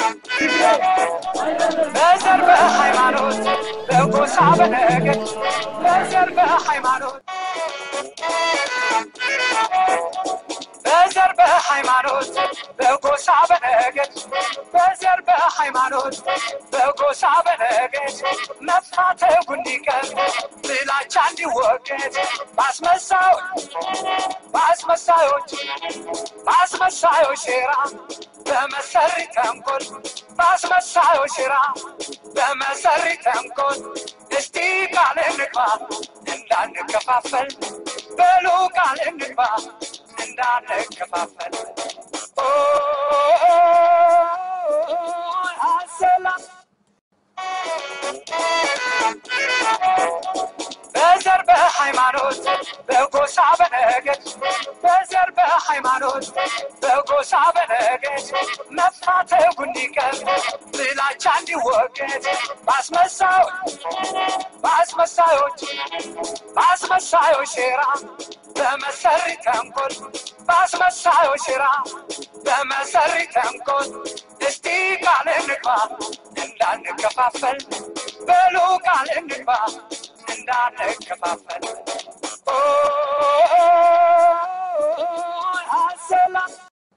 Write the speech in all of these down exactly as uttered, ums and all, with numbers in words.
በዘር በሃይማኖት በጎሳ በነገድ በዘር በሃይማኖት በዘር በሃይማኖት በጎሳ በነገድ በዘር በሃይማኖት በጎሳ በነገድ መፋተጉ እንዲቀር ጥላቻ እንዲወገድ ባስመሳዮች ባስመሳዮች ባስመሳዮች ሴራ በመሰሪ ተንኮል ባስመሳዮች ሴራ በመሰሪ ተንኮል እስቲ ቃል እንግባ እንዳንከፋፈል በሉ ቃል እንግባ እንዳንከፋፈል ኦ ሰላም በዘር በሃይማኖት በጎሳ በነገድ በዘር በሃይማኖት በጎሳ በነገድ መፋተጉ እንዲቀር ጥላቻ እንዲወገድ ባስመሳዮች ባስመሳዮች ባስመሳዮች ሴራ በመሰሪ ተንኮል ባስመሳዮች ሴራ በመሰሪ ተንኮል እስቲ ቃል እንግባ እንዳንከፋፈል በሉ ቃል እንግባ እንዳንከፋፈል ኦ ሰላም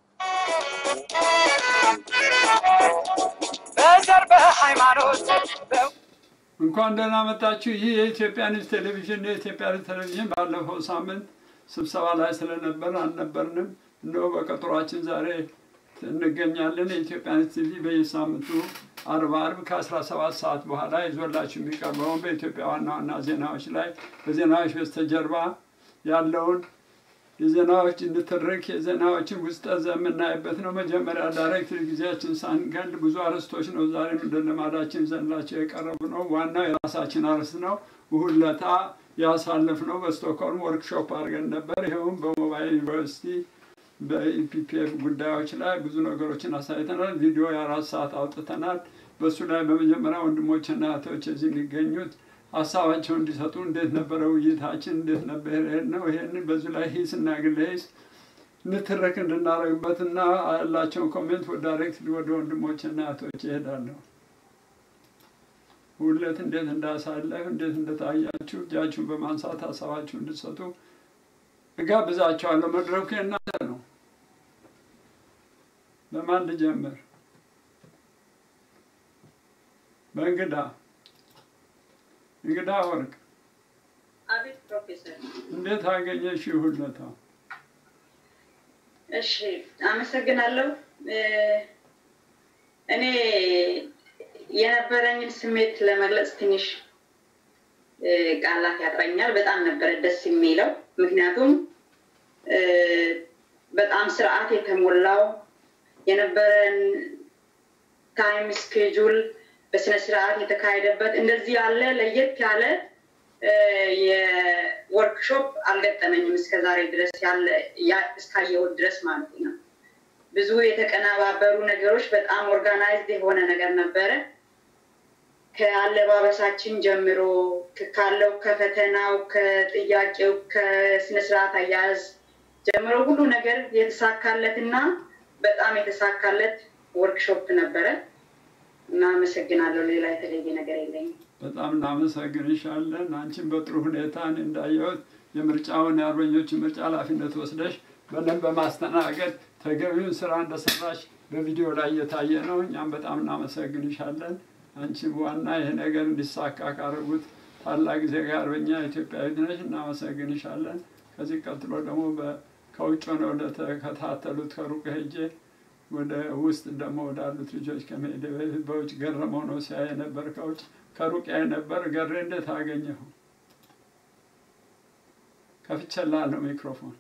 በዘር በሃይማኖት እንኳን ደህና መጣችሁ። ይህ የኢትዮጵያ ኒውስ ቴሌቪዥን ነው። የኢትዮጵያ ቴሌቪዥን ባለፈው ሳምንት ስብሰባ ላይ ስለነበር አልነበርንም። ነው በቀጠሯችን ዛሬ እንገኛለን። የኢትዮጵያ ኒውስ ቲቪ በየሳምንቱ አርብ አርብ ከ17 ሰዓት በኋላ ይዞላችሁ የሚቀርበው በኢትዮጵያ ዋና ዋና ዜናዎች ላይ በዜናዎች በስተጀርባ ያለውን የዜናዎች ንትርክ የዜናዎችን ውስጥ ዘመናይበት ነው። መጀመሪያ ዳይሬክት ጊዜያችን ሳንገል ብዙ አርስቶች ነው ዛሬም እንደለማዳችን ዘንላችሁ የቀረብነው። ዋናው የራሳችን አርስ ነው። ሁለታ ያሳለፍነው በስቶክሆልም ወርክሾፕ አድርገን ነበር። ይሄውም በሞባይል ዩኒቨርሲቲ በኢፒፒኤፍ ጉዳዮች ላይ ብዙ ነገሮችን አሳይተናል። ቪዲዮ የአራት ሰዓት አውጥተናል። በሱ ላይ በመጀመሪያ ወንድሞችና እህቶች እዚህ የሚገኙት ሀሳባቸውን እንዲሰጡ እንዴት ነበረ ውይይታችን እንዴት ነበር ነው። ይሄንን በዚህ ላይ ሂስ እና ግለሂስ ንትርክ እንድናረግበትና ያላቸውን ኮሜንት ወደ ዳይሬክት ወደ ወንድሞችና እህቶች ይሄዳለሁ። ሁለት እንዴት እንዳሳለፍ እንዴት እንደታያችሁ እጃችሁን በማንሳት ሀሳባችሁን እንድትሰጡ እጋብዛችኋለሁ። መድረኩ የእናንተ ነው። በማን ልጀምር? በእንግዳ እንግዳ ወርቅ አቤት ፕሮፌሰር እንዴት አገኘሽ ሁለታ? እሺ አመሰግናለሁ። እኔ የነበረኝን ስሜት ለመግለጽ ትንሽ ቃላት ያጥረኛል። በጣም ነበር ደስ የሚለው ምክንያቱም በጣም ስርዓት የተሞላው የነበረን ታይም ስኬጁል በስነ ስርዓት የተካሄደበት እንደዚህ ያለ ለየት ያለ የወርክሾፕ አልገጠመኝም እስከዛሬ ድረስ ያለ እስካየው ድረስ ማለት ነው። ብዙ የተቀናባበሩ ነገሮች በጣም ኦርጋናይዝድ የሆነ ነገር ነበር። ከአለባበሳችን ጀምሮ ካለው ከፈተናው ከጥያቄው ከስነ ስርዓት አያያዝ ጀምሮ ሁሉ ነገር የተሳካለትና በጣም የተሳካለት ወርክሾፕ ነበር። እና አመሰግናለሁ። ሌላ የተለየ ነገር የለኝም። በጣም እናመሰግንሻለን። አንቺን በጥሩ ሁኔታ እንዳየሁት የምርጫውን የአርበኞች ምርጫ ኃላፊነት ወስደሽ በደንብ በማስተናገድ ተገቢውን ስራ እንደሰራሽ በቪዲዮ ላይ እየታየ ነው። እኛም በጣም እናመሰግንሻለን። አንቺ ዋና ይሄ ነገር እንዲሳካ ካረጉት ታላቅ ዜጋ አርበኛ ኢትዮጵያዊ ነሽ። እናመሰግንሻለን። ከዚህ ቀጥሎ ደግሞ ከውጭ ነው ለተከታተሉት ከሩቅ ሄጄ ወደ ውስጥ ደግሞ ወዳሉት ልጆች ከመሄድ በፊት በውጭ ገረመው ነው ሲያይ ነበር። ከውጭ ከሩቅ ያይ ነበር። ገሬ እንዴት አገኘሁ? ከፍቼልሃለሁ ሚክሮፎን።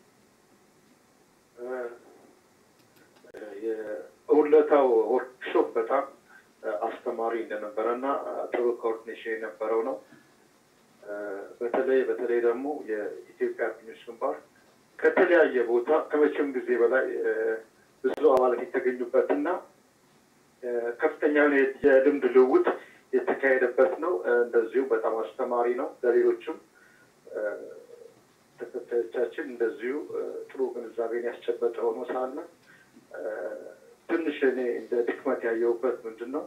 የሁለታው ወርክሾፕ በጣም አስተማሪ እንደነበረና ጥሩ ኮኦርዲኔሽን የነበረው ነው። በተለይ በተለይ ደግሞ የኢትዮጵያ አርበኞች ግንባር ከተለያየ ቦታ ከመቼም ጊዜ በላይ ብዙ አባላት የተገኙበትና ከፍተኛ የልምድ ልውውጥ የተካሄደበት ነው። እንደዚሁ በጣም አስተማሪ ነው። ለሌሎችም ተከታዮቻችን እንደዚሁ ጥሩ ግንዛቤን ያስጨበጠ ሆኖ ሳለ ትንሽ እኔ እንደ ድክመት ያየሁበት ምንድነው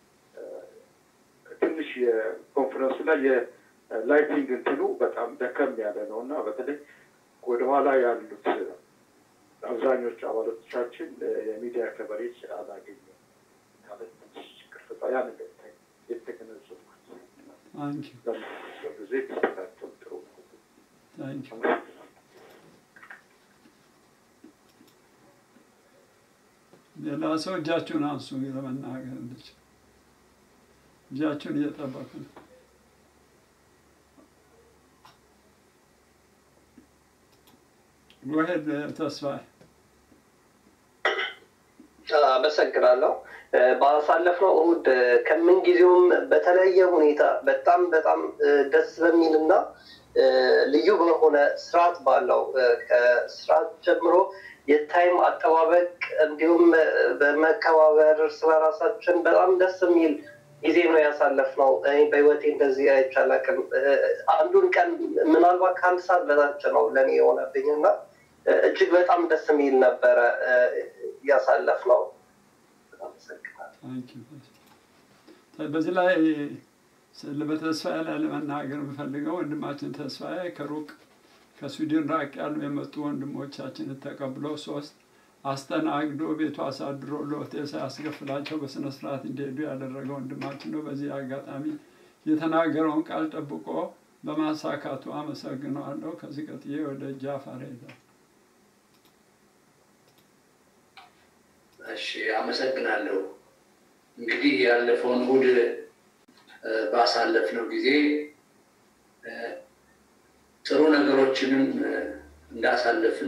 ትንሽ የኮንፈረንሱ ላይ የላይቲንግ እንትኑ በጣም ደከም ያለ ነውና በተለይ ወደኋላ ያሉት አብዛኞቹ አባሎቻችን የሚዲያ ከቨሬጅ አላገኙም ማለት ትንሽ ችግር ፈጣሪ ነገር የተገነዘብኩት አንቺ ጊዜ ተስተካክሎ ጥሩ አንቺ ሌላ ሰው እጃችሁን አንሱ ለመናገር እንድች እጃችሁን እየጠበቁ ነው። ወሄድ ተስፋዬ አመሰግናለሁ። ባሳለፍነው እሁድ ከምን ጊዜውም በተለየ ሁኔታ በጣም በጣም ደስ በሚልና ልዩ በሆነ ስርዓት ባለው ከስርዓት ጀምሮ የታይም አጠባበቅ እንዲሁም በመከባበር እርስ በራሳችን በጣም ደስ የሚል ጊዜ ነው ያሳለፍነው። እኔ በህይወቴ እንደዚህ አይቻላቅም። አንዱን ቀን ምናልባት ከአንድ ሰዓት በታች ነው ለእኔ የሆነብኝና እጅግ በጣም ደስ የሚል ነበረ ያሳለፍነው። በዚህ ላይ በተስፋዬ ላይ ለመናገር የምፈልገው ወንድማችን ተስፋዬ ከሩቅ ከስዊድን ራቅ ያሉ የመጡ ወንድሞቻችንን ተቀብሎ ሶስት አስተናግዶ ቤቱ አሳድሮ ለሆቴል ሳያስከፍላቸው በስነ ስርዓት እንዲሄዱ ያደረገ ወንድማችን ነው። በዚህ አጋጣሚ የተናገረውን ቃል ጠብቆ በማሳካቱ አመሰግነዋለሁ። ከዚህ ቀጥዬ ወደ ጃፋር ሄዳለሁ። እሺ አመሰግናለሁ። እንግዲህ ያለፈውን እሁድ ባሳለፍነው ጊዜ ጥሩ ነገሮችንም እንዳሳለፍን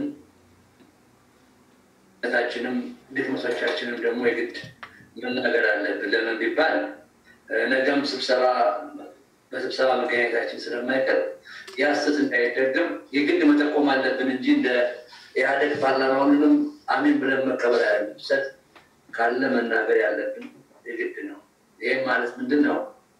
ታችንም ድክመቶቻችንም ደግሞ የግድ መናገር አለብን። ለምን ቢባል ነገም ስብሰባ በስብሰባ መገናኘታችን ስለማይቀር ያስተት እንዳይደገም የግድ መጠቆም አለብን እንጂ እንደ ኢህአዴግ ፓርላማውንም አሚን ብለን መቀበል ያለብን ካለ መናገር ያለብን የግድ ነው። ይሄ ማለት ምንድነው?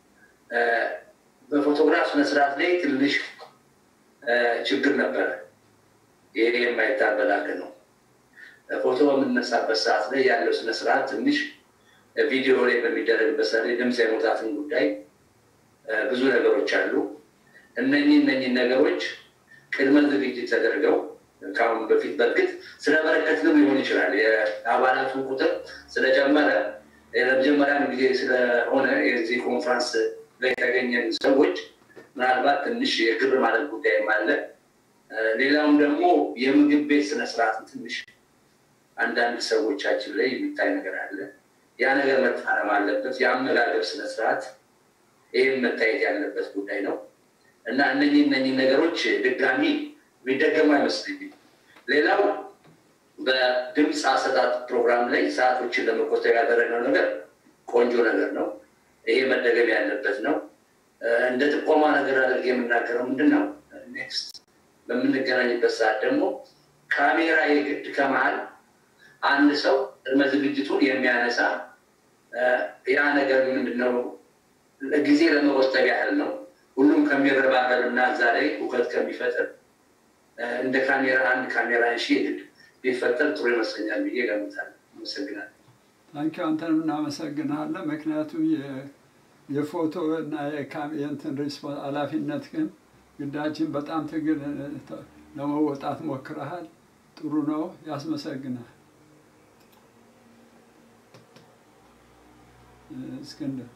በፎቶግራፍ መስራት ላይ ትንሽ ችግር ነበር። ይሄ የማይታበላክ ነው። ፎቶ በምንነሳበት ሰዓት ላይ ያለው ስነ ስርዓት ትንሽ ቪዲዮ ላይ በሚደረግበት ሰዓት ላይ ድምጽ የመውጣትን ጉዳይ ብዙ ነገሮች አሉ። እነኚህ እነኚህ ነገሮች ቅድመ ዝግጅት ተደርገው ካሁን በፊት በርግጥ ስለበረከትንም ሊሆን ይችላል የአባላቱ ቁጥር ስለጀመረ ለመጀመሪያ ጊዜ ስለሆነ የዚህ ኮንፈረንስ ላይ የተገኘን ሰዎች ምናልባት ትንሽ የግር ማለት ጉዳይም አለ። ሌላውም ደግሞ የምግብ ቤት ስነ ስርዓት ትንሽ አንዳንድ ሰዎቻችን ላይ የሚታይ ነገር አለ። ያ ነገር መታረም አለበት። የአመጋገብ ስነ ስርዓት ይሄን መታየት ያለበት ጉዳይ ነው እና እነኚህ እነኚህ ነገሮች ድጋሚ የሚደገሙ አይመስልኝም። ሌላው በድምጽ አሰጣጥ ፕሮግራም ላይ ሰዓቶችን ለመቆጠብ ያደረግነው ነገር ቆንጆ ነገር ነው። ይሄ መደገም ያለበት ነው። እንደ ጥቆማ ነገር አድርጌ የምናገረው ምንድነው? ኔክስት በምንገናኝበት ሰዓት ደግሞ ካሜራ የግድ ከመሃል አንድ ሰው ቅድመ ዝግጅቱን የሚያነሳ ያ ነገር ምንድነው ለጊዜ ለመቆጠብ ያህል ነው። ሁሉም ከሚረባረብና እዛ ላይ እውቀት ከሚፈጠር እንደ ካሜራ አንድ ካሜራ እሺ ቢፈጠር ጥሩ ይመስለኛል ብዬ ገምታለሁ። አመሰግናለሁ። ታንኪ አንተንም እናመሰግናለን። ምክንያቱም የፎቶ እና የካሜራ እንትን ሪስፖንስ ኃላፊነት ግን ግዳችን በጣም ትግል ለመወጣት ሞክረሃል። ጥሩ ነው፣ ያስመሰግናል። እስክንድር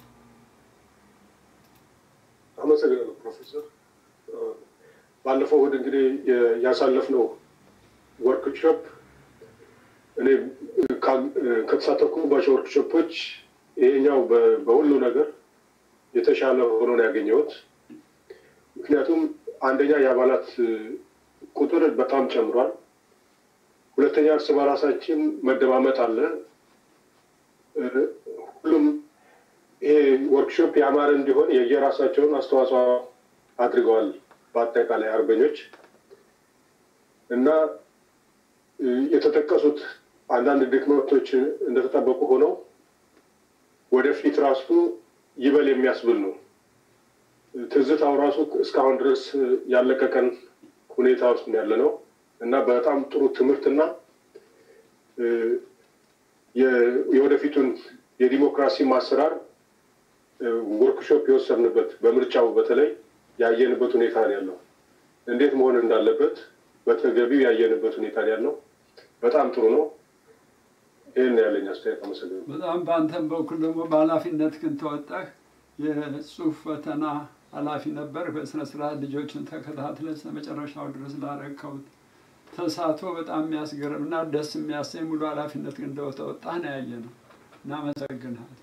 አመሰግናለሁ ፕሮፌሰር። ባለፈው ወደ እንግዲህ ያሳለፍነው ወርክሾፕ እኔ ከተሳተፍኩባቸው ወርክሾፖች ይሄኛው በሁሉ ነገር የተሻለ ሆኖ ነው ያገኘሁት። ምክንያቱም አንደኛ የአባላት ቁጥር በጣም ጨምሯል። ሁለተኛ እርስ በራሳችን መደማመጥ አለ። ሁሉም ይሄ ወርክሾፕ ያማረ እንዲሆን የየራሳቸውን አስተዋጽኦ አድርገዋል በአጠቃላይ አርበኞች እና የተጠቀሱት አንዳንድ ድክመቶች እንደተጠበቁ ሆነው ወደፊት ራሱ ይበል የሚያስብል ነው። ትዝታው ራሱ እስካሁን ድረስ ያለቀቀን ሁኔታ ውስጥ ያለ ነው እና በጣም ጥሩ ትምህርትና የወደፊቱን የዲሞክራሲ ማሰራር ወርክሾፕ የወሰንበት በምርጫው በተለይ ያየንበት ሁኔታ ነው ያለው። እንዴት መሆን እንዳለበት በተገቢው ያየንበት ሁኔታ ነው ያለው። በጣም ጥሩ ነው። ይሄን ያለኝ አስተያየት አመሰግናለሁ። በጣም በአንተም በኩል ደግሞ በኃላፊነት ግን ተወጣህ። የጽሁፍ ፈተና ኃላፊ ነበር። በስነ ስርዓት ልጆችን ተከታትለህ ለመጨረሻው ድረስ ላረከው ተሳትፎ በጣም የሚያስገርምና ደስ የሚያሰኝ ሙሉ ኃላፊነት ግን እንደተወጣህ ነው ያየነው። እናመሰግናለን።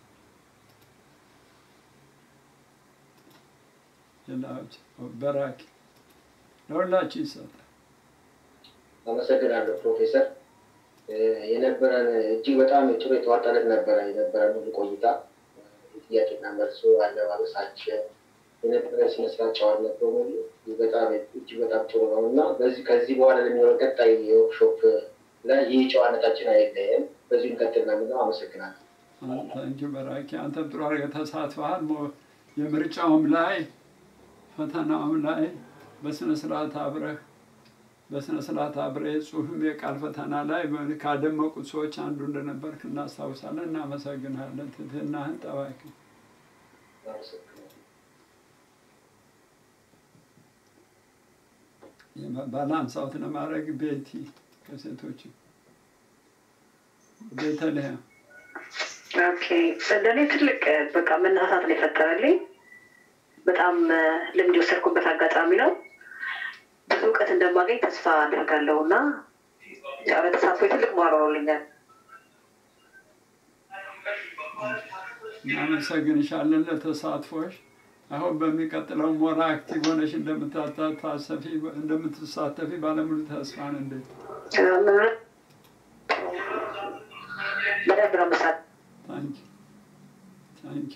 የላች በራኪ ለሁላችሁ ይሰጣል። አመሰግናለሁ ፕሮፌሰር። የነበረን እጅግ በጣም ጥሩ የተዋጣለት ነበረ የነበረን ሁሉ ቆይታ። ጥያቄና መልሱ አለባበሳችን የነበረን ስነ ስርዓት ጨዋነት በሙሉ በጣም እጅግ በጣም ጥሩ ነው እና በዚህ ከዚህ በኋላ ለሚኖረን ቀጣይ የወርክሾፕ ላይ ይህ ጨዋነታችን አይለየም። በዚሁ እንቀጥልና ምነው። አመሰግናለሁ። ታንኪዩ በራኪ። አንተም ጥሩ አድርገህ ተሳትፈሃል። የምርጫውም ላይ ፈተናውም ላይ በስነ ስርዓት አብረህ በስነ ስርዓት አብረህ ጽሁፍም የቃል ፈተና ላይ ካደመቁት ሰዎች አንዱ እንደነበርክ እናስታውሳለን። እናመሰግናለን። ትህትናህን ጠባቂ ባላንሳውት ለማድረግ ቤቲ ከሴቶች ቤተልሔም ኦኬ። እንደኔ ትልቅ በቃ መነሳሳት ነው የፈጠረልኝ። በጣም ልምድ የወሰድኩበት አጋጣሚ ነው። ብዙ እውቀት እንደማገኝ ተስፋ አደርጋለሁ እና ያው በተሳትፎ ትልቅ ማራውልኛል። እናመሰግንሻለን ለተሳትፎሽ። አሁን በሚቀጥለው ሞራ አክቲቭ ሆነሽ እንደምታሳተፊ እንደምትሳተፊ ባለሙሉ ተስፋ ነን። እንዴት በደንብ ነው መሳት። ታንኪ ታንኪ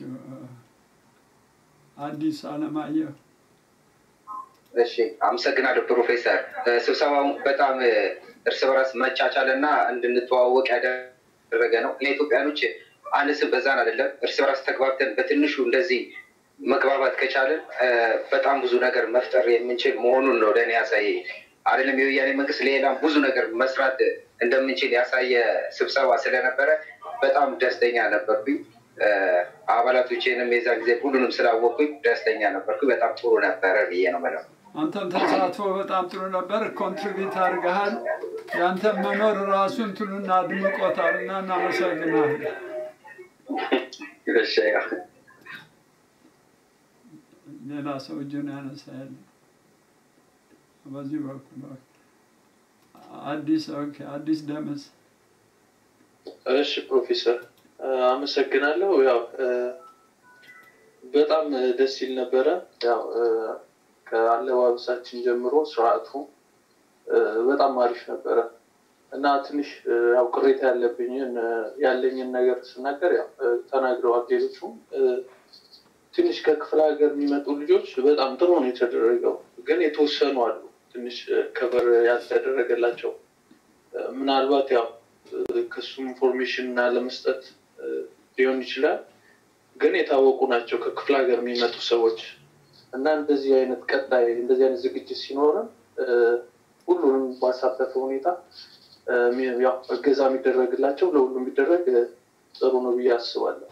አዲስ አለማየሁ። እሺ አመሰግናለሁ ፕሮፌሰር። ስብሰባው በጣም እርስ በራስ መቻቻልና እንድንተዋወቅ ያደረገ ነው። ለኢትዮጵያኖች አንስም በዛን አይደለም እርስ በራስ ተግባብተን በትንሹ እንደዚህ መግባባት ከቻለን በጣም ብዙ ነገር መፍጠር የምንችል መሆኑን ነው ለኔ ያሳየ። አይደለም የወያኔ መንግስት ሌላም ብዙ ነገር መስራት እንደምንችል ያሳየ ስብሰባ ስለነበረ በጣም ደስተኛ ነበርኩኝ። አባላቶቼንም የዛ ጊዜ ሁሉንም ስላወቅኩኝ ደስተኛ ነበርኩ። በጣም ጥሩ ነበረ ብዬ ነው ማለት ነው። አንተም ተሳትፎ በጣም ጥሩ ነበር። ኮንትሪቢዩት አድርገሃል። ያንተም መኖር ራሱን እንትኑን አድምቆታልና እናመሰግናለን። እሺ ሌላ ሰው እጁን ያነሳል። በዚህ በኩል አዲስ ኦኬ አዲስ ደምስ። እሺ ፕሮፌሰር አመሰግናለሁ። ያው በጣም ደስ ይል ነበረ። ያው ከአለባበሳችን ጀምሮ ስርዓቱ በጣም አሪፍ ነበረ እና ትንሽ ያው ቅሬታ ያለብኝን ያለኝን ነገር ስናገር ያው ተናግረዋል ሌሎቹም። ትንሽ ከክፍለ ሀገር የሚመጡ ልጆች በጣም ጥሩ ነው የተደረገው፣ ግን የተወሰኑ አሉ ትንሽ ከበር ያልተደረገላቸው። ምናልባት ያው ከሱ ኢንፎርሜሽን እና ለመስጠት ሊሆን ይችላል፣ ግን የታወቁ ናቸው ከክፍለ ሀገር የሚመጡ ሰዎች እና እንደዚህ አይነት ቀጣይ እንደዚህ አይነት ዝግጅት ሲኖረን ሁሉንም ባሳተፈ ሁኔታ ያው እገዛ የሚደረግላቸው ለሁሉም ቢደረግ ጥሩ ነው ብዬ አስባለሁ።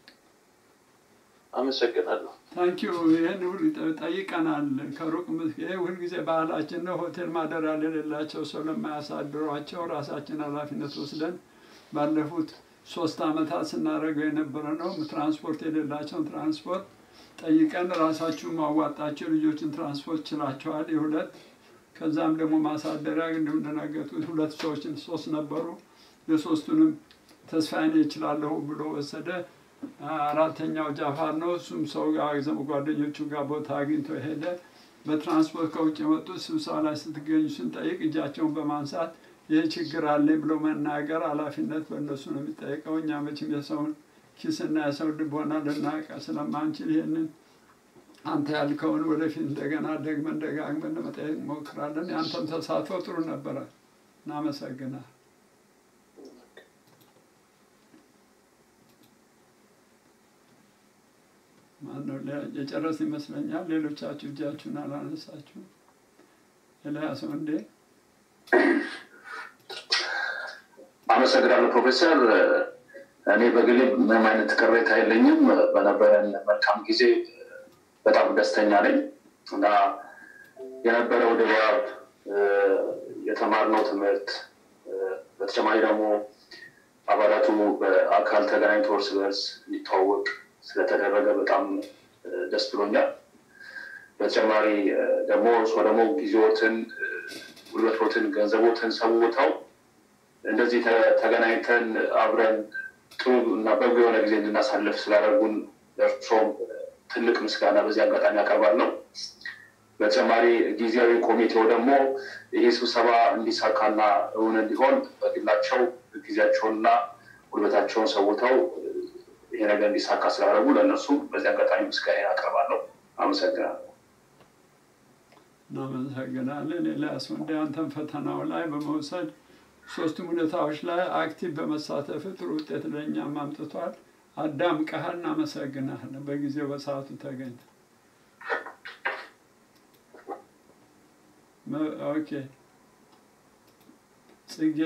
አመሰግናለሁ። ታንኪዩ። ይሄን ሁሉ ጠይቀናል። ከሩቅ ይሄ ሁልጊዜ ባህላችን ነው። ሆቴል ማደሪያ የሌላቸው ሰው ለማያሳድሯቸው ራሳችን ኃላፊነት ወስደን ባለፉት ሶስት አመታት ስናደርገው የነበረ ነው። ትራንስፖርት የሌላቸውን ትራንስፖርት ጠይቀን ራሳችሁ ማዋጣቸው ልጆችን ትራንስፖርት ችላቸዋል። የሁለት ከዛም ደግሞ ማሳደሪያ እንደው እንደነገርኩት ሁለት ሰዎችን ሶስት ነበሩ። የሶስቱንም ተስፋዬን ይችላለሁ ብሎ ወሰደ። አራተኛው ጃፋር ነው። እሱም ሰው ጋር ጓደኞቹ ጋር ቦታ አግኝቶ ሄደ። በትራንስፖርት ከውጭ የመጡት ስብሰባ ላይ ስትገኙ ስንጠይቅ እጃቸውን በማንሳት ይህ ችግር አለኝ ብሎ መናገር ኃላፊነት በእነሱ ነው የሚጠይቀው። እኛ መቼም የሰውን ኪስና የሰው ልቦና ልናውቅ ስለማንችል ይህንን አንተ ያልከውን ወደፊት እንደገና ደግመን ደጋግመን ለመጠየቅ እንሞክራለን። ያንተም ተሳትፎ ጥሩ ነበረ። እናመሰግናለን። ማነው የጨረስ ይመስለኛል። ሌሎቻችሁ እጃችሁን አላነሳችሁ። ኤልያስ እንዴ? አመሰግናለሁ ፕሮፌሰር። እኔ በግሌ ምንም አይነት ቅሬታ የለኝም። በነበረን መልካም ጊዜ በጣም ደስተኛ ነኝ እና የነበረው ድባብ የተማርነው ትምህርት በተጨማሪ ደግሞ አባላቱ በአካል ተገናኝቶ እርስ በርስ እንዲተዋወቅ ስለተደረገ በጣም ደስ ብሎኛል። በተጨማሪ ደግሞ እሱ ደግሞ ጊዜዎትን ጉልበቶትን ገንዘቦትን ሰውተው እንደዚህ ተገናኝተን አብረን ጥሩ እና በጎ የሆነ ጊዜ እንድናሳልፍ ስላደረጉን ለእርሶም ትልቅ ምስጋና በዚህ አጋጣሚ አቀርባለሁ። በተጨማሪ ጊዜያዊ ኮሚቴው ደግሞ ይሄ ስብሰባ እንዲሳካና እውን እንዲሆን በግላቸው ጊዜያቸውንና ጉልበታቸውን ሰውተው ይሄ ነገር እንዲሳካ ስላደረጉ ለእነሱ በዚህ አጋጣሚ ምስጋና አቀርባለሁ። አመሰግናለሁ። እናመሰግናለን። ኤልያስ ወንዴ አንተን ፈተናው ላይ በመውሰድ ሶስቱም ሁኔታዎች ላይ አክቲቭ በመሳተፍ ጥሩ ውጤት ለእኛም አምጥቷል። አዳምቀሃል፣ እናመሰግናለን። በጊዜው በሰዓቱ ተገኝተ ኦኬ ጽጌ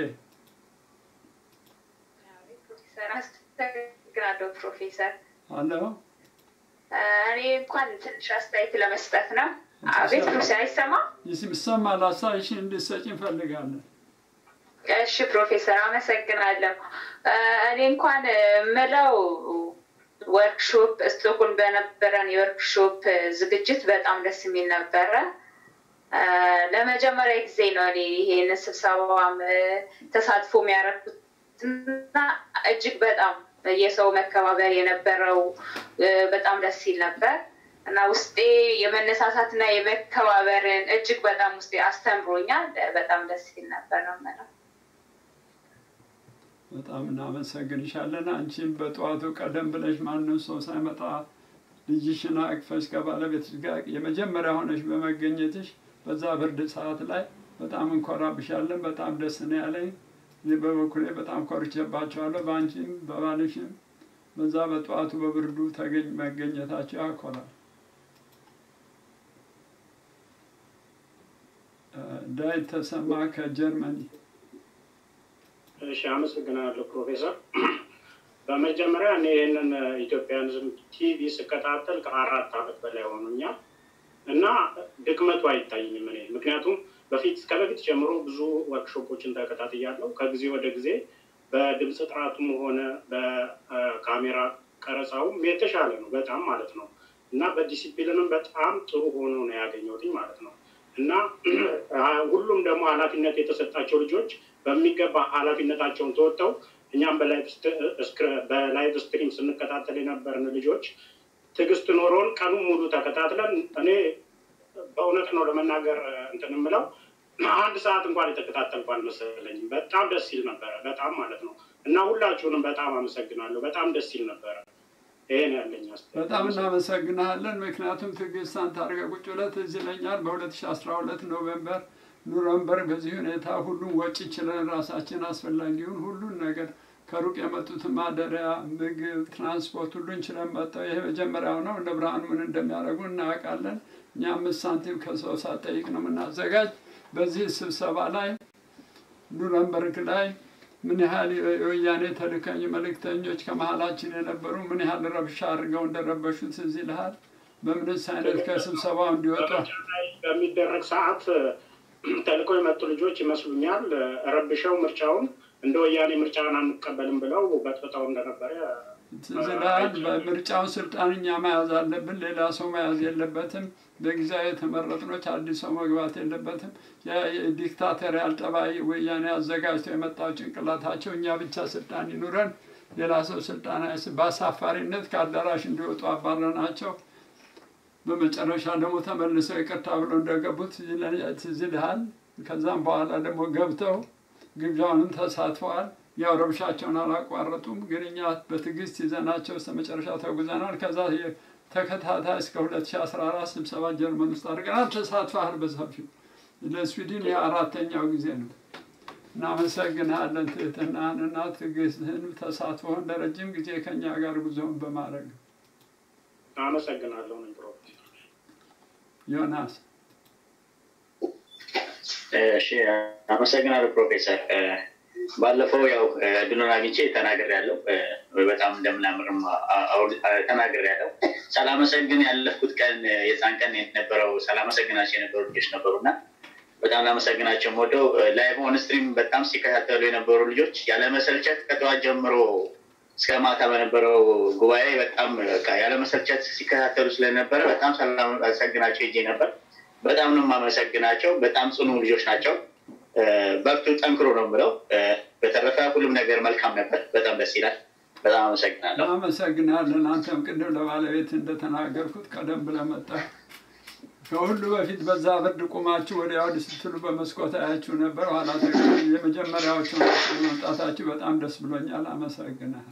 አመሰግናለሁ ፕሮፌሰር። አሎ እኔ እንኳን ትንሽ አስተያየት ለመስጠት ነው። አቤት ፕሮፌሰር አይሰማም? ይሰማል። አስተያየትሽን እንድትሰጪ እንፈልጋለን። እሺ ፕሮፌሰር አመሰግናለሁ። እኔ እንኳን ምለው ወርክሾፕ ስቶክሆልም በነበረን የወርክሾፕ ዝግጅት በጣም ደስ የሚል ነበረ። ለመጀመሪያ ጊዜ ነው እኔ ይሄን ስብሰባም ተሳትፎ የሚያደርጉትና እጅግ በጣም የሰው መከባበር የነበረው በጣም ደስ ይል ነበር እና ውስጤ የመነሳሳትና የመከባበርን እጅግ በጣም ውስጤ አስተምሮኛል። በጣም ደስ ይል ነበር ነው ማለት። በጣም እናመሰግንሻለን። አንቺም በጠዋቱ ቀደም ብለሽ ማንም ሰው ሳይመጣ ልጅሽን አቅፈሽ ከባለቤትሽ ጋር የመጀመሪያ ሆነሽ በመገኘትሽ በዛ ብርድ ሰዓት ላይ በጣም እንኮራብሻለን። በጣም ደስ ነው ያለኝ። እኔ በበኩሌ በጣም ኮርቼባቸዋለሁ። በአንቺም በባልሽም በዛ በጠዋቱ በብርዱ ተገኝ መገኘታቸው ያኮራል። ዳዊት ተሰማ ከጀርመኒ። እሺ አመሰግናለሁ ፕሮፌሰር። በመጀመሪያ እኔ ይህንን ኢትዮጵያንዝም ቲቪ ስከታተል ከአራት ዓመት በላይ ሆኖኛል እና ድክመቱ አይታይኝም እኔ ምክንያቱም በፊት ከበፊት ጀምሮ ብዙ ወርክሾፖችን ተከታትያለሁ። ከጊዜ ወደ ጊዜ በድምፅ ጥራቱም ሆነ በካሜራ ቀረጻውም የተሻለ ነው በጣም ማለት ነው እና በዲሲፕሊንም በጣም ጥሩ ሆኖ ነው ያገኘሁት ማለት ነው እና ሁሉም ደግሞ ኃላፊነት የተሰጣቸው ልጆች በሚገባ ኃላፊነታቸውን ተወጥተው እኛም በላይቭ ስትሪም ስንከታተል የነበርን ልጆች ትዕግስት ኖሮን ቀኑን ሙሉ ተከታትለን እኔ በእውነት ነው ለመናገር እንትን የምለው አንድ ሰዓት እንኳን የተከታተልኩ አልመሰለኝም። በጣም ደስ ይል ነበረ በጣም ማለት ነው እና ሁላችሁንም በጣም አመሰግናለሁ። በጣም ደስ ይል ነበረ። ይሄን ያለኝ አስተያየት። በጣም እናመሰግናለን። ምክንያቱም ትዕግስት አንተ አድርገህ ቁጭ ብለህ ትዝ ይለኛል በሁለት ሺህ አስራ ሁለት ኖቬምበር ኑረምበርግ በዚህ ሁኔታ ሁሉም ወጪ ችለን ራሳችን አስፈላጊውን ሁሉን ነገር ከሩቅ የመጡትን ማደሪያ፣ ምግብ፣ ትራንስፖርት ሁሉን ችለን መጣው። ይሄ መጀመሪያው ነው። እነ ብርሃኑ ምን እንደሚያደርጉ እናውቃለን። እኛ አምስት ሳንቲም ከሰው ሳትጠይቅ ነው የምናዘጋጅ። በዚህ ስብሰባ ላይ ኑረምበርግ ላይ ምን ያህል የወያኔ ተልከኝ መልእክተኞች ከመሀላችን የነበሩ ምን ያህል ረብሻ አድርገው እንደረበሹት እዚህ ልሃል በምንስ አይነት ከስብሰባው እንዲወጡ በሚደረግ ሰዓት ተልኮ የመጡ ልጆች ይመስሉኛል ረብሸው ምርጫውን እንደ ወያኔ ምርጫን አንቀበልም ብለው በጥብጠው እንደነበረ ስለዚህ በምርጫው ስልጣን እኛ መያዝ አለብን። ሌላ ሰው መያዝ የለበትም። በጊዜያዊ የተመረጥኖች አዲስ ሰው መግባት የለበትም። የዲክታተሪያል ጠባይ ወያኔ አዘጋጅተው የመጣው ጭንቅላታቸው እኛ ብቻ ስልጣን ይኑረን፣ ሌላ ሰው ስልጣን አይስ በአሳፋሪነት ከአዳራሽ እንዲወጡ አባረናቸው። በመጨረሻ ደግሞ ተመልሰው ይቅርታ ብለው እንደገቡት ትዝ ይልሃል። ከዛም በኋላ ደግሞ ገብተው ግብዣውንም ተሳትፈዋል። ያው ረብሻቸውን አላቋረጡም፣ ግን እኛ በትዕግስት ይዘናቸው እስከ መጨረሻ ተጉዘናል። ከዛ ተከታታይ እስከ ሁለት ሺህ አስራ አራት ስብሰባ ጀርመን ውስጥ አድርገናል። ተሳትፈሃል በሰፊው። ለስዊድን የአራተኛው ጊዜ ነው። እናመሰግናለን ትህትናህንና ትዕግስትህን ተሳትፎህን ለረጅም ጊዜ ከኛ ጋር ጉዞውን በማድረግ አመሰግናለሁ። ዮናስ እሺ አመሰግናለሁ ፕሮፌሰር። ባለፈው ያው ድኖና ቢቼ ተናግሬያለሁ በጣም እንደምናምርም ተናግሬያለሁ ሳላመሰግን ያለፍኩት ቀን የዛን ቀን የነበረው ሳላመሰግናቸው የነበሩ ልጆች ነበሩና በጣም ላመሰግናቸው ሞደው ላይቭ ኦን ስትሪም በጣም ሲከታተሉ የነበሩ ልጆች ያለ መሰልቸት ከጠዋት ጀምሮ እስከ ማታ በነበረው ጉባኤ በጣም ያለ መሰልቸት ሲከታተሉ ስለነበረ በጣም ሳላመሰግናቸው ይጄ ነበር በጣም ነው ማመሰግናቸው በጣም ጽኑ ልጆች ናቸው በርቱ ጠንክሮ ነው ብለው በተረፈ ሁሉም ነገር መልካም ነበር በጣም ደስ ይላል በጣም አመሰግናለሁ አመሰግናለሁ አንተም ቅድም ለባለቤት እንደተናገርኩት ቀደም ብለህ መጣህ ከሁሉ በፊት በዛ ብርድ ቁማችሁ ወዲያ ወዲህ ስትሉ በመስኮት አያችሁ ነበር ኋላ የመጀመሪያዎቹ መምጣታችሁ በጣም ደስ ብሎኛል አመሰግናለሁ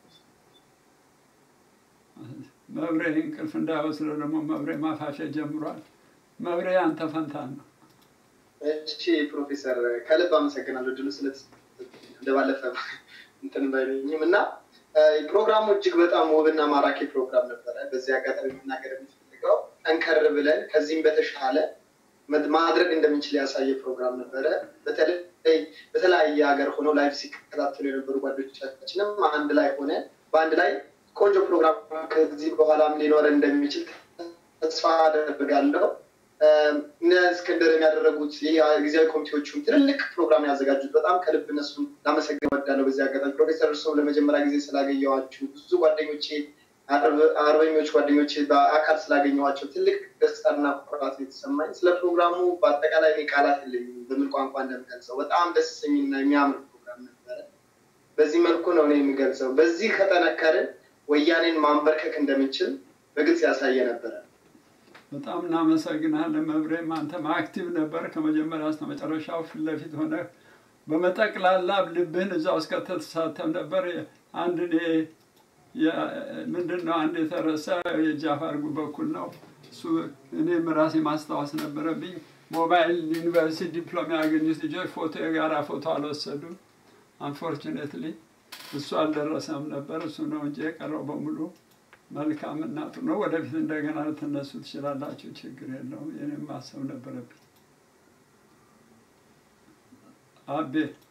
መብሬ እንቅልፍ እንዳይወስደው ደግሞ መብሬ ማፋሸት ጀምሯል መብሬ አንተ ፈንታ ነው እሺ ፕሮፌሰር ከልብ አመሰግናለሁ ድሉ ስለት እንደባለፈ እንትን ባይልኝም እና ፕሮግራሙ እጅግ በጣም ውብና ማራኪ ፕሮግራም ነበር በዚህ አጋጣሚ መናገር የምፈልገው ጠንከር ብለን ከዚህም በተሻለ ማድረግ እንደምንችል ያሳየ ፕሮግራም ነበር በተለይ በተለያየ ሀገር ሆነው ላይቭ ሲከታተሉ የነበሩ ጓደኞቻችንም አንድ ላይ ሆነ በአንድ ላይ ቆንጆ ፕሮግራም ከዚህ በኋላም ሊኖር እንደሚችል ተስፋ አደርጋለሁ እነ እስክንድር የሚያደርጉት የጊዜያዊ ኮሚቴዎቹም ትልልቅ ፕሮግራም ያዘጋጁት በጣም ከልብ እነሱን ላመሰግን እወዳለሁ በዚህ አጋጣሚ ፕሮፌሰር እርሶ ለመጀመሪያ ጊዜ ስላገኘኋችሁ ብዙ ጓደኞቼ አርበኞች ጓደኞቼ በአካል ስላገኘኋቸው ትልቅ ደስታና ኩራት የተሰማኝ ስለ ፕሮግራሙ በአጠቃላይ እኔ ቃላት የለኝም በምን ቋንቋ እንደምገልጸው በጣም ደስ የሚልና የሚያምር ፕሮግራም ነበረ በዚህ መልኩ ነው እኔ የሚገልጸው በዚህ ከጠነከርን ወያኔን ማንበርከክ እንደምንችል በግልጽ ያሳየ ነበረ በጣም እናመሰግናለን መብሬም አንተም አክቲቭ ነበር ከመጀመሪያ እስከ መጨረሻው ፊት ለፊት ሆነ በመጠቅላላ ልብህን እዛው እስከተሳተፍ ነበር አንድ እኔ ምንድነው አንድ የተረሳ የጃፋር በኩል ነው እሱ እኔም ራሴ ማስታወስ ነበረብኝ ሞባይል ዩኒቨርሲቲ ዲፕሎማ ያገኙት ልጆች ፎቶ የጋራ ፎቶ አልወሰዱም አንፎርቹኔትሊ እሱ አልደረሰም ነበር እሱ ነው እንጂ የቀረው በሙሉ መልካም እና ጥሩ ነው ወደፊት እንደገና ልትነሱ ትችላላችሁ ችግር የለውም የኔም ማሰብ ነበረብኝ አቤ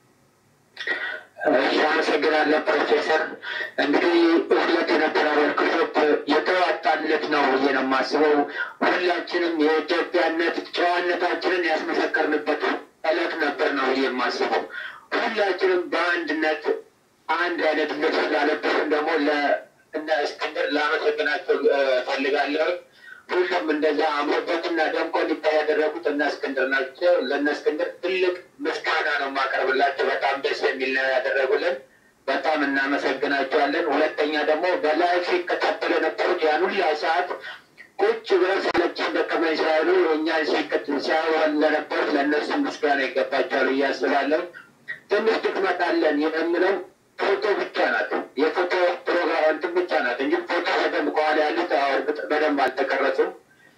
አመሰግናለሁ ፕሮፌሰር እንግዲህ ሁለት የነበረው ወርክሾፕ የተዋጣለት ነው ብዬ ነው የማስበው ሁላችንም የኢትዮጵያነት ጨዋነታችንን ያስመሰከርንበት ዕለት ነበር ነው ብዬ የማስበው ሁላችንም በአንድነት አንድ አይነት ልብስ ላለበስን ደግሞ እና እስክንድር ላመሰግናቸው ፈልጋለሁ ሁሉም እንደዛ አምሮበትና ደምቆ እንዲታይ ያደረጉት እና እስክንድር ናቸው ለእነ እስክንድር ትልቅ ምስጋና ነው የማቀርብላቸው በጣም ደስ የሚል ነው ያደረጉልን በጣም እናመሰግናቸዋለን ሁለተኛ ደግሞ በላይ ሲከታተሉ የነበሩት ያን ሁላ ሰዓት ቁጭ ብለው ሰለቸን ደከመኝ ሳይሉ እኛን ሲከታተሉ ሲያወሩ ለነበሩት ለእነሱ ምስጋና ይገባቸዋል እያስባለሁ ትንሽ ድክመት አለን የምለው ፎቶ ብቻ ናት የፎቶ ፕሮግራም እንትን ብቻ ናት እንጂ ፎቶ በደንብ ከኋላ ያሉት እርግጥ በደንብ አልተቀረጹም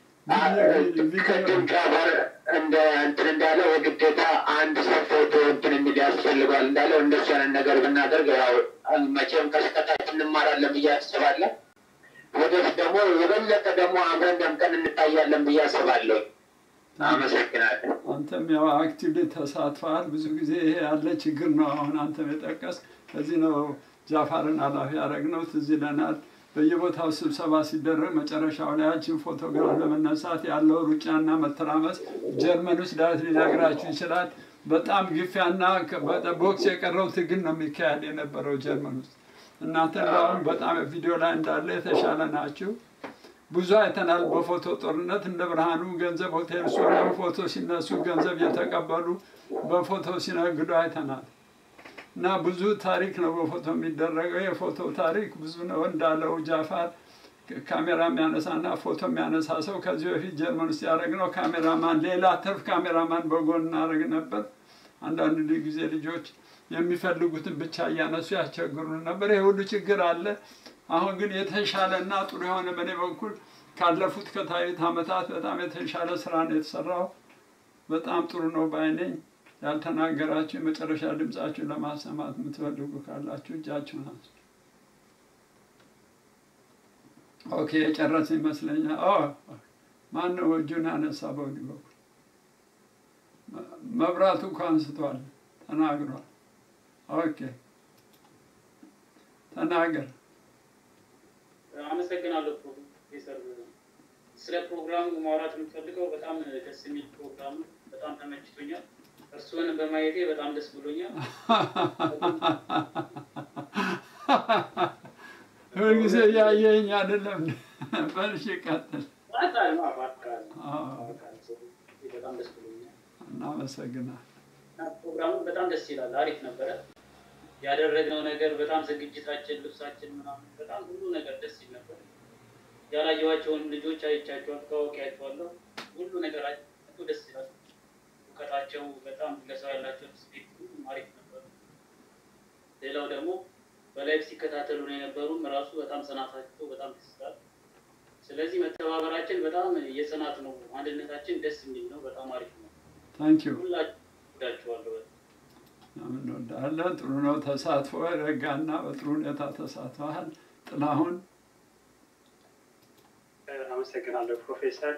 ከድምጫ ጋር እንደ እንትን እንዳለ የግዴታ አንድ ሰው ፎቶ እንትን የሚል ያስፈልገዋል እንዳለው እንደሱ አይነት ነገር ብናደርግ ያው መቼም ከስህተታችን እንማራለን ብዬ አስባለሁ ወደፊት ደግሞ የበለጠ ደግሞ አብረን ደምቀን እንታያለን ብዬ አስባለሁ አመሰግናለሁ አንተም ያው አክቲቭሊ ተሳትፈሃል ብዙ ጊዜ ይሄ ያለ ችግር ነው አሁን አንተም የጠቀስ ከዚህ ነው ጃፋርን ኃላፊ ያደረግነው ትዝ ይለናል በየቦታው ስብሰባ ሲደረግ መጨረሻው ላይ ያችን ፎቶግራፍ ለመነሳት ያለው ሩጫና መተራመስ ጀርመን ውስጥ ዳዊት ሊነግራችሁ ይችላል በጣም ግፊያና ቦክስ የቀረው ትግል ነው የሚካሄድ የነበረው ጀርመን ውስጥ እናንተ እንደውም በጣም ቪዲዮ ላይ እንዳለ የተሻለ ናችሁ ብዙ አይተናል በፎቶ ጦርነት እንደ ብርሃኑ ገንዘብ ሆቴል ሶላው ፎቶ ሲነሱ ገንዘብ የተቀበሉ በፎቶ ሲነግዱ አይተናል እና ብዙ ታሪክ ነው በፎቶ የሚደረገው የፎቶ ታሪክ ብዙ ነው እንዳለው ጃፋር ካሜራ የሚያነሳና ፎቶ የሚያነሳ ሰው ከዚህ በፊት ጀርመን ውስጥ ያደረግነው ካሜራማን ሌላ ተርፍ ካሜራማን በጎን እናደርግ ነበር አንዳንድ ጊዜ ልጆች የሚፈልጉትን ብቻ እያነሱ ያስቸግሩን ነበር ይሄ ሁሉ ችግር አለ አሁን ግን የተሻለና ጥሩ የሆነ በኔ በኩል ካለፉት ከታዩት አመታት በጣም የተሻለ ስራ ነው የተሰራው በጣም ጥሩ ነው ባይነኝ ያልተናገራችሁ የመጨረሻ ድምጻችሁን ለማሰማት የምትፈልጉ ካላችሁ እጃችሁን አንሱ ኦኬ ጨረስ ይመስለኛል ኦ ማን ነው እጁን አነሳ በወዲህ በኩል መብራቱ እንኳን አንስቷል ተናግሯል ኦኬ ተናገር። አመሰግናለሁ ፕሮፌሰር። ስለ ፕሮግራሙ ማውራት የምፈልገው በጣም ደስ የሚል ፕሮግራም ነው። በጣም ተመችቶኛል። እርሱን በማየቴ በጣም ደስ ብሎኛል። ሁልጊዜ ያየኝ አይደለም። በልሽ ቀጥል። በጣም ደስ ብሎኛል። እናመሰግናለን። ፕሮግራሙ በጣም ደስ ይላል። አሪፍ ነበረ። ያደረግነው ነገር በጣም ዝግጅታችን፣ ልብሳችን ምናምን በጣም ሁሉ ነገር ደስ ይል ነበር። ያላየኋቸውን ልጆች አይቻቸዋለሁ፣ ተዋውቂያቸዋለሁ። ሁሉ ነገራቸው ደስ ይላል። እውቀታቸው በጣም ለሰው ያላቸው ስፔክት አሪፍ ነበር። ሌላው ደግሞ በላይቭ ሲከታተሉ ነው የነበሩም ራሱ በጣም ጽናታቸው በጣም ደስ ይላል። ስለዚህ መተባበራችን በጣም የጽናት ነው። አንድነታችን ደስ የሚል ነው። በጣም አሪፍ ነው። ታንክ ዩ ሁላችሁም ወዳችኋለሁ። እንወዳለን። ጥሩ ነው ተሳትፎ ረጋና በጥሩ ሁኔታ ተሳትፈሃል። ጥላሁን አመሰግናለሁ ፕሮፌሰር።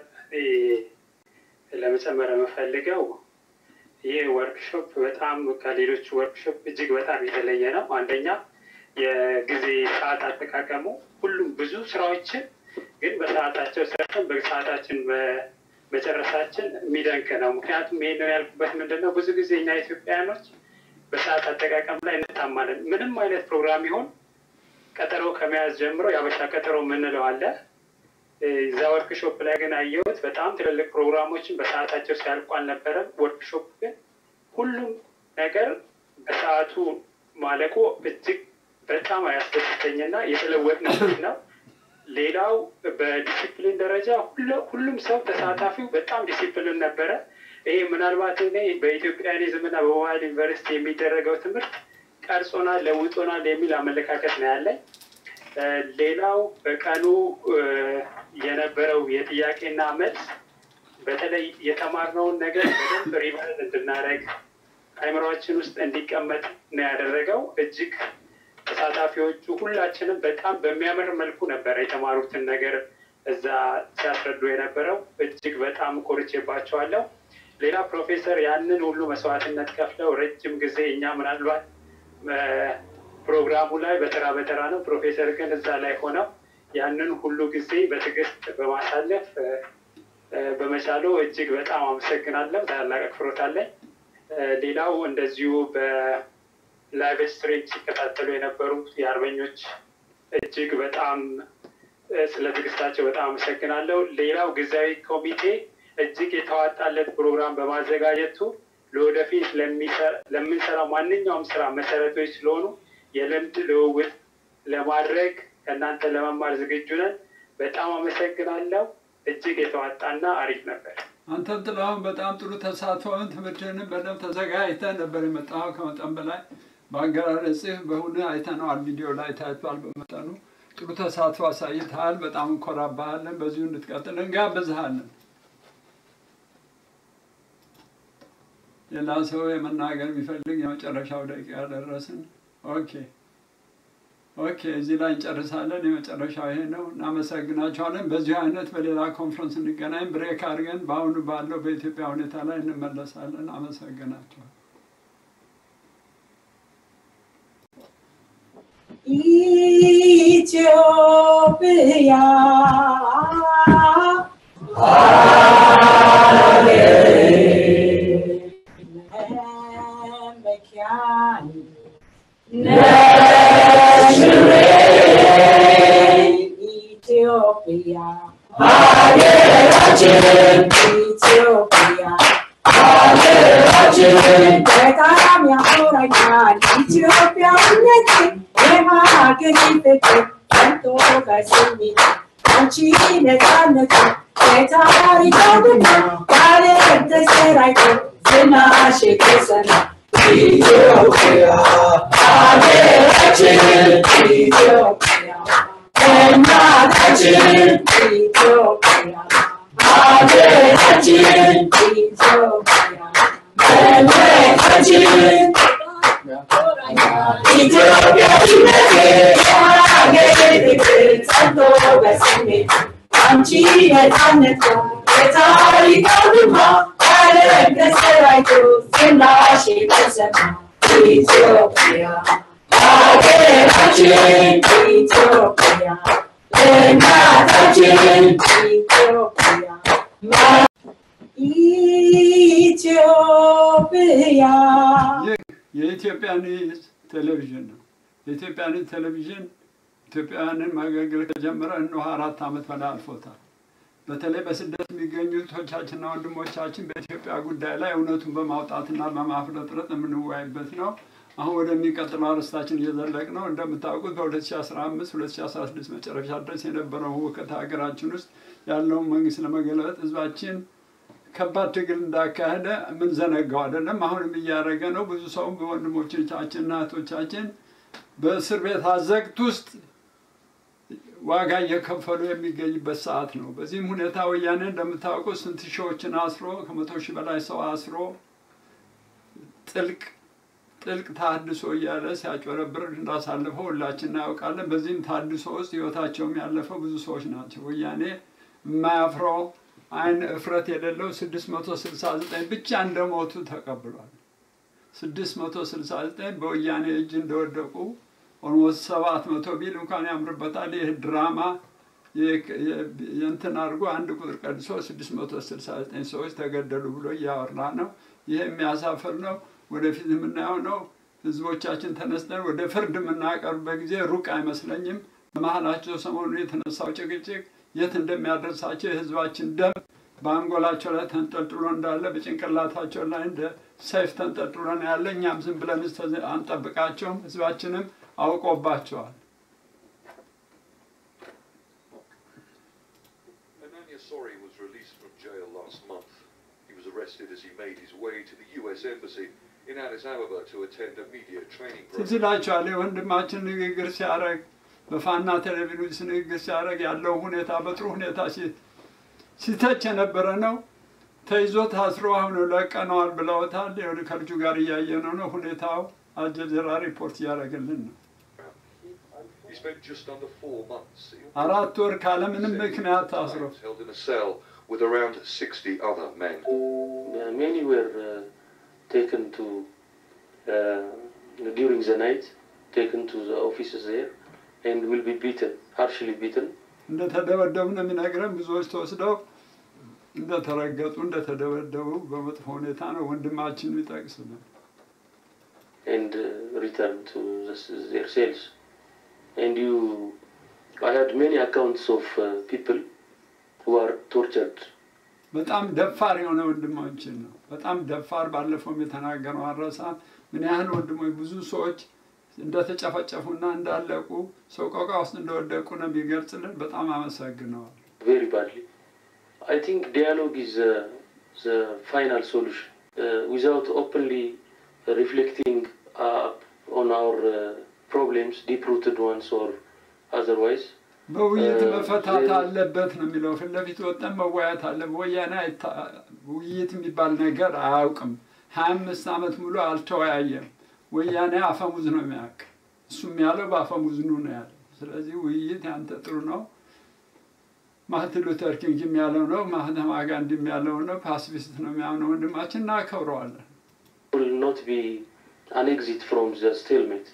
ለመጨመር የምፈልገው ይህ ወርክሾፕ በጣም ከሌሎች ወርክሾፕ እጅግ በጣም የተለየ ነው። አንደኛ የጊዜ ሰዓት አጠቃቀሙ ሁሉም ብዙ ስራዎችን ግን በሰዓታቸው ሰርተን በሰዓታችን መጨረሳችን የሚደንቅ ነው። ምክንያቱም ይህንን ያልኩበት ምንድን ነው ብዙ ጊዜ እኛ ኢትዮጵያውያኖች በሰዓት አጠቃቀም ላይ እንታማለን። ምንም አይነት ፕሮግራም ይሆን ቀጠሮ ከመያዝ ጀምሮ ያበሻ ቀጠሮ የምንለው አለ። እዛ ወርክሾፕ ላይ ግን አየሁት በጣም ትልልቅ ፕሮግራሞችን በሰዓታቸው ሲያልቁ አልነበረም። ወርክሾፕ ግን ሁሉም ነገር በሰዓቱ ማለቁ እጅግ በጣም ያስደስተኝና የተለወጥንበት ነው። ሌላው በዲሲፕሊን ደረጃ ሁሉም ሰው ተሳታፊው በጣም ዲሲፕሊን ነበረ። ይሄ ምናልባት እኔ በኢትዮጵያኒዝም እና በሞባይል ዩኒቨርሲቲ የሚደረገው ትምህርት ቀርጾናል፣ ለውጦናል የሚል አመለካከት ነው ያለኝ። ሌላው በቀኑ የነበረው የጥያቄና መልስ በተለይ የተማርነውን ነገር በደንብ ሪቫይዝ እንድናደርግ አይምሮአችን ውስጥ እንዲቀመጥ ነው ያደረገው። እጅግ ተሳታፊዎቹ ሁላችንም በጣም በሚያምር መልኩ ነበር የተማሩትን ነገር እዛ ሲያስረዱ የነበረው። እጅግ በጣም ኮርቼባቸዋለሁ። ሌላ ፕሮፌሰር ያንን ሁሉ መስዋዕትነት ከፍለው ረጅም ጊዜ እኛ ምናልባት ፕሮግራሙ ላይ በተራ በተራ ነው፣ ፕሮፌሰር ግን እዛ ላይ ሆነው ያንን ሁሉ ጊዜ በትዕግስት በማሳለፍ በመቻሉ እጅግ በጣም አመሰግናለሁ። ታላቅ አክብሮት አለኝ። ሌላው እንደዚሁ በላይቭ ስትሪም ሲከታተሉ የነበሩት የአርበኞች እጅግ በጣም ስለ ትዕግስታቸው በጣም አመሰግናለሁ። ሌላው ጊዜያዊ ኮሚቴ እጅግ የተዋጣለት ፕሮግራም በማዘጋጀቱ ለወደፊት ለምንሰራው ማንኛውም ስራ መሰረቶች ስለሆኑ የልምድ ልውውጥ ለማድረግ ከእናንተ ለመማር ዝግጁ ነን። በጣም አመሰግናለሁ። እጅግ የተዋጣና አሪፍ ነበር። አንተም ጥላሁን በጣም ጥሩ ተሳትፎን ትምህርትህንም በደንብ ተዘጋጅተህ ነበር የመጣኸው። ከመጠን በላይ በአገላለጽህ በሁሉ አይተነዋል። ቪዲዮ ላይ ታይቷል። በመጠኑ ጥሩ ተሳትፎ አሳይተሃል። በጣም እንኮራባሃለን። በዚሁ እንድትቀጥል እንጋብዝሃለን። ሌላ ሰው የመናገር የሚፈልግ የመጨረሻው ደቂቃ ደረስን። ኦኬ ኦኬ፣ እዚህ ላይ እንጨርሳለን። የመጨረሻው ይሄ ነው። እናመሰግናችኋለን። በዚሁ አይነት በሌላ ኮንፈረንስ እንገናኝ። ብሬክ አድርገን በአሁኑ ባለው በኢትዮጵያ ሁኔታ ላይ እንመለሳለን። አመሰግናችኋል። ኢትዮጵያ Ethiopia, Ethiopia, በጣም ያኮራኛል ኢትዮጵያዊነቴ የሀገሬ ፍቅር ጸንቶ በስሜቴ አንቺ ነፃነቱ የታሪክ አውድማ ያለም ተሰራጭቶ ዝናሽ የተሰማ ኢትዮጵያ ሀገራችን ኢትዮጵያ እናታችን ኢትዮጵያ ሀገራችን ኢትዮጵያ እመቤታችን ኢትዮጵያዊነቴ የሀገሬ ፍቅር ጸንቶ በስሜት አንቺ ነፃነት የታሪክ አውድማ ያለም ተሰራጭቶ ዝናሽ የተሰማ ኢትዮጵያ ሀገራችን ኢትዮጵያ እናታችን ኢትዮጵያ ኢትዮጵያ የኢትዮጵያ ኒውስ ቴሌቪዥን ነው። የኢትዮጵያ ኒውስ ቴሌቪዥን ኢትዮጵያውያንን ማገልገል ከጀመረ እነሆ አራት ዓመት በላይ አልፎታል። በተለይ በስደት የሚገኙ እህቶቻችንና ወንድሞቻችን በኢትዮጵያ ጉዳይ ላይ እውነቱን በማውጣትና በማፍለጥረጥ የምንወያይበት ነው። አሁን ወደሚቀጥለው አርዕስታችን እየዘለቅ ነው። እንደምታውቁት በሁለት ሺህ አስራ አምስት ሁለት ሺህ አስራ ስድስት መጨረሻ ድረስ የነበረው ሁከት ሀገራችን ውስጥ ያለውን መንግስት ለመገለበጥ ህዝባችን ከባድ ትግል እንዳካሄደ ምን ዘነጋው አይደለም። አሁንም እያደረገ ነው። ብዙ ሰውም በወንድሞቻችንና እህቶቻችን በእስር ቤት አዘቅት ውስጥ ዋጋ እየከፈሉ የሚገኝበት ሰዓት ነው። በዚህም ሁኔታ ወያኔ እንደምታውቁት ስንት ሺዎችን አስሮ ከመቶ ሺህ በላይ ሰው አስሮ ጥልቅ ጥልቅ ታድሶ እያለ ሲያጭበረብር እንዳሳለፈው ሁላችን እናውቃለን። በዚህም ታድሶ ውስጥ ህይወታቸውም ያለፈው ብዙ ሰዎች ናቸው። ወያኔ የማያፍረው አይን እፍረት የሌለው ስድስት መቶ ስልሳ ዘጠኝ ብቻ እንደሞቱ ተቀብሏል። ስድስት መቶ ስልሳ ዘጠኝ በወያኔ እጅ እንደወደቁ ኦልሞስት ሰባት መቶ ቢል እንኳን ያምርበታል። ይህ ድራማ የእንትን አድርጎ አንድ ቁጥር ቀድሶ ስድስት መቶ ስልሳ ዘጠኝ ሰዎች ተገደሉ ብሎ እያወራ ነው። ይህ የሚያሳፍር ነው። ወደፊት የምናየው ነው። ህዝቦቻችን ተነስተን ወደ ፍርድ የምናቀርብበት ጊዜ ሩቅ አይመስለኝም። በመሀላቸው ሰሞኑን የተነሳው ጭቅጭቅ የት እንደሚያደርሳቸው የህዝባችን ደም በአንጎላቸው ላይ ተንጠልጥሎ እንዳለ በጭንቅላታቸው ላይ እንደ ሰይፍ ተንጠልጥሎ ነው ያለ። እኛም ዝም ብለን አንጠብቃቸውም። ህዝባችንም አውቆባቸዋል። Sorry was released from jail last month. He was arrested as he made his way to the U S Embassy in Addis Ababa to attend a media training program. ትዝላችኋል ወንድማችን ንግግር ሲያደርግ በፋና ቴሌቪዥን ንግግር ሲያደርግ ያለው ሁኔታ በጥሩ ሁኔታ ሲተች የነበረ ነው። ተይዞ ታስሮ አሁን ለቀነዋል ብለውታል። ከልጁ ጋር እያየነው ነው። ሁኔታው አልጀዚራ ሪፖርት እያደረገልን ነው። He spent just under four months አራት ወር ካለምንም ምክንያት ታስሮ held in a cell with around sixty other men. Many were uh, taken to uh, during the night, taken to the offices there, and will be beaten, harshly beaten. እንደተደበደቡ ነው የሚነግረን። ብዙዎች ተወስደው እንደተረገጡ እንደተደበደቡ በመጥፎ ሁኔታ ነው ወንድማችን የሚጠቅስልን። And uh, return to the, their cells. And you, I had many accounts of uh, people who are tortured. በጣም ደፋር የሆነ ወንድማችን ነው። በጣም ደፋር ባለፈው የተናገረው አረሳ ምን ያህል ወንድሞች ብዙ ሰዎች እንደተጨፈጨፉና እንዳለቁ ሰቆቃ ውስጥ እንደወደቁ ነው የሚገልጽልን። በጣም አመሰግነዋል። Very badly. I think dialogue is uh, the final solution. Uh, without openly reflecting uh, on our uh, problems, deep-rooted ones or otherwise. በውይይት መፈታት አለበት ነው የሚለው። ፊት ለፊት ወጥተን መወያየት አለበት። ወያኔ ውይይት የሚባል ነገር አያውቅም። ሀያ አምስት ዓመት ሙሉ አልተወያየም። ወያኔ አፈሙዝ ነው የሚያውቅ። እሱም ያለው በአፈሙዝ ነው ያለው። ስለዚህ ውይይት ያንተ ጥሩ ነው። ማርቲን ሉተር ኪንግ ያለው ነው። ማህተማ ጋንዲ ያለው ነው። ፓሲፊስት ነው የሚያምነው ወንድማችን እናከብረዋለን። Will not be an exit from the stalemate.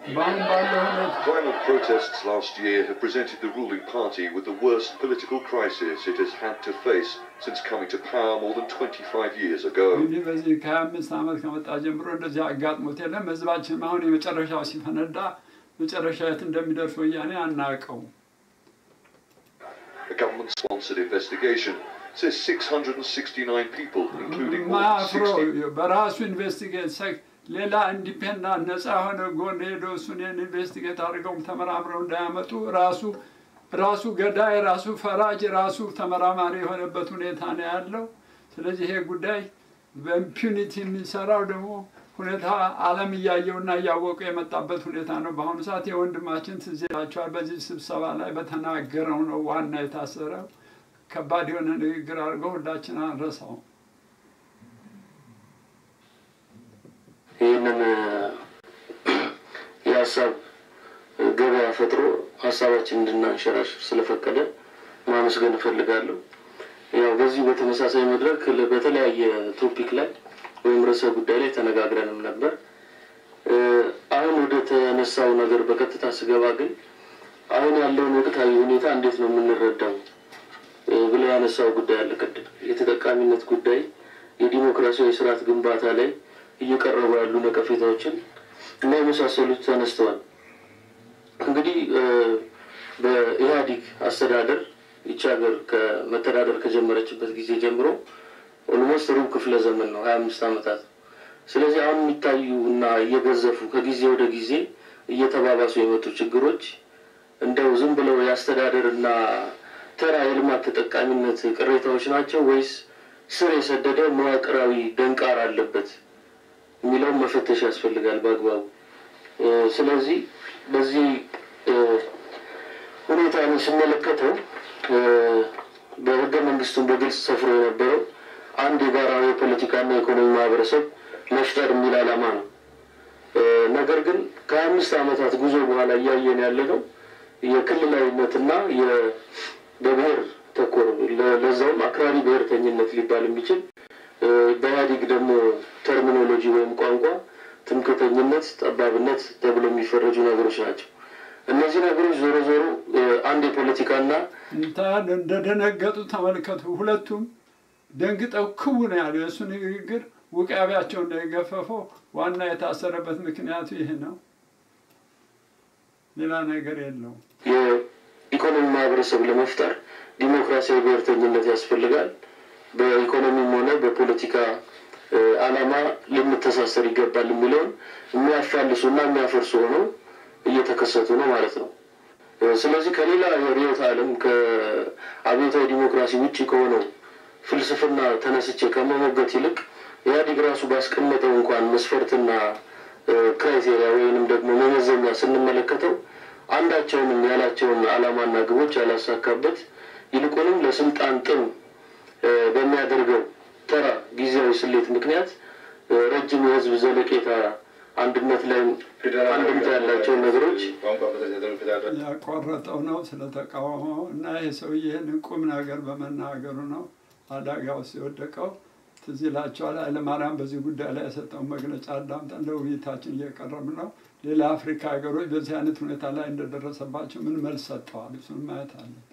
Violent protests last year have presented the ruling party with the worst political crisis it has had to face since coming to power more than twenty-five years ago. እንግዲህ በዚህ ከሀያ አምስት ዓመት ከመጣ ጀምሮ እንደዚህ አጋጥሞት የለም። ህዝባችን አሁን የመጨረሻው ሲፈነዳ መጨረሻ የት እንደሚደርስ ወያኔ አናውቀውም። A government-sponsored investigation says six hundred sixty-nine people, including more than ማፍሮ sixty... በራሱ ኢንቨስቲጌት ሌላ ኢንዲፔንደንት ነፃ ሆነ ጎን ሄዶ እሱን ኢንቨስቲጌት አድርገው ተመራምረው እንዳያመጡ ራሱ ራሱ ገዳይ ራሱ ፈራጅ ራሱ ተመራማሪ የሆነበት ሁኔታ ነው ያለው። ስለዚህ ይሄ ጉዳይ በኢምፒዩኒቲ የሚሰራው ደግሞ ሁኔታ ዓለም እያየውና እያወቀ የመጣበት ሁኔታ ነው። በአሁኑ ሰዓት የወንድማችን ትዝ ይላችኋል በዚህ ስብሰባ ላይ በተናገረው ነው ዋና የታሰረው። ከባድ የሆነ ንግግር አድርገው ሁላችን አንረሳው። ይህንን የሀሳብ ገበያ ፈጥሮ ሀሳባችን እንድናንሸራሽር ስለፈቀደ ማመስገን እፈልጋለሁ። ያው በዚህ በተመሳሳይ መድረክ በተለያየ ቶፒክ ላይ ወይም ርዕሰ ጉዳይ ላይ ተነጋግረንም ነበር። አሁን ወደ ተነሳው ነገር በቀጥታ ስገባ ግን አሁን ያለውን ወቅታዊ ሁኔታ እንዴት ነው የምንረዳው ብለ ያነሳው ጉዳይ አለ። ቅድም የተጠቃሚነት ጉዳይ የዲሞክራሲያዊ ስርዓት ግንባታ ላይ እየቀረቡ ያሉ ነቀፌታዎችን እና የመሳሰሉት ተነስተዋል። እንግዲህ በኢህአዲግ አስተዳደር ይህች ሀገር ከመተዳደር ከጀመረችበት ጊዜ ጀምሮ ኦልሞስት ሩብ ክፍለ ዘመን ነው ሀያ አምስት ዓመታት። ስለዚህ አሁን የሚታዩ እና እየገዘፉ ከጊዜ ወደ ጊዜ እየተባባሱ የመጡ ችግሮች እንደው ዝም ብለው ያስተዳደርና ተራ የልማት ተጠቃሚነት ቅሬታዎች ናቸው ወይስ ስር የሰደደ መዋቅራዊ ደንቃራ አለበት የሚለው መፈተሽ ያስፈልጋል በአግባቡ። ስለዚህ በዚህ ሁኔታ ነው ስንመለከተው በህገ መንግስቱ በግልጽ ሰፍሮ የነበረው አንድ የጋራ የፖለቲካና የኢኮኖሚ ማህበረሰብ መፍጠር የሚል ዓላማ ነው። ነገር ግን ከአምስት ዓመታት ጉዞ በኋላ እያየን ያለነው የክልላዊነትና የበብሔር ተኮር ለዛውም አክራሪ ብሔርተኝነት ሊባል የሚችል በኢህአዲግ ደግሞ ተርሚኖሎጂ ወይም ቋንቋ ትምክህተኝነት፣ ጠባብነት ተብሎ የሚፈረጁ ነገሮች ናቸው። እነዚህ ነገሮች ዞሮ ዞሮ አንድ የፖለቲካና እንታን እንደደነገጡ ተመልከቱ። ሁለቱም ደንግጠው ክው ነው ያሉ። የእሱ ንግግር ውቃቢያቸው እንደገፈፈው ዋና የታሰረበት ምክንያቱ ይሄ ነው፣ ሌላ ነገር የለውም። የኢኮኖሚ ማህበረሰብ ለመፍጠር ዲሞክራሲያዊ ብሔርተኝነት ያስፈልጋል። በኢኮኖሚም ሆነ በፖለቲካ ዓላማ ልንተሳሰር ይገባል የሚለውን የሚያፋልሱና የሚያፈርሱ ሆነው እየተከሰቱ ነው ማለት ነው። ስለዚህ ከሌላ የርዕዮተ ዓለም ከአብዮታዊ ዲሞክራሲ ውጪ ከሆነው ፍልስፍና ተነስቼ ከመሞገት ይልቅ ኢህአዲግ ራሱ ባስቀመጠው እንኳን መስፈርትና ክራይቴሪያ ወይንም ደግሞ መመዘኛ ስንመለከተው አንዳቸውንም ያላቸውን ዓላማና ግቦች ያላሳካበት ይልቁንም ለስልጣን ጥም በሚያደርገው ተራ ጊዜያዊ ስሌት ምክንያት ረጅም የህዝብ ዘለቄታ አንድነት ላይ አንድምታ ያላቸው ነገሮች ያቋረጠው ነው ስለተቃወመው እና ይሄ ሰውዬ ይህንን ቁም ነገር በመናገሩ ነው አደጋ ውስጥ የወደቀው። ትዝ ይላችኋል ኃይለማርያም በዚህ ጉዳይ ላይ የሰጠውን መግለጫ አዳምጠን ለውይይታችን እየቀረብን ነው። ሌላ አፍሪካ ሀገሮች በዚህ አይነት ሁኔታ ላይ እንደደረሰባቸው ምን መልስ ሰጥተዋል? እሱን ማየት አለብን።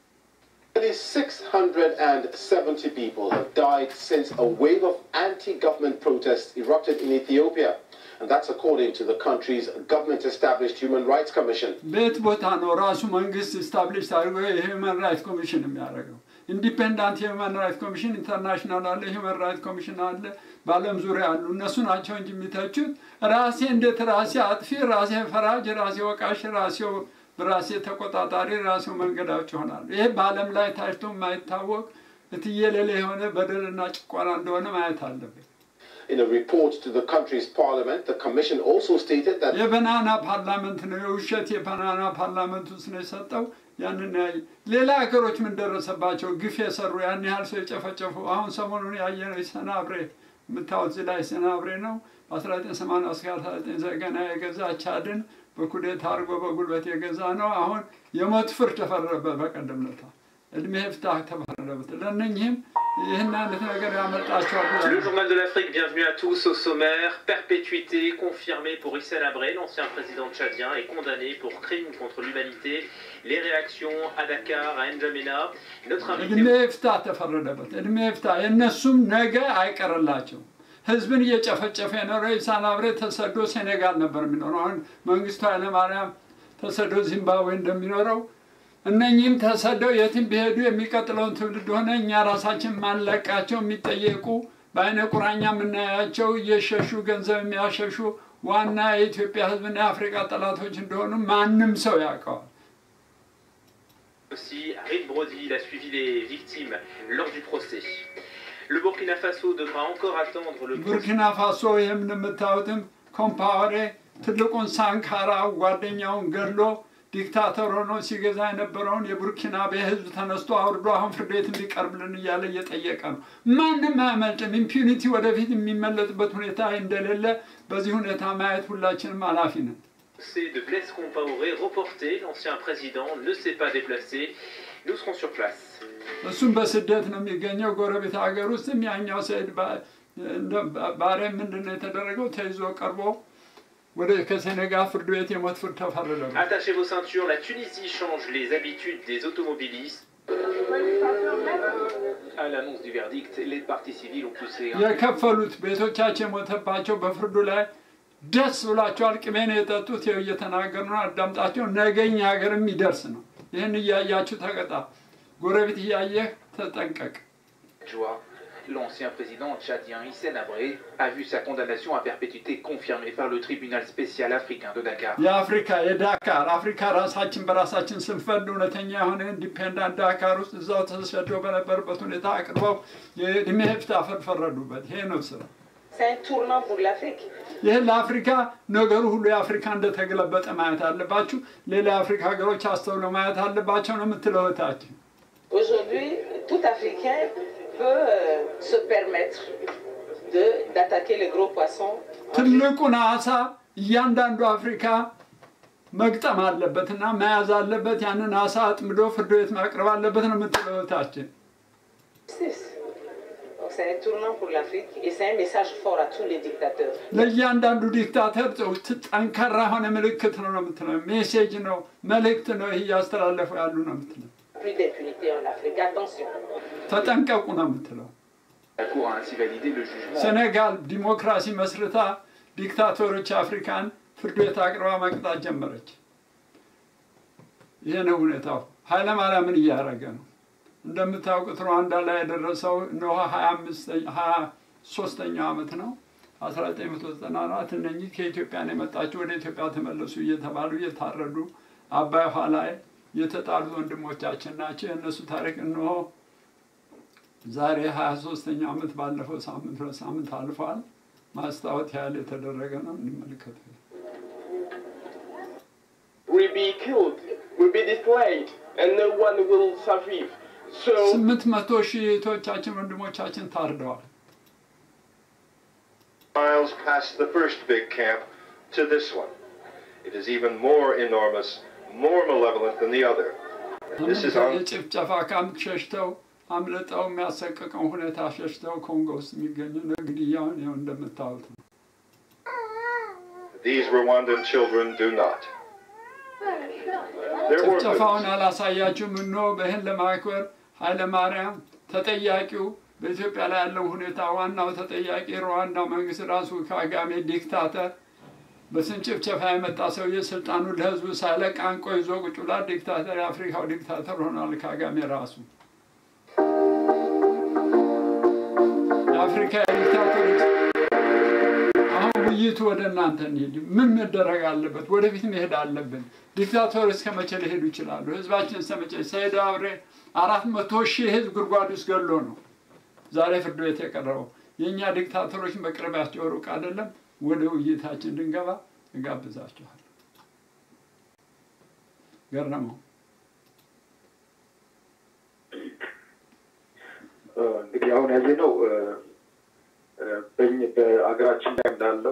Nearly six hundred seventy people have died since a wave of anti-government protests erupted in Ethiopia. And that's according to the country's government-established Human Rights Commission. ቤት ቦታ ነው ራሱ መንግስት ስታብሊሽ አድርጎ የሂውማን ራይትስ ኮሚሽን የሚያደርገው። ኢንዲፔንዳንት ሂውማን ራይትስ ኮሚሽን፣ ኢንተርናሽናል አለ፣ ሂውማን ራይትስ ኮሚሽን አለ፣ በዓለም ዙሪያ አሉ። እነሱ ናቸው እንጂ የሚተቹት ራሴ እንዴት ራሴ አጥፊ፣ ራሴ ፈራጅ፣ ራሴ ወቃሽ፣ ራሴው በራሴ ተቆጣጣሪ፣ ራሴው መንገዳቸው ይሆናል። ይሄ በዓለም ላይ ታይቶ የማይታወቅ እትየለለ የሆነ በደልና ጭቆና እንደሆነ ማየት አለብን። In a report to the country's parliament, the commission also stated that የባናና ፓርላመንት ነው የውሸት የባናና ፓርላመንት ውስጥ ነው የሰጠው። ያንን ሌላ ሀገሮች ምን ደረሰባቸው? ግፍ የሰሩ ያን ያህል ሰው የጨፈጨፉ አሁን ሰሞኑን ያየነው ሰናብሬ የምታወት እዚህ ላይ ሰናብሬ ነው በአስራ ዘጠኝ ሰማንያ እስከ አስራ ዘጠኝ ዘጠና የገዛ ቻድን በኩዴታ አድርጎ በጉልበት የገዛ ነው። አሁን የሞት ፍርድ ተፈረደበት በቀደም ዕለት እድሜ ፍታህ ተፈረደበት። ለእነኚህም ይህን አይነት ነገር ያመጣቸዋል። Le journal de l'Afrique, bienvenue à tous au sommaire. Perpétuité confirmée pour Hissène Habré, l'ancien président tchadien, est condamné pour crime contre l'humanité. Les réactions à Dakar, à N'Djamena. Notre invité... እድሜ ፍታህ ተፈረደበት። እድሜ ፍታህ የእነሱም ነገ አይቀርላቸው። ህዝብን እየጨፈጨፈ የኖረው ሂሰን ሀብሬ ተሰዶ ሴኔጋል ነበር የሚኖረው። አሁን መንግስቱ ኃይለማርያም ተሰዶ ዚምባብዌ እንደሚኖረው እነኚህም ተሰደው የትም ቢሄዱ የሚቀጥለውን ትውልድ ሆነ እኛ ራሳችን ማንለቃቸው የሚጠየቁ በአይነ ቁራኛ የምናያቸው እየሸሹ ገንዘብ የሚያሸሹ ዋና የኢትዮጵያ ህዝብና የአፍሪካ ጠላቶች እንደሆኑ ማንም ሰው ያውቀዋል። Aussi, Harit Brody, il a suivi les victimes lors du procès. Le Burkina Faso devra encore attendre le Burkina Faso የምንምታውትም ኮምፓወሬ ትልቁን ሳንካራ ጓደኛውን ገድሎ ዲክታተር ሆኖ ሲገዛ የነበረውን የቡርኪናቤ ህዝብ ተነስቶ አውርዶ አሁን ፍርድ ቤት እንዲቀርብልን እያለ እየጠየቀ ነው። ማንም አያመልጥም። ኢምፒዩኒቲ ወደፊት የሚመለጥበት ሁኔታ እንደሌለ በዚህ ሁኔታ ማየት ሁላችንም ኃላፊ ነን። C'est de Blaise Compaoré reporté, l'ancien président ne s'est pas déplacé. Nous serons sur place. እሱም በስደት ነው የሚገኘው ጎረቤት ሀገር ውስጥ። ያኛው ሰይድ ባሬ ምንድነው የተደረገው? ተይዞ ቀርቦ ወደ ከሴኔጋል ፍርድ ቤት የሞት ፍርድ ተፈረደበት። Attachez vos ceintures, la Tunisie change les habitudes des automobilistes. À l'annonce du verdict, les parties civiles ont poussé un... የከፈሉት ቤቶቻቸው የሞተባቸው በፍርዱ ላይ ደስ ብሏቸዋል። ቅቤን የጠጡት ይኸው እየተናገሩ ነው። አዳምጣቸው። ነገኝ ሀገር የሚደርስ ነው። ይህን እያያችሁ ተቀጣ። ጎረቤት እያየህ ተጠንቀቅ። L'ancien président tchadien Hissène Habré a vu sa condamnation à perpétuité confirmée par le tribunal spécial africain de Dakar. የአፍሪካ የዳካር አፍሪካ ራሳችን በራሳችን ስንፈርድ እውነተኛ የሆነ ኢንዲፔንደንት ዳካር ውስጥ እዛው ተሰደው በነበረበት ሁኔታ አቅርበው የእድሜ ፍታ ፈረዱበት። ይሄ ነው ስራ። C'est un tournant pour l'Afrique. ይሄ ለአፍሪካ ነገሩ ሁሉ የአፍሪካ እንደተገለበጠ ማየት አለባችሁ። ሌላ የአፍሪካ ሀገሮች አስተውለው ማየት አለባቸው ነው የምትለው እህታችን። Aujourd'hui, tout Africain peut euh, se permettre de d'attaquer les gros poissons. ትልቁን አሳ እያንዳንዱ አፍሪካ መግጠም አለበትና መያዝ አለበት። ያንን አሳ አጥምዶ ፍርድ ቤት ማቅረብ አለበት ነው የምትለው እህታችን። C'est un tournant pour l'Afrique et c'est un message fort à tous les dictateurs. ለእያንዳንዱ ዲክታተር ጠንካራ የሆነ ምልክት ነው ነው የምትለው። ሜሴጅ ነው መልእክት ነው እያስተላለፉ ያሉ ነው የምትለው። Plus d'impunité en Afrique, attention. ተጠንቀቁ ነው የምትለው። La Cour a ainsi validé le jugement. ሴኔጋል ዲሞክራሲ መስርታ ዲክታተሮች አፍሪካን ፍርድ ቤት አቅርባ መቅጣት ጀመረች። ይሄ ነው ሁኔታው። ኃይለ ማርያምን እያደረገ ነው። እንደምታውቁት ሩዋንዳ ላይ የደረሰው ነው ሀያ ሶስተኛው ዓመት ነው አስራ ዘጠኝ መቶ ዘጠና አራት እነኚህ ከኢትዮጵያ ነው የመጣቸው ወደ ኢትዮጵያ ተመለሱ እየተባሉ እየታረዱ አባይ ውሃ ላይ የተጣሉ ወንድሞቻችን ናቸው። የእነሱ ታሪክ ነው። ዛሬ ሀያ ሶስተኛው ዓመት ባለፈው ሳምንት ነው ሳምንት አልፏል። ማስታወት ያለ የተደረገ ነው እንመልከት። will be killed, will be destroyed, and no one will survive. So ስምንት መቶ ሺህ እህቶቻችን ወንድሞቻችን ታርደዋል። Miles past the first big camp to this one. It is even more enormous, more malevolent than the other. This is on ጭፍጨፋ ካምፕ ሸሽተው አምልጠው የሚያሰቅቀው ሁኔታ ሸሽተው ኮንጎ ውስጥ የሚገኙ ግድያውን ይኸው እንደምታዩት ነው። These Rwandan children do not. ጭፍጨፋውን አላሳያችሁም ነው። በህን ለማክበር ኃይለ ማርያም ተጠያቂው በኢትዮጵያ ላይ ያለው ሁኔታ ዋናው ተጠያቂ ሩዋንዳው መንግስት ራሱ ካጋሜ ዲክታተር በስንት ጭፍጨፋ የመጣ ሰውዬ ስልጣኑን ለህዝቡ ሳይለቅ አንቆ ይዞ ቁጭ ብላ ዲክታተር የአፍሪካው ዲክታተር ሆኗል ካጋሜ ራሱ። የአፍሪካ ዲክታተሮች አሁን ውይይቱ ወደ እናንተ እንሂድ። ምን መደረግ አለበት? ወደፊት መሄድ አለብን። ዲክታተሮች እስከ መቼ ሊሄዱ ይችላሉ? ህዝባችን እስከ መቼ? ሰይድ አብሬ አራት መቶ ሺህ ህዝብ ጉድጓድ ውስጥ ገሎ ነው ዛሬ ፍርድ ቤት የቀረበው። የእኛ ዲክታተሮች መቅረቢያቸው ሩቅ አይደለም። ወደ ውይይታችን እንድንገባ እጋብዛችኋለሁ። ገረመው እንግዲህ አሁን ያየነው በአገራችን ላይ እንዳለው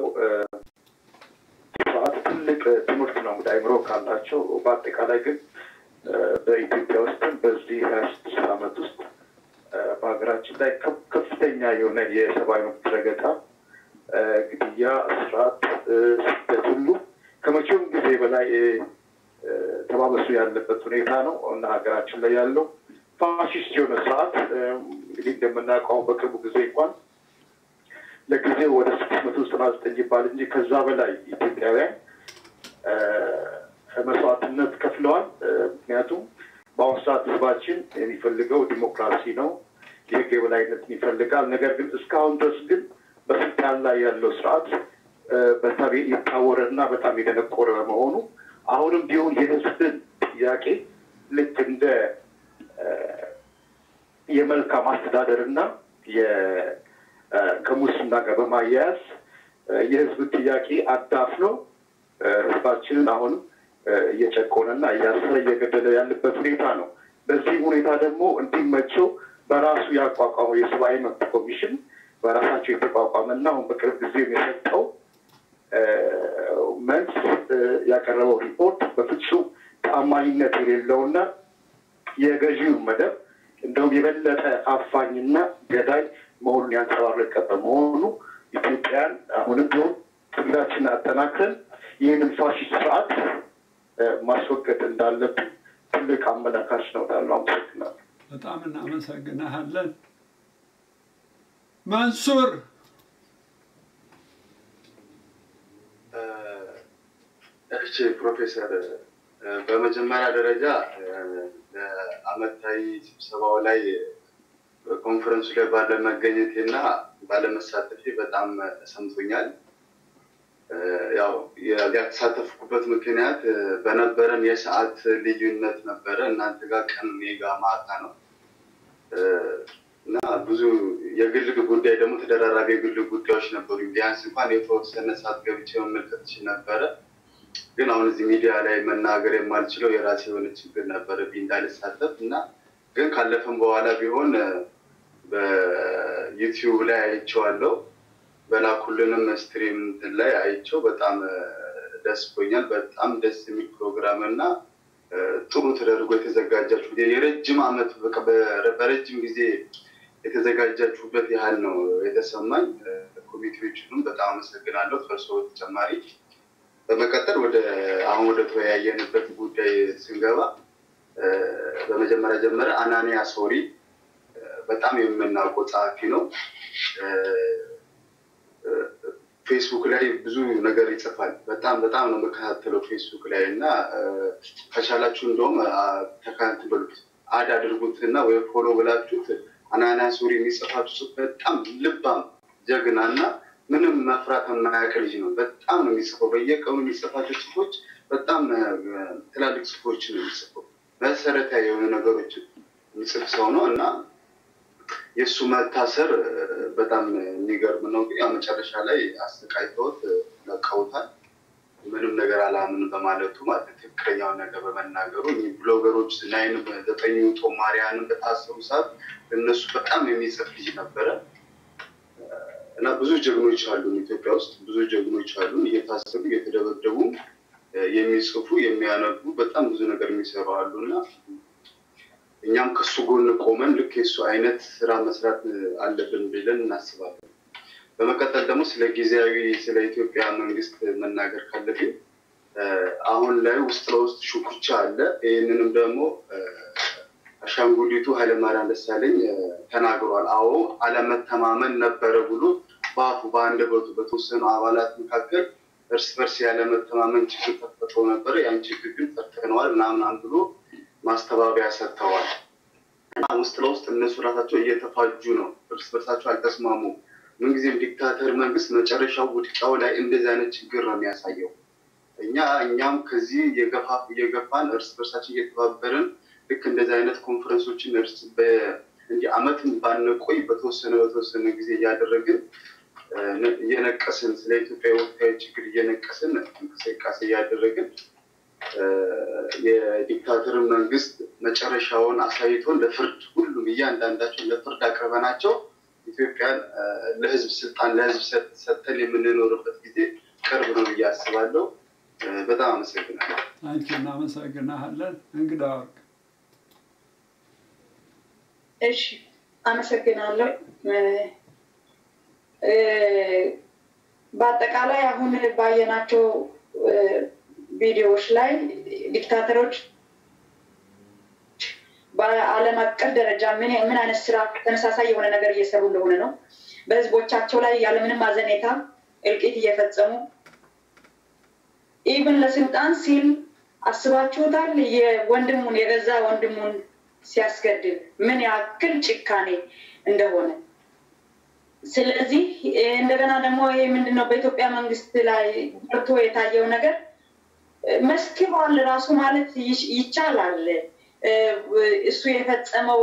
ስርዓት ትልቅ ትምህርት ነው አይምሮ ካላቸው። በአጠቃላይ ግን በኢትዮጵያ ውስጥም በዚህ ሀያ ስድስት ዓመት ውስጥ በሀገራችን ላይ ከፍተኛ የሆነ የሰብአዊ መብት ረገጣ፣ ግድያ፣ እስራት፣ ስደት ሁሉ ከመቼውም ጊዜ በላይ ተባብሶ ያለበት ሁኔታ ነው እና ሀገራችን ላይ ያለው ፋሽስት የሆነ ስርዓት እንግዲህ እንደምናውቀው በቅርቡ ጊዜ እንኳን ለጊዜው ወደ ስድስት መቶ ዘጠና ዘጠኝ ይባል እንጂ ከዛ በላይ ኢትዮጵያውያን መስዋዕትነት ከፍለዋል። ምክንያቱም በአሁኑ ሰዓት ህዝባችን የሚፈልገው ዲሞክራሲ ነው፣ የህግ የበላይነትን ይፈልጋል። ነገር ግን እስካሁን ድረስ ግን በስልጣን ላይ ያለው ስርዓት በጣም የታወረና በጣም የደነቆረ በመሆኑ አሁንም ቢሆን የህዝብን ጥያቄ ልክ እንደ የመልካም አስተዳደርና ከሙስና ጋር በማያያዝ የህዝብ ጥያቄ አዳፍኖ ህዝባችንን አሁንም እየጨቆነና እያሰረ እየገደለ ያለበት ሁኔታ ነው። በዚህ ሁኔታ ደግሞ እንዲመቸው በራሱ ያቋቋመው የሰብአዊ መብት ኮሚሽን በራሳቸው የተቋቋመና አሁን በቅርብ ጊዜ የሰጠው መልስ ያቀረበው ሪፖርት በፍጹም ተአማኒነት የሌለውና የገዢው መደብ እንደውም የበለጠ አፋኝና ገዳይ መሆኑን ያንጸባረቀ በመሆኑ ኢትዮጵያን አሁንም ቢሆን ትግላችንን አጠናክረን ይህንን ፋሽስት ስርዓት ማስወገድ እንዳለብን ትልቅ አመላካች ነው እላለሁ። አመሰግናለሁ። በጣም እናመሰግናለን። መንሱር እሺ ፕሮፌሰር በመጀመሪያ ደረጃ ለአመታዊ ስብሰባው ላይ ኮንፈረንሱ ላይ ባለመገኘቴና ባለመሳተፌ በጣም ሰምቶኛል። ያው ያተሳተፍኩበት ምክንያት በነበረን የሰዓት ልዩነት ነበረ። እናንተ ጋር ቀን እኔ ጋር ማታ ነው እና ብዙ የግል ጉዳይ ደግሞ ተደራራቢ የግል ጉዳዮች ነበሩ። ቢያንስ እንኳን የተወሰነ ሰዓት ገብቼ መመልከት እችል ነበረ። ግን አሁን እዚህ ሚዲያ ላይ መናገር የማልችለው የራሴ የሆነ ችግር ነበረ እንዳልሳተፍ እና ግን ካለፈም በኋላ ቢሆን በዩቲዩብ ላይ አይቼዋለሁ። በላኩልንም ስትሪም ላይ አይቼው በጣም ደስ ብሎኛል። በጣም ደስ የሚል ፕሮግራም እና ጥሩ ተደርጎ የተዘጋጃችሁት የረጅም ዓመት በረጅም ጊዜ የተዘጋጃችሁበት ያህል ነው የተሰማኝ። ኮሚቴዎቹንም በጣም አመሰግናለሁ። ከእርሶ በተጨማሪ በመቀጠል ወደ አሁን ወደ ተወያየንበት ጉዳይ ስንገባ በመጀመሪያ ጀመረ አናንያ ሶሪ በጣም የምናውቀው ጸሐፊ ነው። ፌስቡክ ላይ ብዙ ነገር ይጽፋል። በጣም በጣም ነው መከታተለው ፌስቡክ ላይ እና ከቻላችሁ እንደውም ተካንትሉት አድ አድርጉትና ወይ ፎሎ ብላችሁት አናንያ ሶሪ የሚጽፋችሁ ጽሁፍ በጣም ልባም ጀግናና ምንም መፍራት የማያውቅ ልጅ ነው። በጣም ነው የሚጽፈው። በየቀኑ የሚጽፋቸው ጽሁፎች በጣም ትላልቅ ጽሁፎች ነው የሚጽፈው። መሰረታዊ የሆኑ ነገሮች የሚጽፍ ሰው ነው እና የሱ መታሰር በጣም የሚገርም ነው። ያው መጨረሻ ላይ አስተቃይተውት ለቀውታል። ምንም ነገር አላምን በማለቱ ማለት ትክክለኛው ነገር በመናገሩ ብሎገሮች ናይን ዘጠኙ ጦማሪያንን በታሰሩ ሰዓት እነሱ በጣም የሚጽፍ ልጅ ነበረ እና ብዙ ጀግኖች አሉ ኢትዮጵያ ውስጥ ብዙ ጀግኖች አሉ እየታሰሩ እየተደበደቡ የሚጽፉ የሚያነቡ በጣም ብዙ ነገር የሚሰሩ አሉና እኛም ከሱ ጎን ቆመን ልክ የሱ አይነት ስራ መስራት አለብን ብለን እናስባለን። በመቀጠል ደግሞ ስለ ጊዜያዊ ስለ ኢትዮጵያ መንግስት መናገር ካለብኝ አሁን ላይ ውስጥ ለውስጥ ሹኩቻ አለ። ይህንንም ደግሞ አሻንጉሊቱ ኃይለማርያም ደሳለኝ ተናግሯል። አዎ አለመተማመን ነበረ ብሎ ባፉ በአንደበቱ በተወሰኑ አባላት መካከል እርስ በርስ ያለመተማመን ችግር ተፈጥሮ ነበር። ያን ችግር ግን ፈተነዋል ምናምን ብሎ ማስተባበያ ሰጥተዋል። እና ውስጥ ለውስጥ እነሱ ራሳቸው እየተፋጁ ነው። እርስ በርሳቸው አልተስማሙ። ምንጊዜም ዲክታተር መንግስት መጨረሻው ውድቃው ላይ እንደዚህ አይነት ችግር ነው የሚያሳየው። እኛ እኛም ከዚህ የገፋፍ እየገፋን እርስ በርሳችን እየተባበርን ልክ እንደዚህ አይነት ኮንፈረንሶችን እርስ በእንዲ አመትን ባንቆይ በተወሰነ በተወሰነ ጊዜ እያደረግን እየነቀስን ስለ ኢትዮጵያ ወቅታዊ ችግር እየነቀስን እንቅስቃሴ እያደረግን የዲክታተር መንግስት መጨረሻውን አሳይቶን ለፍርድ ሁሉም እያንዳንዳቸው ለፍርድ አቅርበናቸው ኢትዮጵያን ለህዝብ ስልጣን ለህዝብ ሰጥተን የምንኖርበት ጊዜ ቅርብ ነው ብዬ አስባለሁ። በጣም አመሰግናለሁ። አንቺ እናመሰግናለን። እንግዳው እሺ አመሰግናለሁ። በአጠቃላይ አሁን ባየናቸው ቪዲዮዎች ላይ ዲክታተሮች በዓለም አቀፍ ደረጃ ምን ምን አይነት ስራ ተመሳሳይ የሆነ ነገር እየሰሩ እንደሆነ ነው። በህዝቦቻቸው ላይ ያለምንም ማዘኔታ እልቂት እየፈጸሙ ኢቭን ለስልጣን ሲል አስባችሁታል? የወንድሙን የገዛ ወንድሙን ሲያስገድል ምን ያክል ጭካኔ እንደሆነ። ስለዚህ እንደገና ደግሞ ይሄ ምንድነው በኢትዮጵያ መንግስት ላይ ወጥቶ የታየው ነገር መስክሯል ራሱ ማለት ይቻላል። እሱ የፈጸመው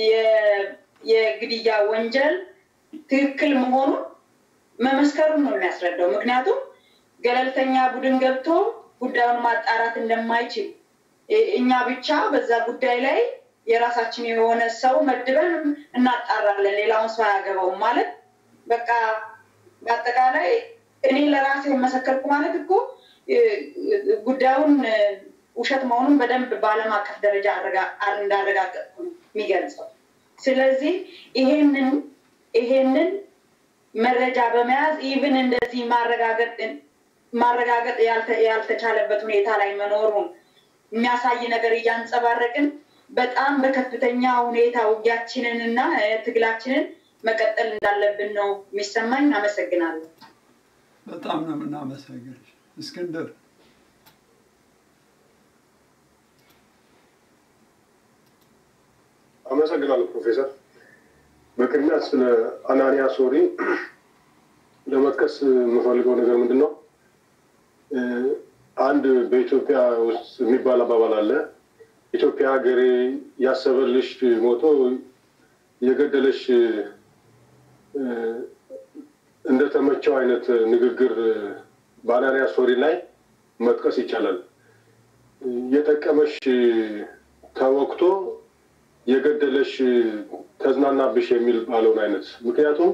የግድያ ወንጀል ትክክል መሆኑን መመስከሩን ነው የሚያስረዳው። ምክንያቱም ገለልተኛ ቡድን ገብቶ ጉዳዩን ማጣራት እንደማይችል እኛ ብቻ በዛ ጉዳይ ላይ የራሳችን የሆነ ሰው መድበን እናጣራለን ሌላውን ሰው አያገባውም ማለት በቃ በአጠቃላይ እኔ ለራሴ መሰከርኩ ማለት እኮ ጉዳዩን ውሸት መሆኑን በደንብ በዓለም አቀፍ ደረጃ እንዳረጋገጥኩ የሚገልጸው። ስለዚህ ይሄንን ይሄንን መረጃ በመያዝ ኢቭን እንደዚህ ማረጋገጥ ማረጋገጥ ያልተቻለበት ሁኔታ ላይ መኖሩን የሚያሳይ ነገር እያንጸባረቅን በጣም በከፍተኛ ሁኔታ ውጊያችንንና ትግላችንን መቀጠል እንዳለብን ነው የሚሰማኝ። አመሰግናለሁ። በጣም ነው የምናመሰግንሽ እስክንድር። አመሰግናለሁ ፕሮፌሰር። በቅድሚያ ስለ አናንያ ሶሪ ለመጥቀስ የምፈልገው ነገር ምንድን ነው? አንድ በኢትዮጵያ ውስጥ የሚባል አባባል አለ። ኢትዮጵያ ሀገሬ ያሰበልሽ ሞቶ የገደለሽ እንደተመቸው አይነት ንግግር በአናንያ ሶሪ ላይ መጥቀስ ይቻላል። የጠቀመሽ ተወክቶ የገደለሽ ተዝናናብሽ የሚል ባለውን አይነት ምክንያቱም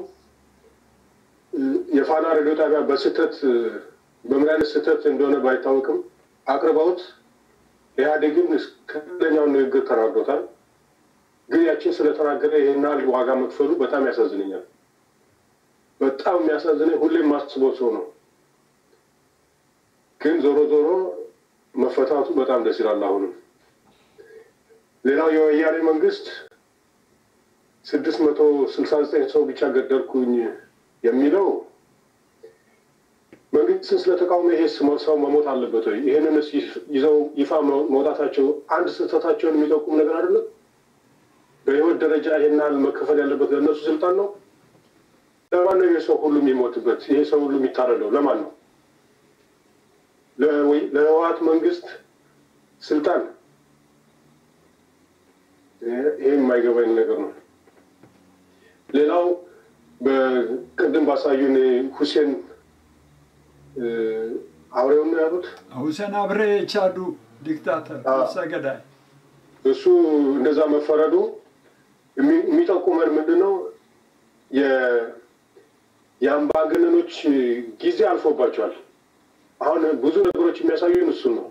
የፋና ሬዲዮ ጣቢያ በስተት በምን አይነት ስተት እንደሆነ ባይታወቅም አቅርበውት ኢህአዴግን ከፍተኛውን ንግግር ተናግሮታል። ግን ያችን ስለተናገረ ይሄን ያህል ዋጋ መክፈሉ በጣም ያሳዝነኛል። በጣም የሚያሳዝነኝ ሁሌም ማስበው ሰው ነው። ግን ዞሮ ዞሮ መፈታቱ በጣም ደስ ይላል። አሁንም ሌላው የወያኔ መንግስት ስድስት መቶ ስልሳ ዘጠኝ ሰው ብቻ ገደልኩኝ የሚለው መንግስትን ስለተቃውሞ ይሄ ሰው መሞት አለበት ወይ? ይሄንን ይዘው ይፋ መውጣታቸው አንድ ስህተታቸውን የሚጠቁም ነገር አይደለም? በህይወት ደረጃ ይሄን ያህል መከፈል ያለበት ለእነሱ ስልጣን ነው? ለማን ነው ይሄ ሰው ሁሉ የሚሞትበት? ይሄ ሰው ሁሉ የሚታረደው ለማን ነው? ለህወሓት መንግስት ስልጣን? ይሄ የማይገባኝ ነገር ነው። ሌላው በቅድም ባሳዩን ሁሴን አብሬው ነው ያሉት ሁሴን አብሬ ቻዱ ዲክታተር ሰገዳይ እሱ እንደዛ መፈረዱ የሚጠቁመን ምንድነው? የአምባገነኖች ጊዜ አልፎባቸዋል። አሁን ብዙ ነገሮች የሚያሳዩን እሱ ነው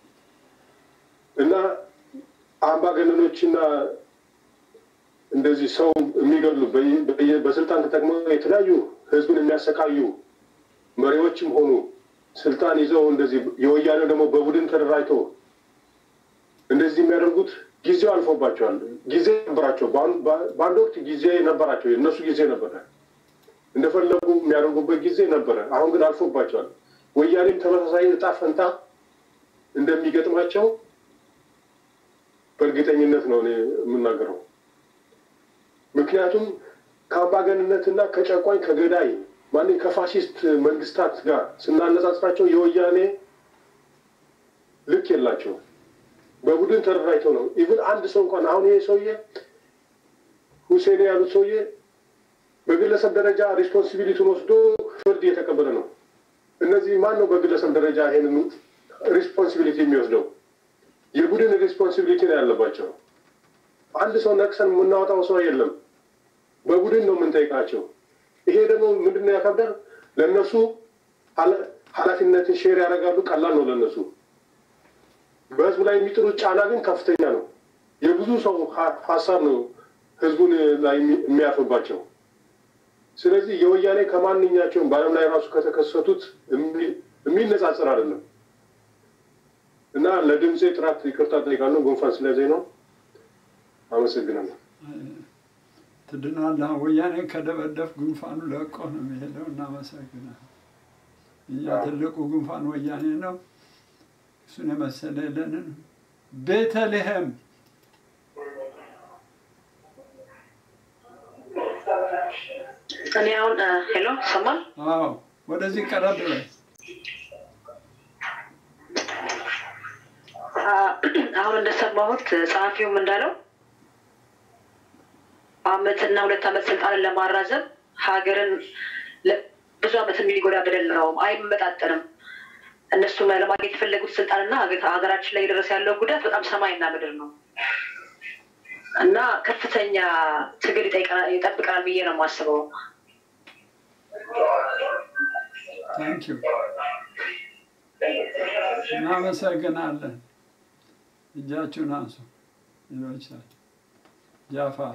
እና አምባገነኖችና እንደዚህ ሰው የሚገሉ በስልጣን ተጠቅመው የተለያዩ ህዝብን የሚያሰቃዩ መሪዎችም ሆኑ ስልጣን ይዘው እንደዚህ የወያኔው ደግሞ በቡድን ተደራጅተው እንደዚህ የሚያደርጉት ጊዜው አልፎባቸዋል። ጊዜ ነበራቸው። በአንድ ወቅት ጊዜ ነበራቸው። የእነሱ ጊዜ ነበረ። እንደፈለጉ የሚያደርጉበት ጊዜ ነበረ። አሁን ግን አልፎባቸዋል። ወያኔም ተመሳሳይ እጣ ፈንታ እንደሚገጥማቸው በእርግጠኝነት ነው እኔ የምናገረው። ምክንያቱም ከአምባገንነትና ከጨቋኝ ከገዳይ ማን ከፋሺስት መንግስታት ጋር ስናነጻጽራቸው የወያኔ ልክ የላቸው። በቡድን ተደራጅተው ነው። ኢቭን አንድ ሰው እንኳን አሁን ይሄ ሰውዬ ሁሴን ያሉት ሰውዬ በግለሰብ ደረጃ ሪስፖንሲቢሊቲውን ወስዶ ፍርድ እየተቀበለ ነው። እነዚህ ማን ነው በግለሰብ ደረጃ ይሄንን ሪስፖንሲቢሊቲ የሚወስደው? የቡድን ሪስፖንሲቢሊቲ ነው ያለባቸው። አንድ ሰው ነቅሰን የምናወጣው ሰው የለም። በቡድን ነው የምንጠይቃቸው። ይሄ ደግሞ ምንድነው ያከብዳል? ለነሱ ኃላፊነትን ሼር ያደርጋሉ። ቀላል ነው ለነሱ። በህዝቡ ላይ የሚጥሉት ጫና ግን ከፍተኛ ነው። የብዙ ሰው ሀሳብ ነው ህዝቡን ላይ የሚያርፍባቸው። ስለዚህ የወያኔ ከማንኛቸውም በዓለም ላይ ራሱ ከተከሰቱት የሚነጻጸር አይደለም እና ለድምጼ ጥራት ይቅርታ ጠይቃለሁ። ጉንፋን ስለያዘኝ ነው። አመሰግናለሁ። ትድናለህ። ወያኔ ከደበደፍ ጉንፋኑ ለቆ ነው የሚሄደው። እናመሰግናለን። እኛ ትልቁ ጉንፋን ወያኔ ነው። እሱን የመሰለ የለንም። ቤተልሔም እኔ አሁን ሄሎ ሰማል? አዎ፣ ወደዚህ ቀረብ በል። አሁን እንደሰማሁት ጸሐፊውም እንዳለው አመትና ሁለት አመት ስልጣንን ለማራዘም ሀገርን ብዙ አመት የሚጎዳ በደል ነው፣ አይመጣጠንም። እነሱ ለማግኘት የፈለጉት ስልጣንና ሀገራችን ላይ የደረሰ ያለው ጉዳት በጣም ሰማይና ምድር ነው እና ከፍተኛ ትግል ይጠብቀናል ብዬ ነው የማስበው። ታንክ ዩ። እናመሰግናለን። እጃችሁን አንሱ። ይኖቻል ጃፋር።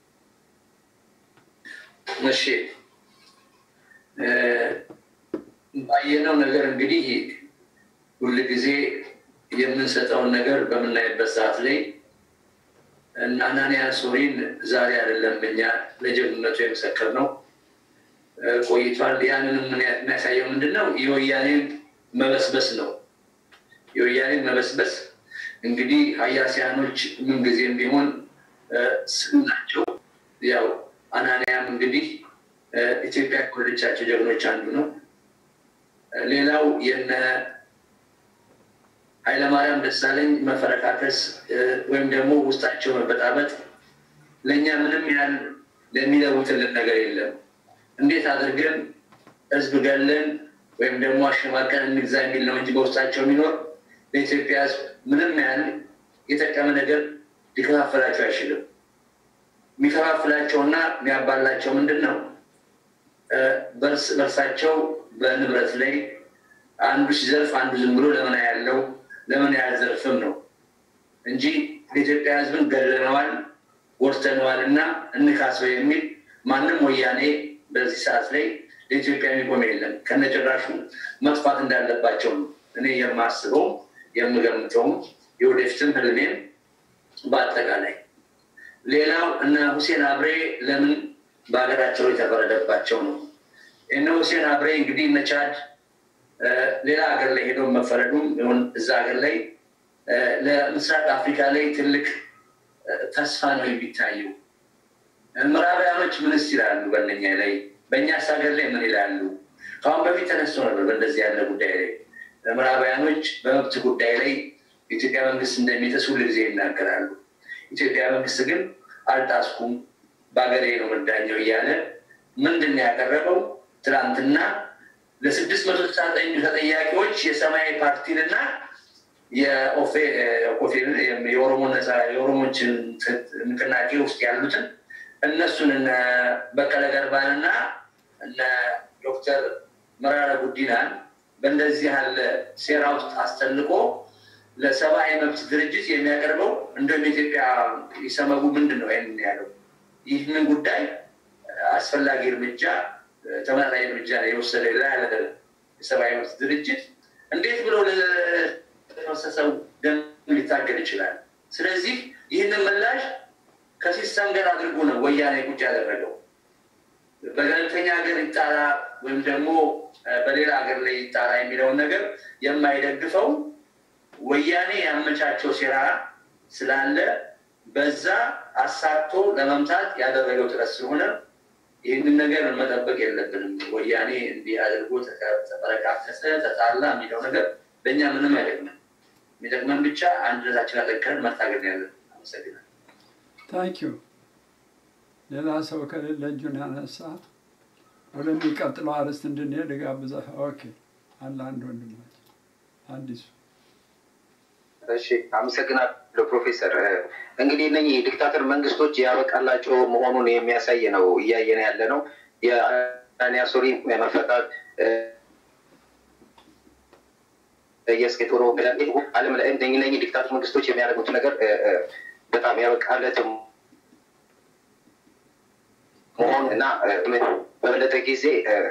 እሺ ባየነው ነገር እንግዲህ ሁሉ ጊዜ የምንሰጠውን ነገር በምናይበት ሰዓት ላይ አናንያ ሶሪን ዛሬ አይደለም እኛ ለጀግንነቱ የመሰከርነው ቆይቷል። ያንንም የሚያሳየው ምንድነው የወያኔን መበስበስ ነው። የወያኔን መበስበስ እንግዲህ ሀያሲያኖች ምን ጊዜም ቢሆን ስም ናቸው። ያው አናንያም እንግዲህ ኢትዮጵያ ከወለደቻቸው ጀግኖች አንዱ ነው። ሌላው የነ ኃይለማርያም ደሳለኝ መፈረካከስ ወይም ደግሞ ውስጣቸው መበጣበጥ ለኛ ምንም ያህል ለሚለውጥልን ነገር የለም። እንዴት አድርገን ህዝብ ገለን ወይም ደግሞ አሸማቀን እንግዛ የሚል ነው እንጂ በውስጣቸው የሚኖር ለኢትዮጵያ ህዝብ ምንም ያህል የጠቀመ ነገር ሊከፋፈላቸው አይችልም። የሚከፋፍላቸውና የሚያባላቸው ምንድነው? በርስ በርሳቸው በንብረት ላይ አንዱ ሲዘርፍ አንዱ ዝም ብሎ ለምን ያለው ለምን ያዘርፍም ነው እንጂ ለኢትዮጵያ ህዝብን ገለነዋል ወርተነዋልና እንካስበው የሚል ማንም ወያኔ በዚህ ሰዓት ላይ ለኢትዮጵያ የሚቆም የለም። ከነጭራሹ መጥፋት እንዳለባቸው እኔ የማስበው የምገምተው የወደፊትም ህልሜን በአጠቃላይ ሌላው እነ ሁሴን አብሬ ለምን በአገራቸው የተፈረደባቸው ነው። እነ ሁሴን አብሬ እንግዲህ ነቻድ ሌላ ሀገር ላይ ሄዶ መፈረዱም ይሁን እዛ ሀገር ላይ ለምስራቅ አፍሪካ ላይ ትልቅ ተስፋ ነው የሚታየው። ምዕራባውያኖች ምን ይላሉ በእኛ ላይ በእኛ ሀገር ላይ ምን ይላሉ? ካሁን በፊት ተነስቶ ነበር በእንደዚህ ያለ ጉዳይ ላይ ምዕራባውያኖች በመብት ጉዳይ ላይ ኢትዮጵያ መንግስት እንደሚጥስ ሁሉ ጊዜ ይናገራሉ። ኢትዮጵያ መንግስት ግን አልጣስኩም በአገሬ ነው መዳኘው እያለ ምንድን ያቀረበው ትናንትና ለስድስት መቶ ዘጠኝ ተጠያቂዎች የሰማያዊ ፓርቲንና የኦፌል የኦሮሞ ነፃ የኦሮሞችን ንቅናቄ ውስጥ ያሉትን እነሱን እነ በቀለ ገርባንና እነ ዶክተር መራራ ጉዲናን በእንደዚህ ያለ ሴራ ውስጥ አስጠልቆ ለሰብአዊ መብት ድርጅት የሚያቀርበው እንደም ኢትዮጵያ ይሰመጉ ምንድነው ይሄን ያለው? ይህንን ጉዳይ አስፈላጊ እርምጃ ተመጣጣኝ እርምጃ የወሰደ ያለ የሰብአዊ መብት ድርጅት እንዴት ብሎ ለተወሰሰው ደም ሊታገል ይችላል? ስለዚህ ይህንን ምላሽ ከሲስተም ጋር አድርጎ ነው ወያኔ ቁጭ ያደረገው። በገለልተኛ ሀገር ይጣራ ወይም ደግሞ በሌላ ሀገር ላይ ይጣራ የሚለውን ነገር የማይደግፈው ወያኔ ያመቻቸው ሴራ ስላለ በዛ አሳቶ ለመምታት ያደረገው ጥረት ስለሆነ ይህንን ነገር መጠበቅ የለብንም። ወያኔ እንዲህ አድርጎ ተፈረካከሰ ተጣላ የሚለው ነገር ለእኛ ምንም አይጠቅምም። የሚጠቅመን ብቻ አንድነታችን አጠንክረን መታገል ያለን። አመሰግናለሁ። ታንክ ዩ። ሌላ ሰው ከሌለ እጁን ያነሳ ወደሚቀጥለው አርዕስት እንድንሄድ ጋብዛለሁ። ኦኬ አለ አንድ ወንድማችን አዲሱ። እሺ አመሰግናለሁ ፕሮፌሰር። እንግዲህ እነኚህ ዲክታተር መንግስቶች ያበቃላቸው መሆኑን የሚያሳይ ነው እያየን ያለ ነው። የአናንያ ሶሪ መፈታት የስኬቶሮ ዓለም ላይ እነኚህ ዲክታተር መንግስቶች የሚያደርጉት ነገር በጣም ያበቃለት መሆን እና በበለጠ ጊዜ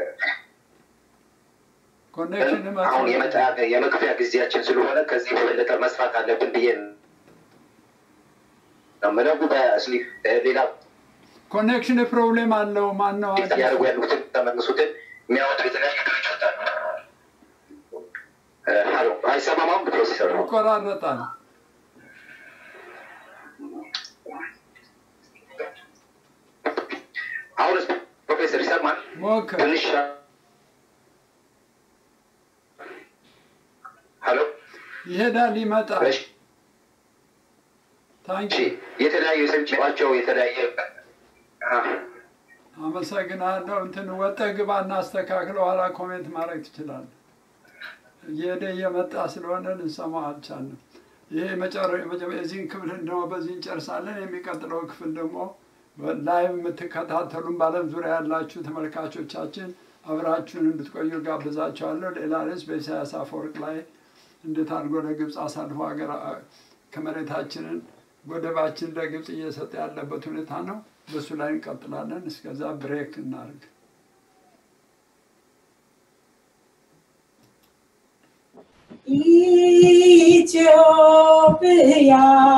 አሁን የመጣ የመክፈያ ጊዜያችን ስለሆነ ከዚህ በበለጠ መስራት አለብን ብዬ ነው መለጉ በስሊ ሌላ ኮኔክሽን ፕሮብሌም አለው። ማን ነው ያደርጉ ያሉትን ተመልሱትን የሚያወጡ የተለያዩ ድርጅቶች አሉ። ሀሎ አይሰማማም? ፕሮፌሰር ይቆራረጣል። አሁን ፕሮፌሰር ይሰማል? ሞክር ትንሽ ሀሎ ይሄዳል ይመጣል። ታንኪ የተለያዩ ሰምቻቸው የተለያየ አመሰግናለሁ። እንትን ወጠ ግባ እናስተካክለው ኋላ ኮሜንት ማድረግ ትችላለህ። እየሄደ እየመጣ ስለሆነ ልንሰማው አልቻልንም። ይሄ የዚህን ክፍል ደግሞ በዚህ እንጨርሳለን። የሚቀጥለው ክፍል ደግሞ ላይቭ የምትከታተሉን በዓለም ዙሪያ ያላችሁ ተመልካቾቻችን አብራችሁን እንድትቆዩ ጋብዛችኋለሁ። ሌላ ርዕስ በኢሳያስ አፈወርቅ ላይ እንዴት አድርጎ ለግብፅ አሳልፎ ሀገር ከመሬታችንን ወደባችን ለግብፅ እየሰጠ ያለበት ሁኔታ ነው። በሱ ላይ እንቀጥላለን። እስከዛ ብሬክ እናድርግ። ኢትዮጵያ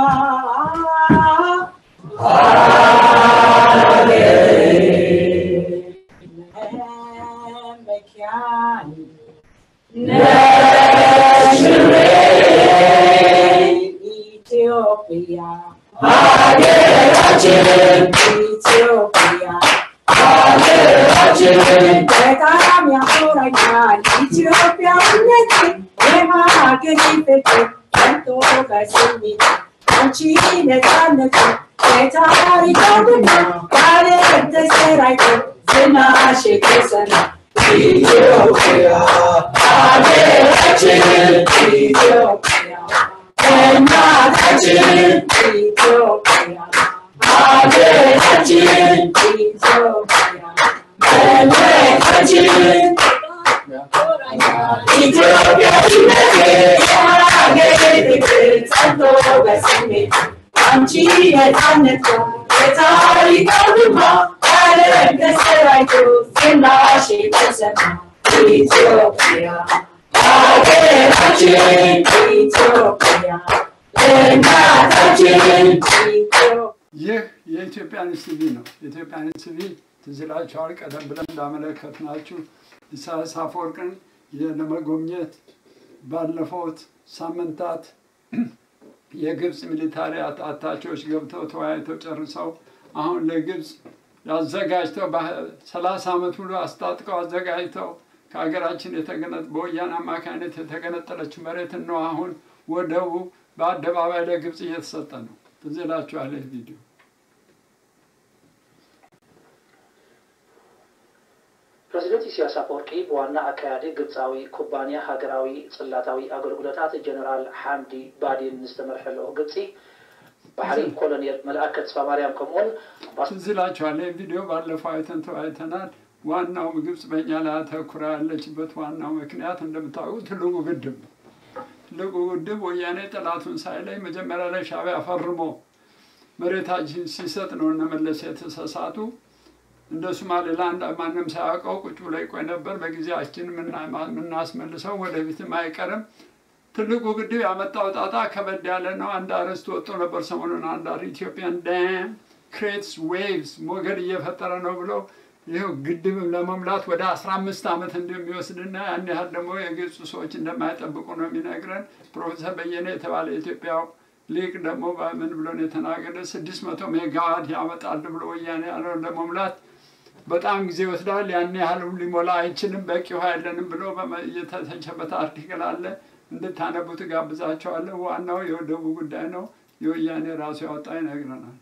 Ethiopia, Ethiopia, በጣም ያኮራኛል ኢትዮጵያዊነቴ የሀገሬ ፍቅር ከንቶ በስሜት አንቺ ነፃነት የታሪክ አውድማ ባለም ተሰራጭቶ ዝናሽ የተሰማ ኢትዮጵያ ሀገራችን ኢትዮጵያ እናታችን ኢትዮጵያ ሀገራችን ኢትዮጵያ መመካችን ኢትዮጵያዊነቴ የሀገሬ ፍቅር ጸንቶ በስሜት አንቺ ነፃነት የታሪክ አውድማ ዓለም ተሰራጭቶ ዝናሽ የተሰማ ኢትዮጵያ ሀገራችን ኢትዮጵያ እናታችን ኢትዮጵያ ይህ የኢትዮጵያን ቲቪ ነው። የኢትዮጵያን ቲቪ ትዝላችኋል። ቀደም ብለን እንዳመለከትናችሁ ኢሳያስ አፈወርቅን ለመጎብኘት ባለፉት ሳምንታት የግብፅ ሚሊታሪ አታቾች ገብተው ተወያይተው ጨርሰው አሁን ለግብፅ ያዘጋጅተው በሰላሳ ዓመት ሙሉ አስታጥቀው አዘጋጅተው ከሀገራችን የተገነጠ በወያኔ አማካኝነት የተገነጠለች መሬት ነው አሁን ወደቡ በአደባባይ ለግብፅ እየተሰጠ ነው። ትዝ ይላችኋል ይህ ቪዲዮ። ፕሬዚደንት ኢሳያስ አፈወርቂ በዋና አካያዲ ግብፃዊ ኩባንያ ሀገራዊ ጽላታዊ አገልግሎታት ጀነራል ሐምዲ ባዲን ዝተመርሐሎ ግብፂ ባሕሪ ኮሎኔል መልአከ ተስፋ ማርያም ከምኡን ትዝ ይላችኋል ይህ ቪዲዮ ባለፈው አይተን ተወያይተናል። ዋናው ግብፅ በእኛ ላይ አተኩራ ያለችበት ዋናው ምክንያት እንደምታውቁት ትልቁ ግድብ ነው። ትልቁ ግድብ ወያኔ ጠላቱን ሳይለይ መጀመሪያ ላይ ሻዕቢያ ፈርሞ መሬታችን ሲሰጥ ነው እነ መለስ የተሳሳቱ። እንደ ሶማሌላንድ ማንም ሳያውቀው ቁጭ ብሎ ይቆይ ነበር። በጊዜያችን የምናስመልሰው ወደፊትም አይቀርም። ትልቁ ግድብ ያመጣው ጣጣ ከበድ ያለ ነው። አንድ አርዕስት ወጥቶ ነበር ሰሞኑን። አንድ ኢትዮጵያን ዳም ክሬትስ ዌቭስ ሞገድ እየፈጠረ ነው ብለው ይኸው ግድብም ለመሙላት ወደ አስራ አምስት ዓመት እንደሚወስድና ያን ያህል ደግሞ የግብፅ ሰዎች እንደማይጠብቁ ነው የሚነግረን። ፕሮፌሰር በየነ የተባለ ኢትዮጵያው ሊቅ ደግሞ በምን ብሎ ነው የተናገረ? ስድስት መቶ ሜጋዋት ያመጣል ብሎ ወያኔ ያለውን ለመሙላት በጣም ጊዜ ይወስዳል። ያን ያህልም ሊሞላ አይችልም፣ በቂ ውሃ የለንም ብሎ የተተቸበት አርቲክል አለ። እንድታነቡት ጋብዛቸዋለሁ። ዋናው የወደቡ ጉዳይ ነው። የወያኔ ራሱ ያወጣ ይነግረናል።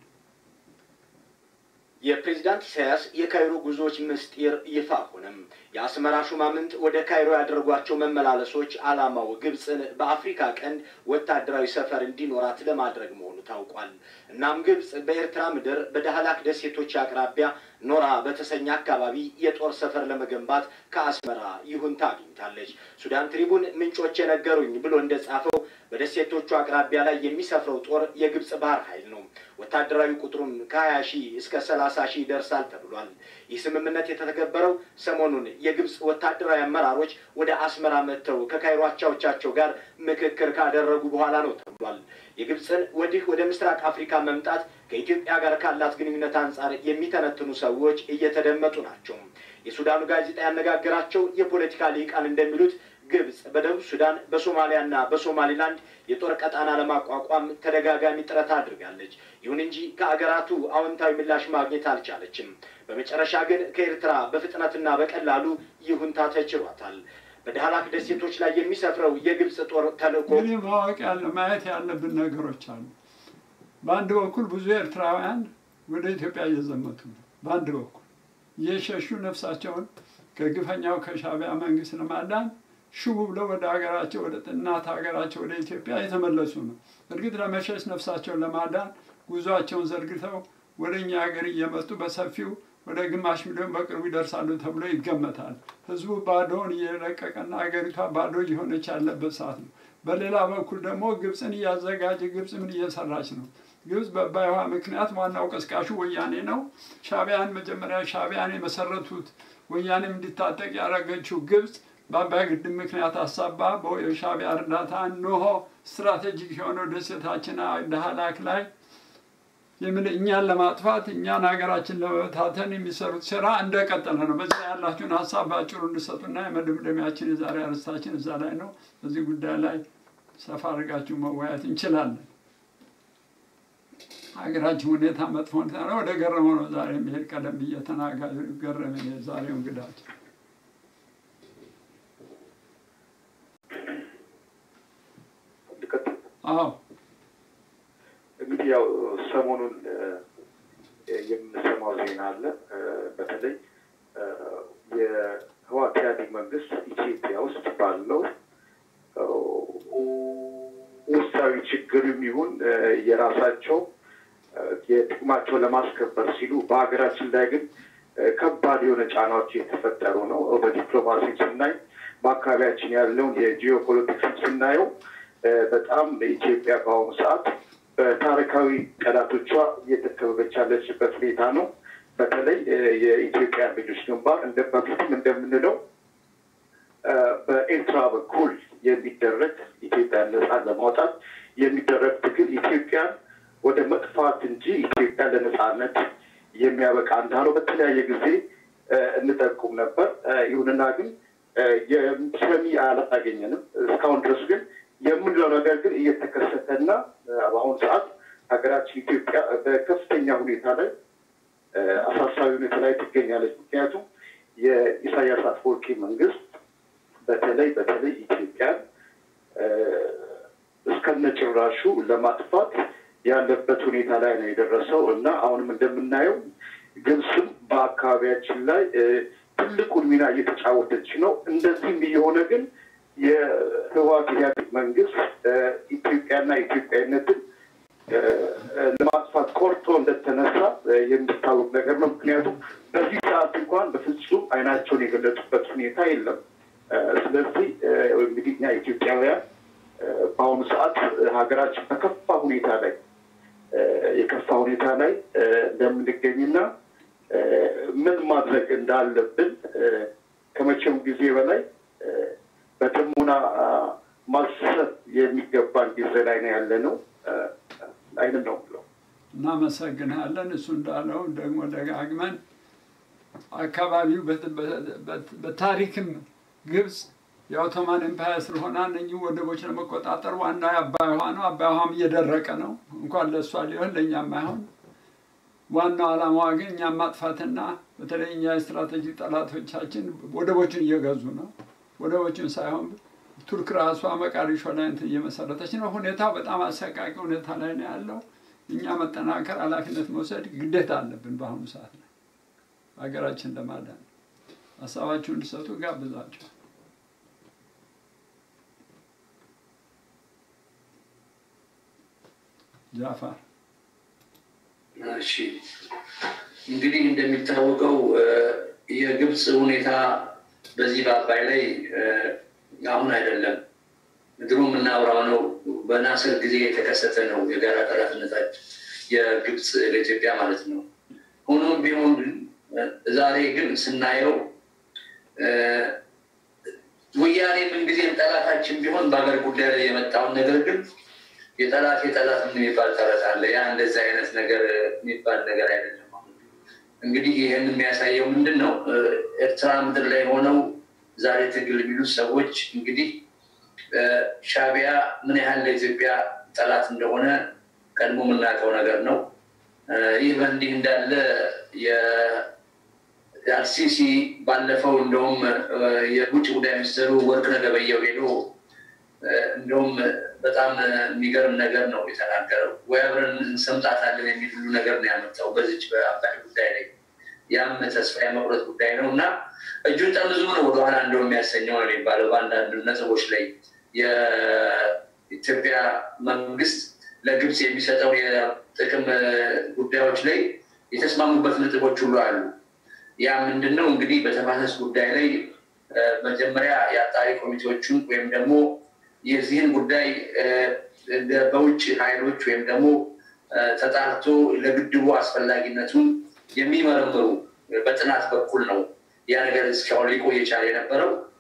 የፕሬዝዳንት ኢሳያስ የካይሮ ጉዞዎች ምስጢር ይፋ ሆነም። የአስመራ ሹማምንት ወደ ካይሮ ያደረጓቸው መመላለሶች ዓላማው ግብፅን በአፍሪካ ቀንድ ወታደራዊ ሰፈር እንዲኖራት ለማድረግ መሆኑ ታውቋል። እናም ግብፅ በኤርትራ ምድር በዳህላክ ደሴቶች አቅራቢያ ኖራ በተሰኘ አካባቢ የጦር ሰፈር ለመገንባት ከአስመራ ይሁንታ አግኝታለች። ሱዳን ትሪቡን ምንጮች የነገሩኝ ብሎ እንደጻፈው በደሴቶቹ አቅራቢያ ላይ የሚሰፍረው ጦር የግብፅ ባህር ኃይል ነው። ወታደራዊ ቁጥሩም ከሀያ ሺህ እስከ ሰላሳ ሺህ ይደርሳል ተብሏል። ይህ ስምምነት የተተገበረው ሰሞኑን የግብፅ ወታደራዊ አመራሮች ወደ አስመራ መጥተው ከካይሮ አቻዎቻቸው ጋር ምክክር ካደረጉ በኋላ ነው ተብሏል። የግብፅን ወዲህ ወደ ምስራቅ አፍሪካ መምጣት ከኢትዮጵያ ጋር ካላት ግንኙነት አንጻር የሚተነትኑ ሰዎች እየተደመጡ ናቸው። የሱዳኑ ጋዜጣ ያነጋገራቸው የፖለቲካ ሊቃን እንደሚሉት ግብፅ በደቡብ ሱዳን በሶማሊያና በሶማሊላንድ የጦር ቀጣና ለማቋቋም ተደጋጋሚ ጥረት አድርጋለች። ይሁን እንጂ ከአገራቱ አዎንታዊ ምላሽ ማግኘት አልቻለችም። በመጨረሻ ግን ከኤርትራ በፍጥነትና በቀላሉ ይሁንታ ተችሯታል። በዳህላክ ደሴቶች ላይ የሚሰፍረው የግብፅ ጦር ተልእኮ እንግዲህ ማወቅ ያለ ማየት ያለብን ነገሮች አሉ። በአንድ በኩል ብዙ ኤርትራውያን ወደ ኢትዮጵያ እየዘመቱ ነው። በአንድ በኩል እየሸሹ ነፍሳቸውን ከግፈኛው ከሻዕቢያ መንግስት ለማዳን ሽቡ ብለው ወደ ሀገራቸው ወደ እናት ሀገራቸው ወደ ኢትዮጵያ የተመለሱ ነው። እርግጥ ለመሸሽ ነፍሳቸውን ለማዳን ጉዟቸውን ዘርግተው ወደ እኛ ሀገር እየመጡ በሰፊው ወደ ግማሽ ሚሊዮን በቅርቡ ይደርሳሉ ተብሎ ይገመታል። ህዝቡ ባዶውን እየለቀቀና ሀገሪቷ ባዶ እየሆነች ያለበት ሰዓት ነው። በሌላ በኩል ደግሞ ግብፅን እያዘጋጀ ግብፅ ምን እየሰራች ነው? ግብፅ በአባይ ውሃ ምክንያት ዋናው ቀስቃሹ ወያኔ ነው። ሻዕቢያን መጀመሪያ ሻዕቢያን የመሰረቱት ወያኔም እንዲታጠቅ ያደረገችው ግብፅ በአባይ ግድብ ምክንያት አሳባ በሻዕቢያ እርዳታ እነሆ ስትራቴጂክ የሆነው ደሴታችን ዳህላክ ላይ የምን እኛን ለማጥፋት እኛን ሀገራችን ለመበታተን የሚሰሩት ስራ እንደቀጠለ ነው። በዛ ያላችሁን ሀሳብ ባጭሩ እንድሰጡና የመደምደሚያችን የዛሬ አርስታችን እዛ ላይ ነው። በዚህ ጉዳይ ላይ ሰፋ አድርጋችሁ መወያየት እንችላለን። ሀገራችን ሁኔታ መጥፎ ነው። ወደ ገረመው ነው ዛሬ የሚሄድ ቀደም ብዬ ተናጋሪ ገረመኝ ዛሬው እንግዳችን። አዎ እንግዲህ ያው ሰሞኑን የምንሰማው ዜና አለ። በተለይ የህወሓት ኢህአዴግ መንግስት ኢትዮጵያ ውስጥ ባለው ውስጣዊ ችግርም ይሁን የራሳቸው የጥቅማቸው ለማስከበር ሲሉ በሀገራችን ላይ ግን ከባድ የሆነ ጫናዎች የተፈጠሩ ነው። በዲፕሎማሲ ስናይ በአካባቢያችን ያለውን የጂኦፖለቲክስ ስናየው በጣም ኢትዮጵያ በአሁኑ ሰዓት በታሪካዊ ጠላቶቿ እየተከበበች ያለችበት ሁኔታ ነው። በተለይ የኢትዮጵያ ልጆች ግንባር እንደ በፊትም እንደምንለው በኤርትራ በኩል የሚደረግ ኢትዮጵያን ነፃ ለማውጣት የሚደረግ ትግል ኢትዮጵያን ወደ መጥፋት እንጂ ኢትዮጵያ ለነፃነት የሚያበቃ እንዳለው በተለያየ ጊዜ እንጠቁም ነበር። ይሁንና ግን የሰሚ አላገኘንም እስካሁን ድረስ። ግን የምንለው ነገር ግን እየተከሰተና በአሁኑ ሰዓት ሀገራችን ኢትዮጵያ በከፍተኛ ሁኔታ ላይ አሳሳቢ ሁኔታ ላይ ትገኛለች። ምክንያቱም የኢሳያስ አፈወርቂ መንግስት በተለይ በተለይ ኢትዮጵያን እስከነጭራሹ ለማጥፋት ያለበት ሁኔታ ላይ ነው የደረሰው እና አሁንም እንደምናየው ግብፅም በአካባቢያችን ላይ ትልቁን ሚና እየተጫወተች ነው። እንደዚህም እየሆነ ግን የህወሓት ኢህአዴግ መንግስት ኢትዮጵያና ኢትዮጵያዊነትን ለማጥፋት ቆርጦ እንደተነሳ የሚታወቅ ነገር ነው። ምክንያቱም በዚህ ሰዓት እንኳን በፍጹም አይናቸውን የገለጡበት ሁኔታ የለም። ስለዚህ እንግዲህ እኛ ኢትዮጵያውያን በአሁኑ ሰዓት ሀገራችን በከፋ ሁኔታ ላይ የከፋ ሁኔታ ላይ እንደምንገኝና ምን ማድረግ እንዳለብን ከመቼም ጊዜ በላይ በጥሞና ማሰብ የሚገባን ጊዜ ላይ ነው ያለ ነው። አይንም ነው ብለው እናመሰግናለን። እሱ እንዳለው ደግሞ ደጋግመን አካባቢው በታሪክም ግብፅ የኦቶማን ኤምፓየር ስለሆነ እነኚህ ወደቦች ለመቆጣጠር ዋና አባይ ውሃ ነው። አባይ ውሃም እየደረቀ ነው። እንኳን ለእሷ ሊሆን ለእኛም አይሆን። ዋናው ዓላማዋ ግን እኛም ማጥፋትና በተለይ እኛ የስትራቴጂ ጠላቶቻችን ወደቦችን እየገዙ ነው። ወደቦችን ሳይሆን ቱርክ ራሷ መቃሪሾ ላይ እንትን እየመሰረተች ነው። ሁኔታው በጣም አሰቃቂ ሁኔታ ላይ ነው ያለው። እኛ መጠናከር ኃላፊነት መውሰድ ግዴታ አለብን በአሁኑ ሰዓት ላይ ሀገራችን ለማዳን። ሀሳባችሁን እንድሰጡ ጋብዛችሁ። ጃፋር እሺ፣ እንግዲህ እንደሚታወቀው የግብፅ ሁኔታ በዚህ በአባይ ላይ አሁን አይደለም ድሮ የምናወራው ነው። በናስር ጊዜ የተከሰተ ነው የጋራ ጠላትነታችን የግብፅ ለኢትዮጵያ ማለት ነው። ሆኖም ቢሆን ግን ዛሬ ግን ስናየው ወያኔ ምንጊዜም ጠላታችን ቢሆን በሀገር ጉዳይ ላይ የመጣውን ነገር ግን የጠላት የጠላት ምን የሚባል ተረት አለ። ያ እንደዚህ አይነት ነገር የሚባል ነገር አይደለም። እንግዲህ ይህን የሚያሳየው ምንድን ነው? ኤርትራ ምድር ላይ ሆነው ዛሬ ትግል የሚሉት ሰዎች እንግዲህ ሻዕቢያ ምን ያህል ለኢትዮጵያ ጠላት እንደሆነ ቀድሞ የምናውቀው ነገር ነው። ይህ በእንዲህ እንዳለ የአርሲሲ ባለፈው እንደውም የውጭ ጉዳይ ሚኒስትሩ ወርቅነህ ገበየሁ ሄዶ እንደውም በጣም የሚገርም ነገር ነው የተናገረው። ወይ አብረን እንሰምጣታለን የሚል ሁሉ ነገር ነው ያመጣው በዚች በአባይ ጉዳይ ላይ። ያም ተስፋ የመቁረጥ ጉዳይ ነው እና እጁን ጠምዞ ነው ወደኋላ እንደው የሚያሰኘው ነው የሚባለው። በአንዳንድ ነጥቦች ላይ የኢትዮጵያ መንግስት ለግብፅ የሚሰጠው የጥቅም ጉዳዮች ላይ የተስማሙበት ነጥቦች ሁሉ አሉ። ያ ምንድነው እንግዲህ በተፋሰስ ጉዳይ ላይ መጀመሪያ የአጣሪ ኮሚቴዎቹን ወይም ደግሞ የዚህን ጉዳይ በውጭ ኃይሎች ወይም ደግሞ ተጣርቶ ለግድቡ አስፈላጊነቱን የሚመረምሩ በጥናት በኩል ነው ያ ነገር እስካሁን ሊቆይ የቻለ የነበረው።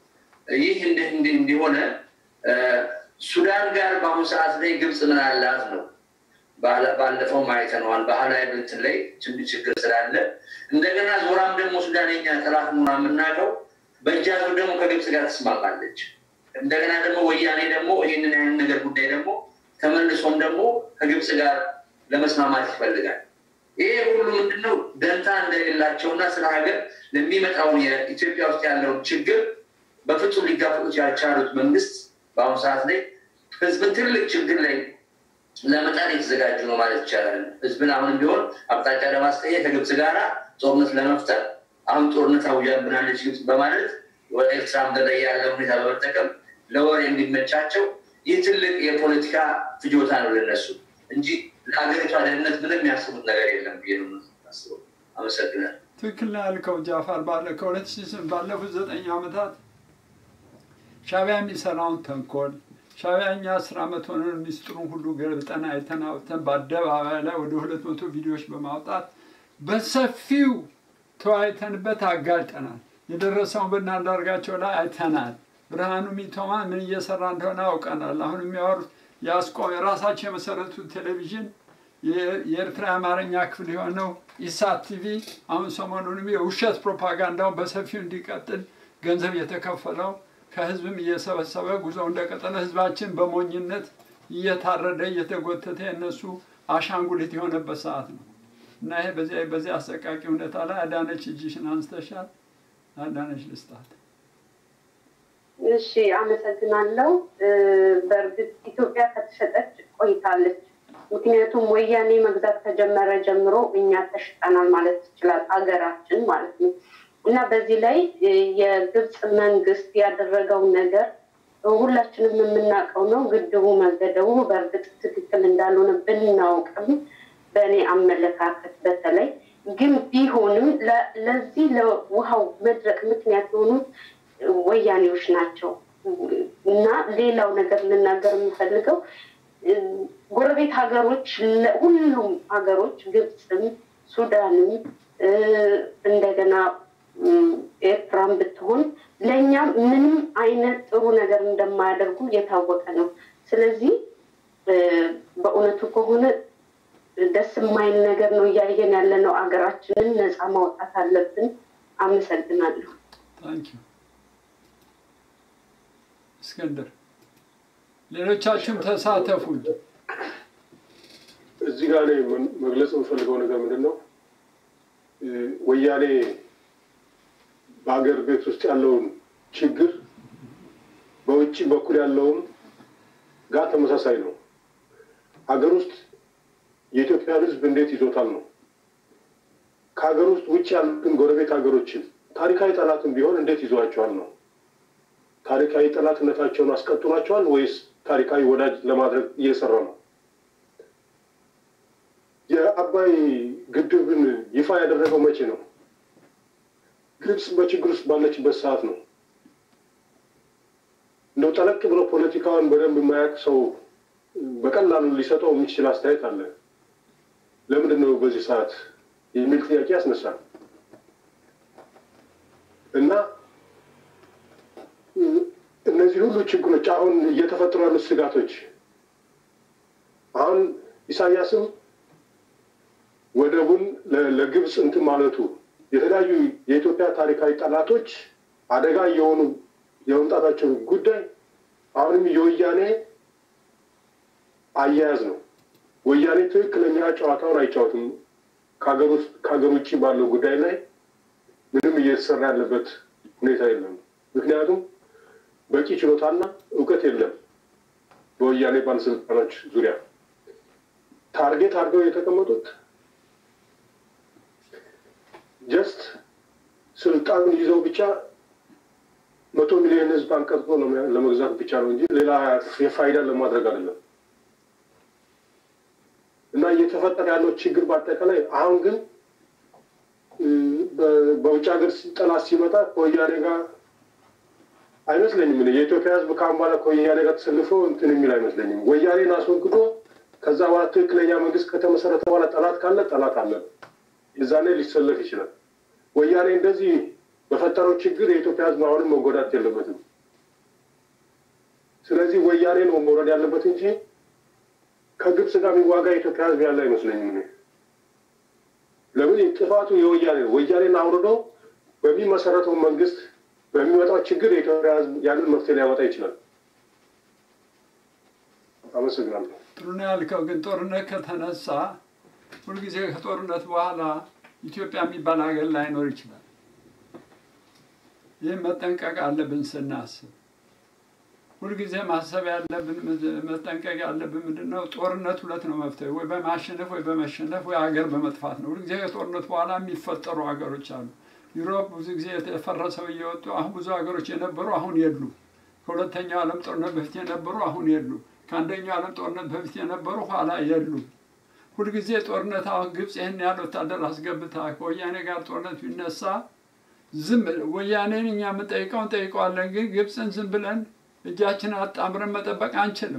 ይህ እንደ እንዲሆነ ሱዳን ጋር በአሁኑ ሰዓት ላይ ግብጽ ምን አላት ነው ባለፈው ማይተነዋል ባህላዊ እንትን ላይ ችግር ስላለ እንደገና ዞራም ደግሞ ሱዳንኛ ጠላት ነው ምናቀው በእጃዙ ደግሞ ከግብጽ ጋር ተስማማለች እንደገና ደግሞ ወያኔ ደግሞ ይሄንን አይነት ነገር ጉዳይ ደግሞ ተመልሶም ደግሞ ከግብጽ ጋር ለመስማማት ይፈልጋል ይሄ ሁሉ ምንድነው ደንታ እንደሌላቸውና ስለ ሀገር ለሚመጣው የኢትዮጵያ ውስጥ ያለው ችግር በፍጹም ሊጋፈጡት ያልቻሉት መንግስት በአሁኑ ሰዓት ላይ ህዝብን ትልቅ ችግር ላይ ለመጣል የተዘጋጁ ነው ማለት ይቻላል ህዝብን አሁንም ቢሆን አቅጣጫ ለማስቀየር ከግብጽ ጋር ጦርነት ለመፍጠር አሁን ጦርነት አውጃብናለች ግብጽ በማለት ወደ ኤርትራ ምድር ያለው ሁኔታ በመጠቀም ለወሬ እንዲመቻቸው ይህ ትልቅ የፖለቲካ ፍጆታ ነው ለነሱ እንጂ ለሀገሪቷ ደህንነት ምንም ያስቡት ነገር የለም ብዬ ነው የማስበው አመሰግናለሁ ትክክል ያልከው ጃፋር ባለ ከሁለት ሺህ ስምንት ባለፉት ዘጠኝ ዓመታት ሻዕቢያ የሚሰራውን ተንኮል ሻዕቢያኛ አስር ዓመት ሆነን ሚስጥሩን ሁሉ ገልጠን አይተናውተን በአደባባይ ላይ ወደ ሁለት መቶ ቪዲዮዎች በማውጣት በሰፊው ተወያይተንበት አጋልጠናል የደረሰውን በእናንዳርጋቸው ላይ አይተናል ብርሃኑ ሚቶማ ምን እየሰራ እንደሆነ አውቀናል አሁን የሚያወሩት ያስቆም የራሳቸው የመሰረቱት ቴሌቪዥን የኤርትራ አማርኛ ክፍል የሆነው ኢሳት ቲቪ አሁን ሰሞኑንም የውሸት ፕሮፓጋንዳው በሰፊው እንዲቀጥል ገንዘብ የተከፈለው ከህዝብም እየሰበሰበ ጉዞው እንደቀጠለ ህዝባችን በሞኝነት እየታረደ እየተጎተተ እነሱ አሻንጉሊት የሆነበት ሰዓት ነው እና ይሄ በዚህ በዚህ አሰቃቂ ሁኔታ ላይ አዳነች እጅሽን አንስተሻል አዳነች ልስጣት እሺ አመሰግናለሁ በእርግጥ ኢትዮጵያ ከተሸጠች ቆይታለች ምክንያቱም ወያኔ መግዛት ከጀመረ ጀምሮ እኛ ተሽጠናል ማለት ይችላል አገራችን ማለት ነው እና በዚህ ላይ የግብጽ መንግስት ያደረገው ነገር ሁላችንም የምናውቀው ነው ግድቡ መገደቡ በእርግጥ ትክክል እንዳልሆነ ብናውቅም በእኔ አመለካከት በተለይ ግን ቢሆንም ለዚህ ለውሃው መድረቅ ምክንያት የሆኑት ወያኔዎች ናቸው እና ሌላው ነገር ልናገር የምፈልገው ጎረቤት ሀገሮች ሁሉም ሀገሮች ግብጽም ሱዳንም እንደገና ኤርትራም ብትሆን ለኛ ምንም አይነት ጥሩ ነገር እንደማያደርጉ የታወቀ ነው ስለዚህ በእውነቱ ከሆነ ደስ የማይል ነገር ነው ያየን ያለ ነው አገራችንን ነፃ ማውጣት አለብን አመሰግናለሁ ታንክ ዩ እስከንደር ሌሎቻችሁም ተሳተፉ እዚህ ጋር ላይ መግለጽ የምፈልገው ነገር ምንድነው ወያኔ በአገር ቤት ውስጥ ያለውን ችግር በውጭ በኩል ያለውን ጋር ተመሳሳይ ነው ሀገር ውስጥ የኢትዮጵያ ህዝብ እንዴት ይዞታል ነው ከሀገር ውስጥ ውጭ ያሉትን ጎረቤት ሀገሮችን ታሪካዊ ጠላትን ቢሆን እንዴት ይዟቸዋል ነው ታሪካዊ ጠላትነታቸውን አስቀጥሏቸዋል ወይስ ታሪካዊ ወዳጅ ለማድረግ እየሰራ ነው የአባይ ግድብን ይፋ ያደረገው መቼ ነው ግብጽ በችግር ውስጥ ባለችበት ሰዓት ነው እንደው ጠለቅ ብሎ ፖለቲካውን በደንብ የማያውቅ ሰው በቀላሉ ሊሰጠው የሚችል አስተያየት አለ ለምንድን ነው በዚህ ሰዓት የሚል ጥያቄ ያስነሳል እና እነዚህ ሁሉ ችግሮች አሁን እየተፈጠሩ ያሉ ስጋቶች አሁን ኢሳያስም ወደቡን ለግብጽ እንትን ማለቱ የተለያዩ የኢትዮጵያ ታሪካዊ ጠላቶች አደጋ የሆኑ የመምጣታቸው ጉዳይ አሁንም የወያኔ አያያዝ ነው ወያኔ ትክክለኛ ጨዋታውን አይጫወትም ከሀገር ውጭ ባለው ጉዳይ ላይ ምንም እየተሰራ ያለበት ሁኔታ የለም ምክንያቱም በቂ ችሎታና እውቀት የለም በወያኔ ባለስልጣኖች ዙሪያ ታርጌት አድርገው የተቀመጡት ጀስት ስልጣን ይዘው ብቻ መቶ ሚሊዮን ህዝብ አንቀጥቅጦ ለመግዛት ብቻ ነው እንጂ ሌላ የፋይዳ ለማድረግ አይደለም እና እየተፈጠረ ያለው ችግር በአጠቃላይ አሁን ግን በውጭ ሀገር ጠላት ሲመጣ ከወያኔ ጋር አይመስለኝም የኢትዮጵያ ህዝብ ካምባላ ከወያኔ ጋር ተሰልፎ እንትን የሚል አይመስለኝም ወያኔን አስወግዶ ከዛ በኋላ ትክክለኛ መንግስት ከተመሰረተ በኋላ ጠላት ካለ ጠላት አለ የዛኔ ሊሰለፍ ይችላል ወያኔ እንደዚህ በፈጠረው ችግር የኢትዮጵያ ህዝብ አሁንም መጎዳት የለበትም ስለዚህ ወያኔ ነው መውረድ ያለበት እንጂ ከግብጽ ጋር የሚዋጋ የኢትዮጵያ ህዝብ ያለ አይመስለኝም። ለምን ጥፋቱ የወያኔ ነው። ወያኔን አውርዶ በሚመሰረተው መንግስት በሚመጣው ችግር የኢትዮጵያ ህዝብ ያንን መፍትሄ ሊያመጣ ይችላል። አመሰግናለሁ። ጥሩ ነው ያልከው። ግን ጦርነት ከተነሳ ሁልጊዜ ከጦርነት በኋላ ኢትዮጵያ የሚባል ሀገር ላይኖር ይችላል። ይህ መጠንቀቅ አለብን ስናስብ። ሁልጊዜ ማሰብ ያለብን መጠንቀቅ ያለብን ምንድነው? ጦርነት ሁለት ነው መፍትሄ፣ ወይ በማሸነፍ ወይ በመሸነፍ ወይ ሀገር በመጥፋት ነው። ሁልጊዜ ከጦርነት በኋላ የሚፈጠሩ ሀገሮች አሉ። ዩሮፕ ብዙ ጊዜ የተፈረሰው እየወጡ አሁን ብዙ ሀገሮች የነበሩ አሁን የሉ። ከሁለተኛው ዓለም ጦርነት በፊት የነበሩ አሁን የሉ። ከአንደኛው ዓለም ጦርነት በፊት የነበሩ ኋላ የሉ። ሁልጊዜ ጦርነት አሁን ግብጽ ይህን ያህል ወታደር አስገብታ ከወያኔ ጋር ጦርነት ቢነሳ ዝም ወያኔን እኛ የምንጠይቀውን ጠይቀዋለን፣ ግን ግብጽን ዝም ብለን እጃችንን አጣምረን መጠበቅ አንችልም።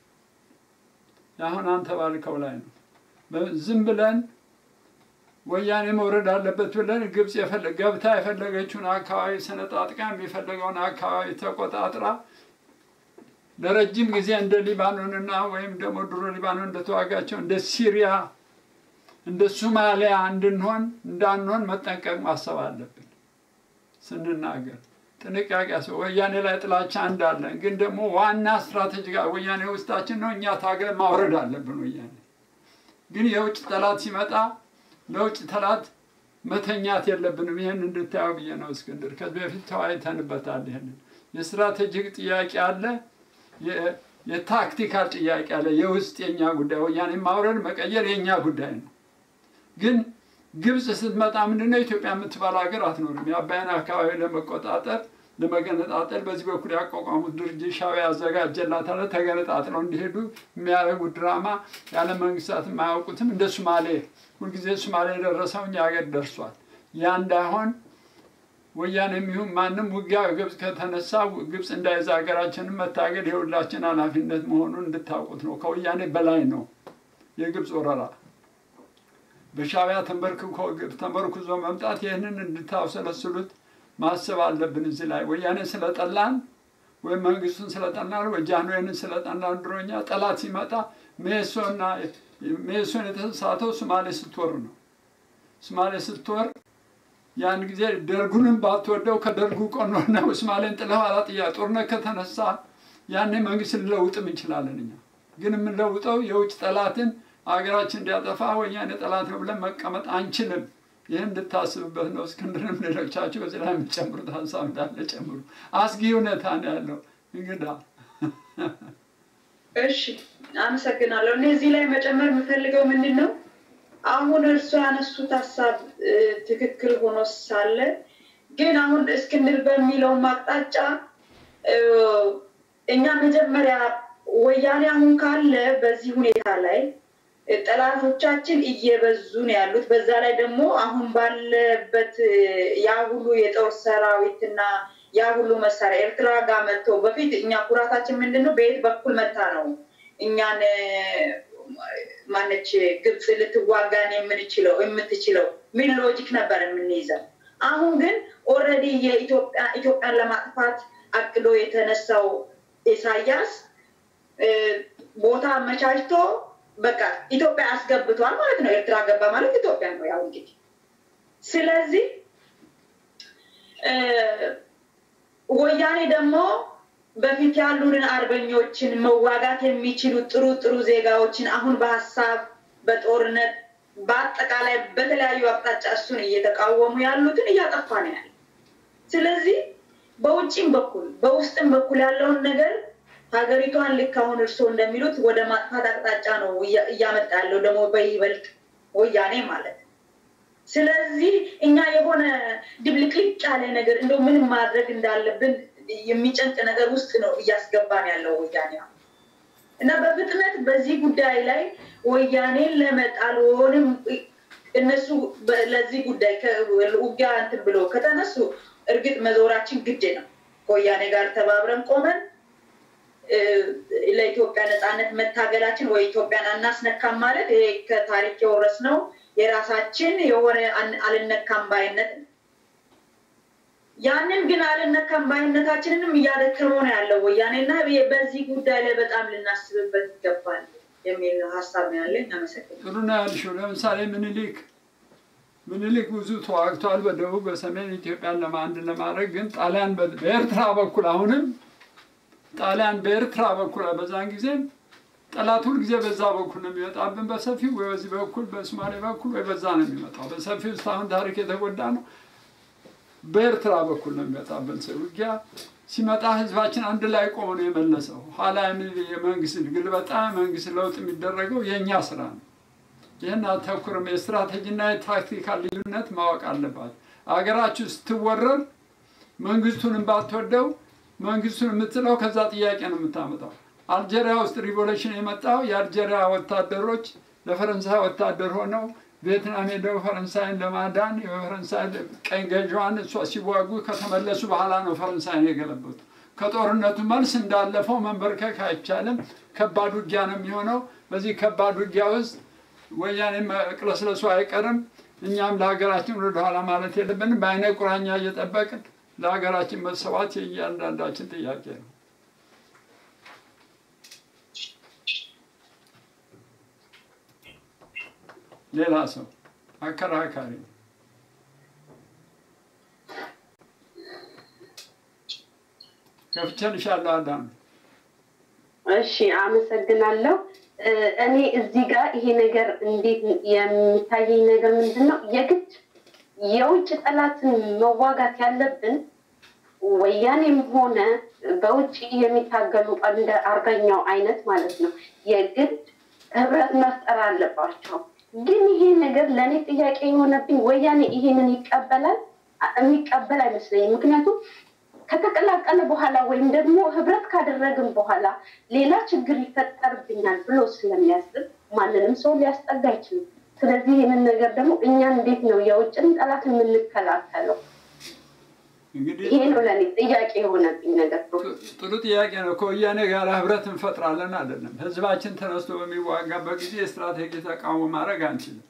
አሁን አንተ ባልከው ላይ ነው። ዝም ብለን ወያኔ መውረድ አለበት ብለን ግብጽ የፈለገ ገብታ የፈለገችውን አካባቢ ሰነጣጥቃ የሚፈልገውን አካባቢ ተቆጣጥራ ለረጅም ጊዜ እንደ ሊባኖንና ወይም ደግሞ ድሮ ሊባኖን እንደተዋጋቸው እንደ ሲሪያ እንደ ሶማሊያ እንድንሆን እንዳንሆን መጠንቀቅ ማሰብ አለብን። ስንናገር ጥንቃቄ ያስፈልጋል። ወያኔ ላይ ጥላቻ እንዳለን ግን ደግሞ ዋና ስትራቴጂካ ወያኔ ውስጣችን ነው። እኛ ታግለን ማውረድ አለብን። ወያኔ ግን የውጭ ጠላት ሲመጣ ለውጭ ጠላት መተኛት የለብንም። ይሄን እንድታየው ብዬ ነው እስክንድር። ከዚህ በፊት ተወያይተንበታል። ይሄን የስትራቴጂክ ጥያቄ አለ፣ የታክቲካል ጥያቄ አለ። የውስጥ የኛ ጉዳይ ወያኔ ማውረድ መቀየር የኛ ጉዳይ ነው። ግን ግብጽ ስትመጣ ምንድነው ኢትዮጵያ የምትባል ሀገር አትኖርም። የአባይን አካባቢ ለመቆጣጠር ለመገነጣጠል በዚህ በኩል ያቋቋሙት ድርጅት ሻዕቢያ ያዘጋጀላታል። ተገነጣጥለው እንዲሄዱ የሚያደርጉት ድራማ ያለ መንግስታት የማያውቁትም እንደ ሶማሌ ሁልጊዜ ሶማሌ የደረሰው እኛ ሀገር ደርሷል። ያ እንዳይሆን ወያኔ የሚሆን ማንም ውጊያ ግብጽ ከተነሳ ግብጽ እንዳይዛ ሀገራችንን መታገል የሁላችን ኃላፊነት መሆኑን እንድታውቁት ነው። ከወያኔ በላይ ነው የግብጽ ወረራ። በሻዕቢያ ተንበርክኮ ተንበርክዞ መምጣት ይህንን እንድታውሰለስሉት ማሰብ አለብን። እዚህ ላይ ወያኔ ስለጠላን ወይ መንግስቱን ስለጠላን ወይ ጃንሆይን ስለጠላን ድሮኛ ጠላት ሲመጣ ሜሶና ሜሶን የተሳተው ሶማሌ ስትወር ነው። ሶማሌ ስትወር ያን ጊዜ ደርጉንም ባትወደው ከደርጉ ቆኖ ነው ሶማሌን ጥለው አላጥያ ጦርነት ከተነሳ ያኔ መንግስት ልለውጥም እንችላለን። እኛ ግን የምንለውጠው የውጭ ጠላትን አገራችን እንዲያጠፋ ወያኔ ጠላት ነው ብለን መቀመጥ አንችልም። ይህን እንድታስብበት ነው። እስክንድርም ሌሎቻችሁ በዚህ ላይ የምትጨምሩት ሀሳብ እንዳለ ጨምሩ። አስጊ ሁኔታ ነው ያለው እንግዳ። እሺ አመሰግናለሁ። እኔ እዚህ ላይ መጨመር የምፈልገው ምንድን ነው፣ አሁን እርሱ ያነሱት ሀሳብ ትክክል ሆኖ ሳለ ግን አሁን እስክንድር በሚለው ማቅጣጫ እኛ መጀመሪያ ወያኔ አሁን ካለ በዚህ ሁኔታ ላይ ጠላቶቻችን እየበዙ ነው ያሉት። በዛ ላይ ደግሞ አሁን ባለበት ያ ሁሉ የጦር ሰራዊትና ያ ሁሉ መሳሪያ ኤርትራ ጋር መጥቶ በፊት እኛ ኩራታችን ምንድነው በየት በኩል መታ ነው እኛን ማነች ግብጽ ልትዋጋን የምንችለው የምትችለው ምን ሎጂክ ነበር የምንይዘው። አሁን ግን ኦልሬዲ የኢትዮጵያ ኢትዮጵያን ለማጥፋት አቅዶ የተነሳው ኢሳያስ ቦታ አመቻችቶ በቃ ኢትዮጵያ አስገብቷል ማለት ነው። ኤርትራ ገባ ማለት ኢትዮጵያ ነው ያው እንግዲህ። ስለዚህ ወያኔ ደግሞ በፊት ያሉንን አርበኞችን መዋጋት የሚችሉ ጥሩ ጥሩ ዜጋዎችን አሁን በሐሳብ በጦርነት በአጠቃላይ በተለያዩ አቅጣጫ እሱን እየተቃወሙ ያሉትን እያጠፋ ነው ያለ። ስለዚህ በውጭም በኩል በውስጥም በኩል ያለውን ነገር ሀገሪቷን ልክ አሁን እርሶ እንደሚሉት ወደ ማጥፋት አቅጣጫ ነው እያመጣ ያለው ደግሞ በይበልጥ ወያኔ ማለት። ስለዚህ እኛ የሆነ ድብልቅልቅ ያለ ነገር እንደው ምን ማድረግ እንዳለብን የሚጨንቅ ነገር ውስጥ ነው እያስገባን ያለው ወያኔ። እና በፍጥነት በዚህ ጉዳይ ላይ ወያኔን ለመጣል ወንም እነሱ ለዚህ ጉዳይ ከውጊያ እንትን ብሎ ከተነሱ እርግጥ መዞራችን ግድ ነው። ከወያኔ ጋር ተባብረን ቆመን ለኢትዮጵያ ነፃነት መታገላችን ወይ ኢትዮጵያን አናስነካም ማለት ይሄ ከታሪክ የወረስነው የራሳችን የሆነ አልነካም ባይነት። ያንን ግን አልነካም ባይነታችንንም እያደከመው ነው ያለው ወያኔና በዚህ ጉዳይ ላይ በጣም ልናስብበት ይገባል የሚል ሐሳብ ነው ያለኝ አመሰግናለሁ ጥሩ ነው ያልሽው ለምሳሌ ምኒልክ ምኒልክ ብዙ ተዋግቷል በደቡብ በሰሜን ኢትዮጵያን ለማንድ ለማድረግ ግን ጣሊያን በኤርትራ በኩል አሁንም ጣሊያን በኤርትራ በኩል በዛን ጊዜ ጠላት ሁሉ ጊዜ በዛ በኩል ነው የሚወጣብን በሰፊው ወይ በዚህ በኩል በሶማሌ በኩል ወይ በዛ ነው የሚመጣው በሰፊው ስታውን ታሪክ የተጎዳ ነው በኤርትራ በኩል ነው የሚመጣብን ውጊያ ሲመጣ ህዝባችን አንድ ላይ ቆሞ ነው የመለሰው ኋላ የመንግስት ግልበጣ መንግስት ለውጥ የሚደረገው የኛ ስራ ነው ይሄን አተኩረም የስትራቴጂና የታክቲካል ልዩነት ማወቅ አለባት አገራችሁ ስትወረር መንግስቱን ባትወደው መንግስቱን የምትለው ከዛ ጥያቄ ነው የምታመጣው አልጄሪያ ውስጥ ሪቮሉሽን የመጣው የአልጄሪያ ወታደሮች ለፈረንሳይ ወታደር ሆነው ቪየትናም ሄደው ፈረንሳይን ለማዳን የፈረንሳይ ቀኝ ገዥዋን እሷ ሲዋጉ ከተመለሱ በኋላ ነው ፈረንሳይን የገለበጡ ከጦርነቱ መልስ እንዳለፈው መንበርከክ አይቻልም ከባድ ውጊያ ነው የሚሆነው በዚህ ከባድ ውጊያ ውስጥ ወያኔ መቅለስለሱ አይቀርም እኛም ለሀገራችን ወደ ኋላ ማለት የለብንም በአይነ ቁራኛ እየጠበቅን ለሀገራችን መሰዋት የእያንዳንዳችን ጥያቄ ነው ሌላ ሰው አከራካሪ ከፍቼልሻለሁ አዳም እሺ አመሰግናለሁ እኔ እዚህ ጋር ይሄ ነገር እንዴት የሚታየኝ ነገር ምንድነው የግድ የውጭ ጠላትን መዋጋት ያለብን ወያኔም ሆነ በውጭ የሚታገሉ እንደ አርበኛው አይነት ማለት ነው የግድ ህብረት መፍጠር አለባቸው ግን ይሄ ነገር ለኔ ጥያቄ የሆነብኝ ወያኔ ይሄንን ይቀበላል የሚቀበል አይመስለኝም ምክንያቱም ከተቀላቀለ በኋላ ወይም ደግሞ ህብረት ካደረግን በኋላ ሌላ ችግር ይፈጠርብኛል ብሎ ስለሚያስብ ማንንም ሰው ሊያስጠጋ አይችልም ስለዚህ ይሄንን ነገር ደግሞ እኛ እንዴት ነው የውጭን ጠላት የምንከላከለው እንግዲህ ይሄ ነው ለኔ ጥያቄ የሆነብኝ ነገር ጥሩ ጥያቄ ነው ከወያኔ ጋር ህብረት እንፈጥራለን አይደለም ህዝባችን ተነስቶ በሚዋጋበት ጊዜ ስትራቴጂ ተቃውሞ ማድረግ አንችልም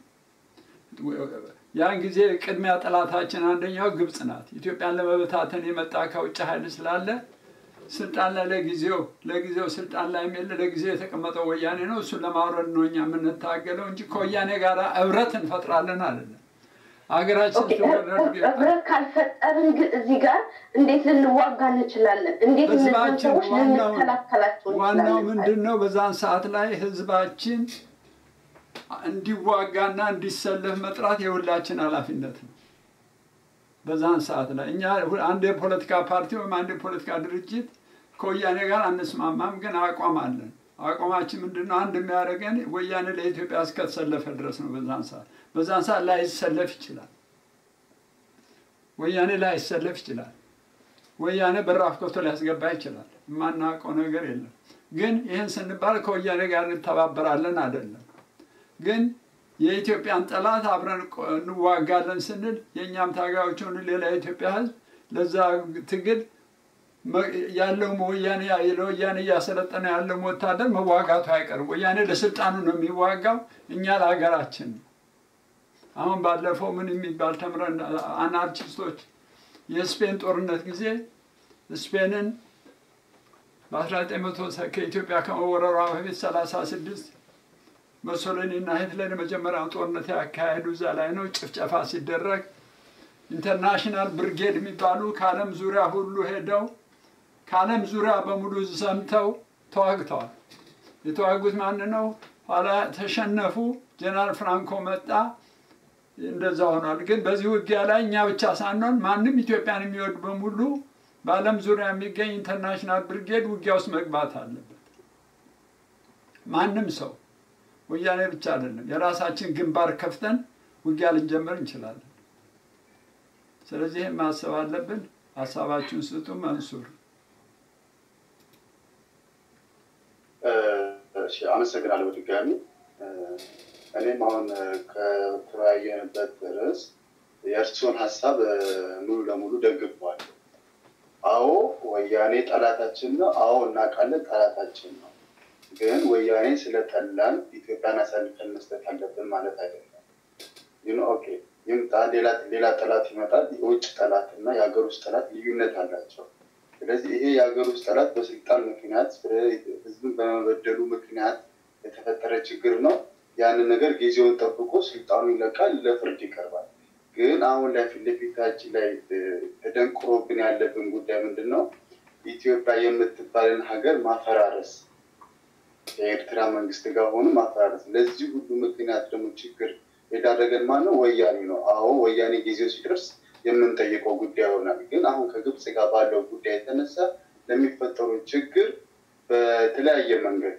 ያን ጊዜ ቅድሚያ ጠላታችን አንደኛው ግብጽ ናት ኢትዮጵያን ለመበታተን የመጣ ከውጭ ኃይል ስላለ ስልጣን ላይ ለጊዜው ለጊዜው ስልጣን ላይ የሚል ለጊዜው የተቀመጠው ወያኔ ነው እሱን ለማውረድ ነው እኛ የምንታገለው እንጂ ከወያኔ ጋር ህብረት እንፈጥራለን አይደለም አገራችን ህብረት ካልፈጠርን ግን እዚህ ጋር እንዴት ልንዋጋ እንችላለን እንዴት ህዝባችን ዋናው ምንድነው በዛን ሰዓት ላይ ህዝባችን እንዲዋጋና እንዲሰለፍ መጥራት የሁላችን ኃላፊነት ነው በዛን ሰዓት ላይ እኛ አንድ የፖለቲካ ፓርቲ ወይም አንድ የፖለቲካ ድርጅት ከወያኔ ጋር አንስማማም ግን አቋም አለን አቋማችን ምንድነው አንድ የሚያደርገን ወያኔ ለኢትዮጵያ እስከተሰለፈ ድረስ ነው በዛን ሰዓት በዛን ሰዓት ላይ ይሰለፍ ይችላል ወያኔ ላይ ይሰለፍ ይችላል ወያኔ በራፍ ከፍቶ ሊያስገባ ይችላል ማናውቀው ነገር የለም ግን ይሄን ስንባል ከወያኔ ጋር እንተባበራለን አይደለም ግን የኢትዮጵያን ጠላት አብረን እንዋጋለን ስንል የኛም ታጋዮች ሆነ ሌላ የኢትዮጵያ ህዝብ ለዛ ትግል ያለው ወያኔ ያለው ወያኔ ያሰለጠነ ያለው ወታደር መዋጋቱ አይቀርም ወያኔ ለስልጣኑ ነው የሚዋጋው እኛ ለሀገራችን አሁን ባለፈው ምን የሚባል ተምረን አናርኪስቶች የስፔን ጦርነት ጊዜ ስፔንን በአስራ ዘጠኝ መቶ ከኢትዮጵያ ከመወረሯ በፊት ሰላሳ ስድስት ሙሶሊኒና ሂትለር የመጀመሪያውን ጦርነት ያካሄዱ እዛ ላይ ነው ጭፍጨፋ ሲደረግ ኢንተርናሽናል ብርጌድ የሚባሉ ከዓለም ዙሪያ ሁሉ ሄደው ከዓለም ዙሪያ በሙሉ ዘምተው ተዋግተዋል የተዋጉት ማን ነው ኋላ ተሸነፉ ጀነራል ፍራንኮ መጣ እንደዛ ሆኗል ግን በዚህ ውጊያ ላይ እኛ ብቻ ሳንሆን ማንም ኢትዮጵያን የሚወድ በሙሉ በዓለም ዙሪያ የሚገኝ ኢንተርናሽናል ብርጌድ ውጊያ ውስጥ መግባት አለበት ማንም ሰው ወያኔ ብቻ አይደለም የራሳችን ግንባር ከፍተን ውጊያ ልንጀምር እንችላለን ስለዚህ ማሰብ አለብን ሐሳባችሁን ስጡ መንሱር እሺ አመሰግናለሁ በድጋሚ እኔም አሁን ከተወያየንበት ርዕስ የእርሱን ሀሳብ ሙሉ ለሙሉ ደግፈዋለሁ አዎ ወያኔ ጠላታችን ነው አዎ እናውቃለን ጠላታችን ነው ግን ወያኔ ስለጠላን ኢትዮጵያን አሳልፈን መስጠት አለብን ማለት አይደለም you know okay ይምጣ ሌላ ሌላ ጠላት ይመጣል። የውጭ ጠላትና የሀገር ውስጥ ጠላት ልዩነት አላቸው። ስለዚህ ይሄ የሀገር ውስጥ ጠላት በስልጣን ምክንያት ህዝብን በመበደሉ ምክንያት የተፈጠረ ችግር ነው። ያንን ነገር ጊዜውን ጠብቆ ስልጣኑ ይለቃል፣ ለፍርድ ይቀርባል። ግን አሁን ላይ ፊት ለፊታችን ላይ ተደንቅሮብን ያለብን ጉዳይ ምንድን ነው? ኢትዮጵያ የምትባልን ሀገር ማፈራረስ፣ የኤርትራ መንግስት ጋር ሆኖ ማፈራረስ። ለዚህ ሁሉ ምክንያት ደግሞ ችግር የዳረገን ማን ነው? ወያኔ ነው። አዎ ወያኔ ጊዜው ሲደርስ የምንጠይቀው ጉዳይ ይሆናል። ግን አሁን ከግብጽ ጋር ባለው ጉዳይ የተነሳ ለሚፈጠሩ ችግር በተለያየ መንገድ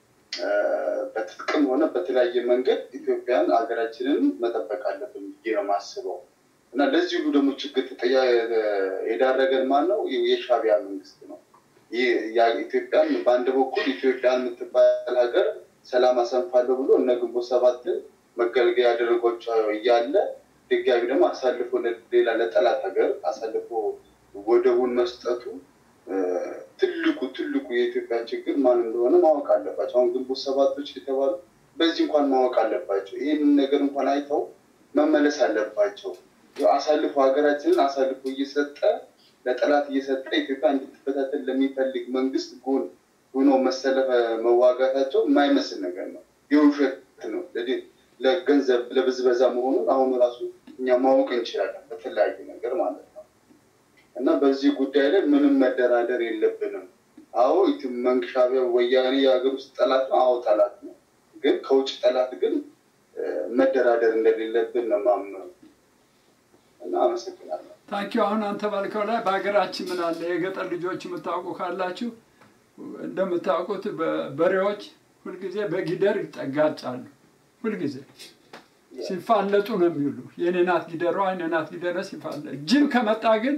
በትጥቅም ሆነ በተለያየ መንገድ ኢትዮጵያን ሀገራችንን መጠበቅ አለብን ብዬ ነው የማስበው። እና ለዚህ ሁሉ ደግሞ ችግር የዳረገን ማን ነው? የሻዕቢያ መንግስት ነው። ኢትዮጵያን በአንድ በኩል ኢትዮጵያን የምትባል ሀገር ሰላም አሰንፋለሁ ብሎ እነ ግንቦት ሰባትን መገልገያ ያደረጓቸው እያለ ድጋሚ ደግሞ አሳልፎ ሌላ ለጠላት ሀገር አሳልፎ ወደቡን መስጠቱ ትልቁ ትልቁ የኢትዮጵያ ችግር ማን እንደሆነ ማወቅ አለባቸው። አሁን ግንቦት ሰባቶች የተባሉ በዚህ እንኳን ማወቅ አለባቸው። ይህንን ነገር እንኳን አይተው መመለስ አለባቸው። አሳልፎ ሀገራችንን አሳልፎ እየሰጠ ለጠላት እየሰጠ ኢትዮጵያ እንድትበታተን ለሚፈልግ መንግስት ጎን ሆኖ መሰለፍ መዋጋታቸው የማይመስል ነገር ነው። የውሸት ነው። ለገንዘብ ለብዝበዛ መሆኑን አሁን ራሱ እኛ ማወቅ እንችላለን በተለያየ ነገር ማለት ነው። እና በዚህ ጉዳይ ላይ ምንም መደራደር የለብንም። አዎ መንግሻቢያ ወያኔ የሀገር ውስጥ ጠላት ነው። አዎ ጠላት ነው። ግን ከውጭ ጠላት ግን መደራደር እንደሌለብን ነው ማምነው። እና አመሰግናለሁ። ታንኪው። አሁን አንተ ባልከው ላይ በሀገራችን ምን አለ? የገጠር ልጆች የምታውቁ ካላችሁ እንደምታውቁት በሬዎች ሁልጊዜ በጊደር ይጠጋጫሉ። ሁልጊዜ ሲፋለጡ ነው የሚውሉ። የኔ ናት ጊደሯ የኔ ናት ጊደረ ሲፋለ ጅብ ከመጣ ግን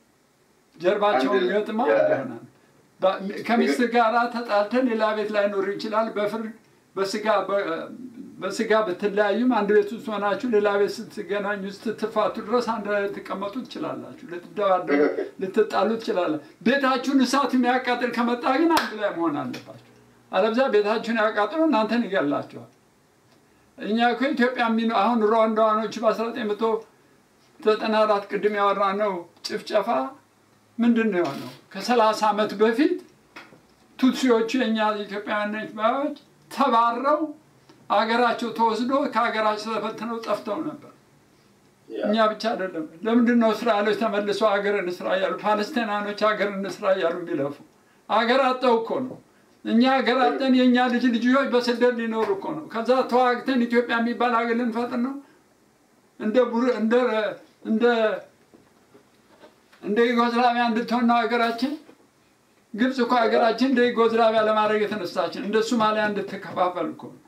ጀርባቸውን ገጥማ ይሆናል። ከሚስት ጋር ተጣልተን ሌላ ቤት ላይ ኖር ይችላል። በፍርድ በስጋ በስጋ በተለያዩም አንድ ቤት ውስጥ ሆናችሁ ሌላ ቤት ስትገናኙ ስትፋቱ ድረስ አንድ ላይ ልትቀመጡ ትችላላችሁ። ልትደባደቡ ልትጣሉ ትችላላችሁ። ቤታችሁን እሳት የሚያቃጥል ከመጣ ግን አንድ ላይ መሆን አለባችሁ። አለበለዚያ ቤታችሁን ያቃጥሉ እናንተን ይገላችኋል። እኛ እኮ ኢትዮጵያ የሚኖር አሁን ሩዋንዳኖች በአስራ ዘጠኝ መቶ ዘጠና አራት ቅድም ያወራነው ጭፍጨፋ ምንድን ነው የሆነው? ከሰላሳ ዓመት በፊት ቱትሲዎቹ የእኛ ኢትዮጵያውያን ባዮች ተባረው አገራቸው ተወስዶ ከሀገራቸው ተፈትነው ጠፍተው ነበር። እኛ ብቻ አይደለም። ለምንድን ነው እስራኤሎች ተመልሰው ሀገር እንስራ እያሉ ፓለስቲናኖች ሀገር እንስራ እያሉ ቢለፉ? ሀገር አጠው እኮ ነው። እኛ ሀገር አጠን የእኛ ልጅ ልጆች በስደት ሊኖሩ እኮ ነው። ከዛ ተዋግተን ኢትዮጵያ የሚባል ሀገር ልንፈጥር ነው። እንደ እንደ እንደ እንደ ዩጎዝላቪያ እንድትሆን ነው ሀገራችን። ግብጽ እኮ ሀገራችን እንደ ዩጎዝላቪያ ለማድረግ የተነሳችን እንደ ሶማሊያ እንድትከፋፈል እኮ ነው።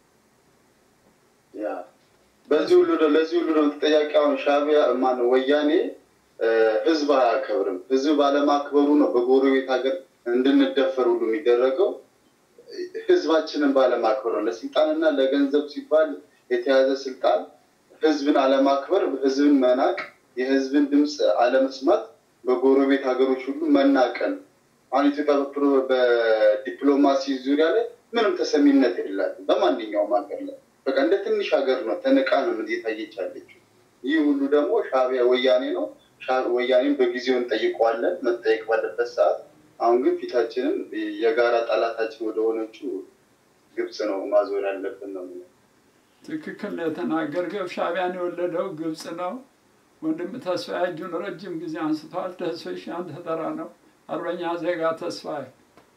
ያ በዚህ ሁሉ ለዚህ ሁሉ ነው ተጠያቂውን ሻዕቢያ ማን ወያኔ ህዝብ አያከብርም። ህዝብ ባለማክበሩ ነው በጎረቤት ሀገር እንድንደፈር ሁሉ የሚደረገው። ህዝባችንን ባለማክበር ነው። ለስልጣንና ለገንዘብ ሲባል የተያዘ ስልጣን ህዝብን አለማክበር፣ ህዝብን መናቅ፣ የህዝብን ድምጽ አለመስማት፣ በጎረቤት ሀገሮች ሁሉ መናቀን። አሁን ኢትዮጵያ በዲፕሎማሲ ዙሪያ ላይ ምንም ተሰሚነት የላትም በማንኛውም ሀገር ላይ። በቃ እንደ ትንሽ ሀገር ነው ተነቃ ነው እየታየች ያለችው። ይህ ሁሉ ደግሞ ሻዕቢያ ወያኔ ነው። ወያኔን በጊዜው እንጠይቀዋለን መጠየቅ ባለበት ሰዓት። አሁን ግን ፊታችንን የጋራ ጠላታችን ወደ ሆነችው ግብጽ ነው ማዞር ያለብን ነው። ትክክል የተናገርከው። ሻዕቢያን የወለደው ግብጽ ነው። ወንድም ተስፋዬ እጁን ረጅም ጊዜ አንስቷል። ተስፋዬ አንተ ተራ ነው። አርበኛ ዜጋ ተስፋዬ።